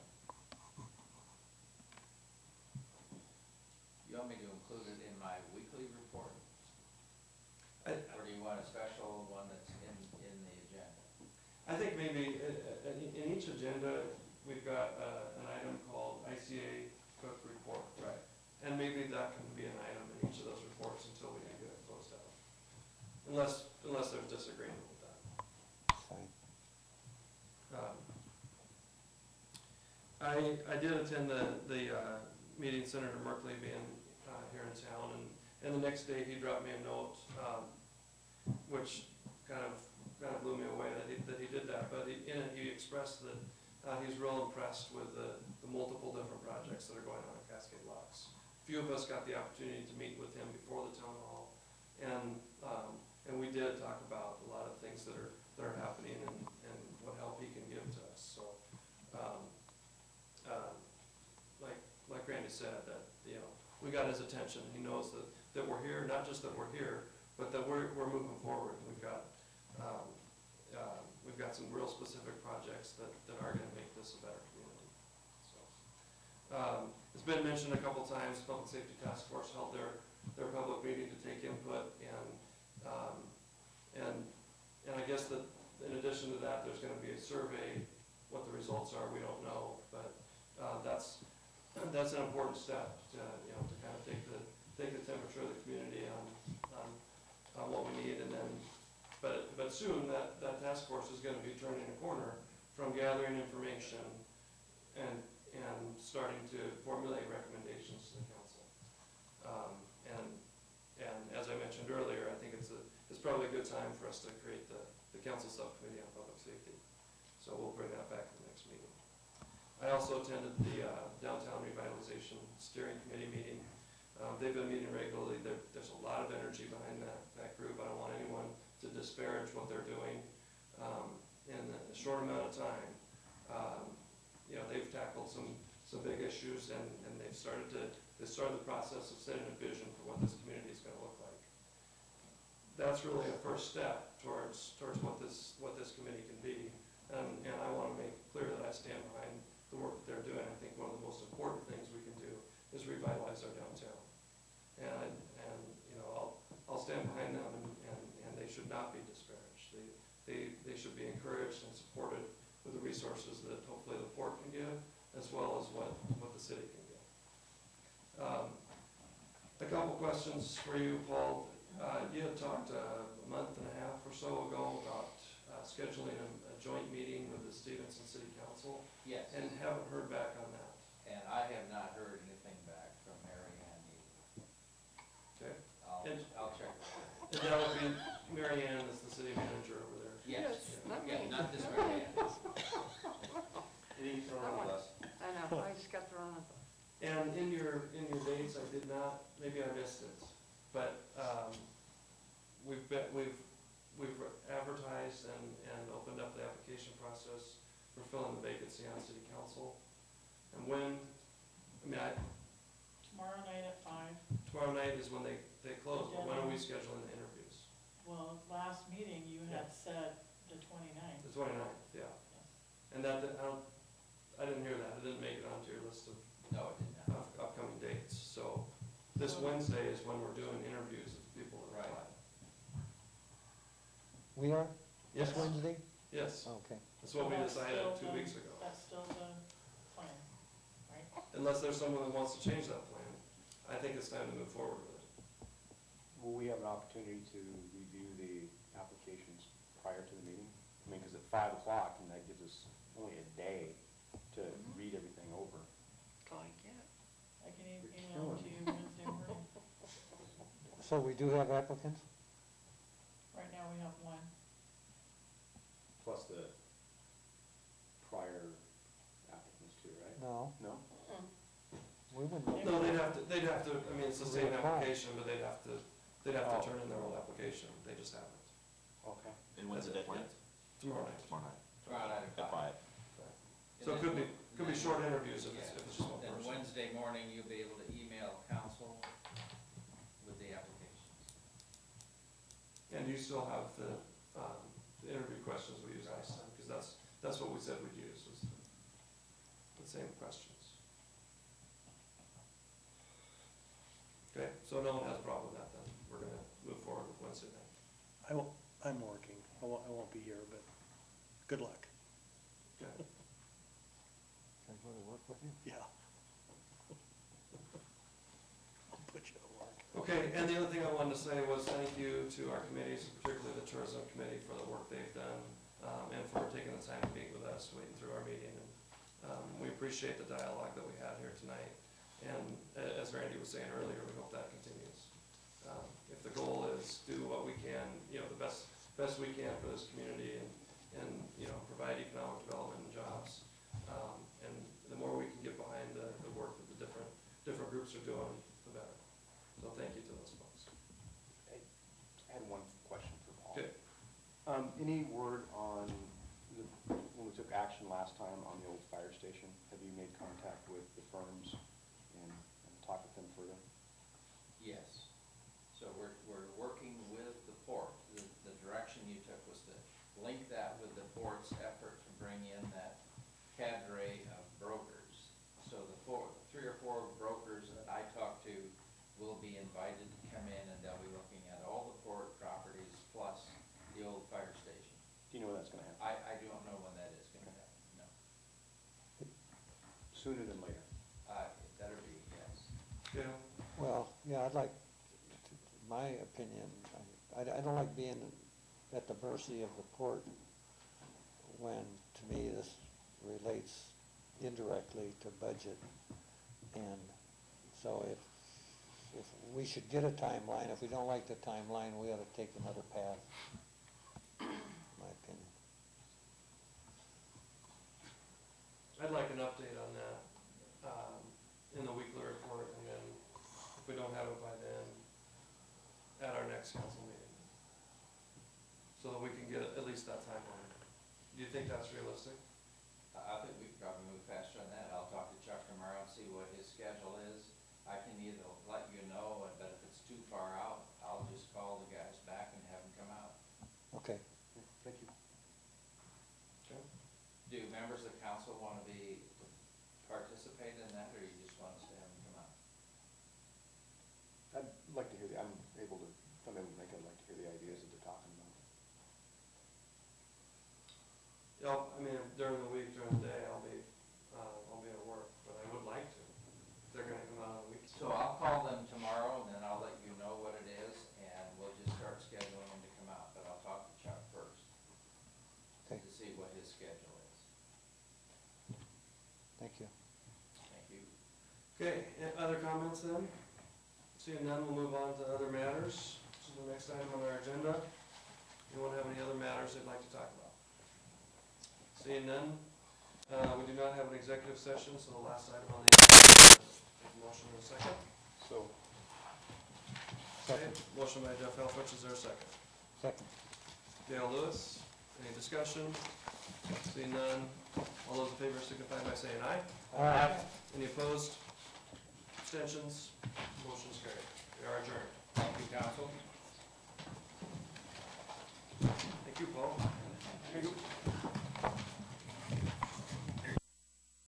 S3: You want me to include it in my weekly report?
S1: I,
S3: Or do you want a special one that's in, in the agenda?
S1: I think maybe uh, uh, in each agenda, we've got uh, an item called I C A Cook Report.
S3: Right.
S1: And maybe that can be an item in each of those reports until we can get it closed out. Unless, unless there's disagreement with that.
S4: Fine.
S1: Um, I, I did attend the, the uh, meeting, Senator Merkley being uh, here in town, and, and the next day he dropped me a note, um, which kind of, kind of blew me away that he, that he did that, but he, in it he expressed that uh, he's real impressed with the, the multiple different projects that are going on at Cascade Locks. A few of us got the opportunity to meet with him before the town hall, and, um, and we did talk about a lot of things that are, that are happening and, and what help he can give to us, so. Um, uh, like, like Randy said, that, you know, we got his attention. He knows that, that we're here, not just that we're here, but that we're, we're moving forward. We've got, um, uh, we've got some real specific projects that, that are gonna make this a better community, so. Um, it's been mentioned a couple times, Public Safety Task Force held their, their public meeting to take input, and, um, and, and I guess that in addition to that, there's gonna be a survey. What the results are, we don't know, but, uh, that's, that's an important step to, you know, to kind of take the, take the temperature of the community on, on, on what we need, and then, but, but soon that, that task force is gonna be turning a corner from gathering information and, and starting to formulate recommendations to the council. Um, and, and as I mentioned earlier, I think it's a, it's probably a good time for us to create the, the council subcommittee on public safety. So we'll bring that back to the next meeting. I also attended the uh, Downtown Revitalization Steering Committee meeting. Um, they've been meeting regularly. There, there's a lot of energy behind that, that group. I don't want anyone to disparage what they're doing. Um, in a short amount of time, um, you know, they've tackled some, some big issues, and, and they've started to, they started the process of setting a vision for what this community is going to look like. That's really a first step towards, towards what this, what this committee can be. And, and I want to make clear that I stand behind the work that they're doing. I think one of the most important things we can do is revitalize our downtown. And, and you know, I'll, I'll stand behind them, and, and, and they should not be disparaged. They, they, they should be encouraged and supported with the resources that hopefully the port can give, as well as what, what the city can give. Um, a couple questions for you, Paul. Uh, you had talked uh, a month and a half or so ago about uh, scheduling a, a joint meeting with the Stevenson City Council.
S3: Yes.
S1: And haven't heard back on that.
S3: And I have not heard anything back from Mary Ann either.
S1: Okay.
S3: I'll,
S1: And-
S3: I'll check with her.
S1: And that would be Mary Ann as the city manager over there.
S3: Yes,
S12: Yes, not
S3: yeah,
S12: me.
S3: not this Mary Ann.
S1: Any thrown
S12: I
S1: on
S12: want-
S1: us?
S12: I know, I just got thrown on.
S1: And in your, in your dates, I did not, maybe I missed it, but, um, we've been, we've, we've advertised and, and opened up the application process for filling the vacancy on city council. And when, I mean, I,
S2: Tomorrow night at five.
S1: tomorrow night is when they, they close, but when are we scheduling the interviews?
S2: Well, last meeting you had said the twenty-ninth.
S1: The twenty-ninth, yeah. And that, I don't, I didn't hear that, it didn't make it onto your list of,
S3: No, it did not.
S1: of upcoming dates. So this Wednesday is when we're doing interviews of people that
S3: Right.
S1: apply.
S4: We are? This
S1: Yes.
S4: Wednesday?
S1: Yes,
S4: Okay.
S1: that's what we
S2: That's
S1: decided
S2: still
S1: two
S2: the-
S1: weeks ago.
S2: That's still the plan, right?
S1: Unless there's someone that wants to change that plan. think it's time to move forward with it.
S7: Will we have an opportunity to review the applications prior to the meeting? I mean, because at five o'clock, and that gives us only a day to read everything over.
S12: Call you cat.
S2: I can e-
S7: You're
S2: email
S7: killing
S2: to
S7: me.
S2: you Wednesday morning.
S4: So we do have applicants?
S2: Right now, we have one.
S7: Plus the prior applicants too, right?
S4: No,
S7: No?
S4: we wouldn't.
S1: No, they'd have to, they'd have to, I mean, it's the same
S4: Reapply.
S1: application, but they'd have to, they'd have
S7: Oh.
S1: to turn in their old application, they just haven't.
S7: Okay.
S18: And when's the
S1: That's it,
S18: deadline?
S1: yeah. Tomorrow night.
S18: Tomorrow night.
S3: Tomorrow night
S18: At five.
S1: So it could be, could be short interviews if it's,
S3: Yeah.
S1: if it's just one
S3: Then
S1: person.
S3: Wednesday morning, you'll be able to email council with the applications.
S1: And you still have the, um, the interview questions we used last time, because that's, that's what we said we'd use, was the, the same questions. Okay, so no one has a problem with that then, we're gonna move forward with Wednesday night.
S13: I won't, I'm working, I won't, I won't be here, but good luck.
S1: Okay.
S4: Can I go to work with you?
S13: Yeah. I'll put you to work.
S1: Okay, and the other thing I wanted to say was thank you to our committees, particularly the tourism committee, for the work they've done, um, and for taking the time to meet with us, waiting through our meeting. And um, we appreciate the dialogue that we had here tonight. And a- as Randy was saying earlier, we hope that continues. Um, if the goal is do what we can, you know, the best, best we can for this community and, and, you know, provide economic development and jobs. Um, and the more we can get behind the, the work that the different, different groups are doing, the better. So thank you to those folks.
S7: I had one question for Paul.
S1: Okay.
S7: Um, any word on the, when we took action last time on the old fire station, have you made contact with the firms and, and talked with them further?
S3: Yes. So we're, we're working with the port. The, the direction you took was to link that with the port's effort to bring in that cadre of brokers. So the four, three or four brokers that I talked to will be invited to come in, and they'll be looking at all the port properties plus the old fire station.
S7: Do you know when that's gonna happen?
S3: I, I don't know when that is gonna happen, no.
S7: Sooner than later.
S3: Uh, it better be, yes.
S1: Yeah.
S4: Well, yeah, I'd like, my opinion, I, I don't like being at the mercy of the port when, to me, this relates indirectly to budget. And so if, if we should get a timeline, if we don't like the timeline, we ought to take another path, my opinion.
S1: I'd like an update on that, um, in the weekly report, and then if we don't have it by then, at our next council meeting. So that we can get at least that timeline. Do you think that's realistic?
S3: I I think we could probably move faster on that. I'll talk to Chuck tomorrow and see what his schedule is. I can either let you know, but if it's too far out, I'll just call the guys back and have them come out.
S4: Okay.
S7: Thank you.
S1: Okay.
S3: Do members of the council want to be, participate in that, or you just want us to have them come out?
S7: I'd like to hear the, I'm able to, if I'm able to make it, I'd like to hear the ideas that they're talking about.
S1: Yeah, I mean, during the week, during the day, I'll be, uh, I'll be at work, but I would like to. If they're gonna come out on the week.
S3: So I'll call them tomorrow, and then I'll let you know what it is, and we'll just start scheduling them to come out, but I'll talk to Chuck first.
S4: Okay.
S3: To see what his schedule is.
S4: Thank you.
S3: Thank you.
S1: Okay, a- other comments then? Seeing none, we'll move on to other matters, which is the next item on our agenda. Anyone have any other matters they'd like to talk about? Seeing none, uh, we do not have an executive session, so the last item on the agenda, take a motion in a second.
S7: So,
S1: Okay, motion by Jeff Helfrich, is there a second?
S4: Second.
S1: Dale Lewis, any discussion? Seeing none, all those in favor signify by saying aye.
S4: Aye.
S1: Any opposed? Abstentions? Motion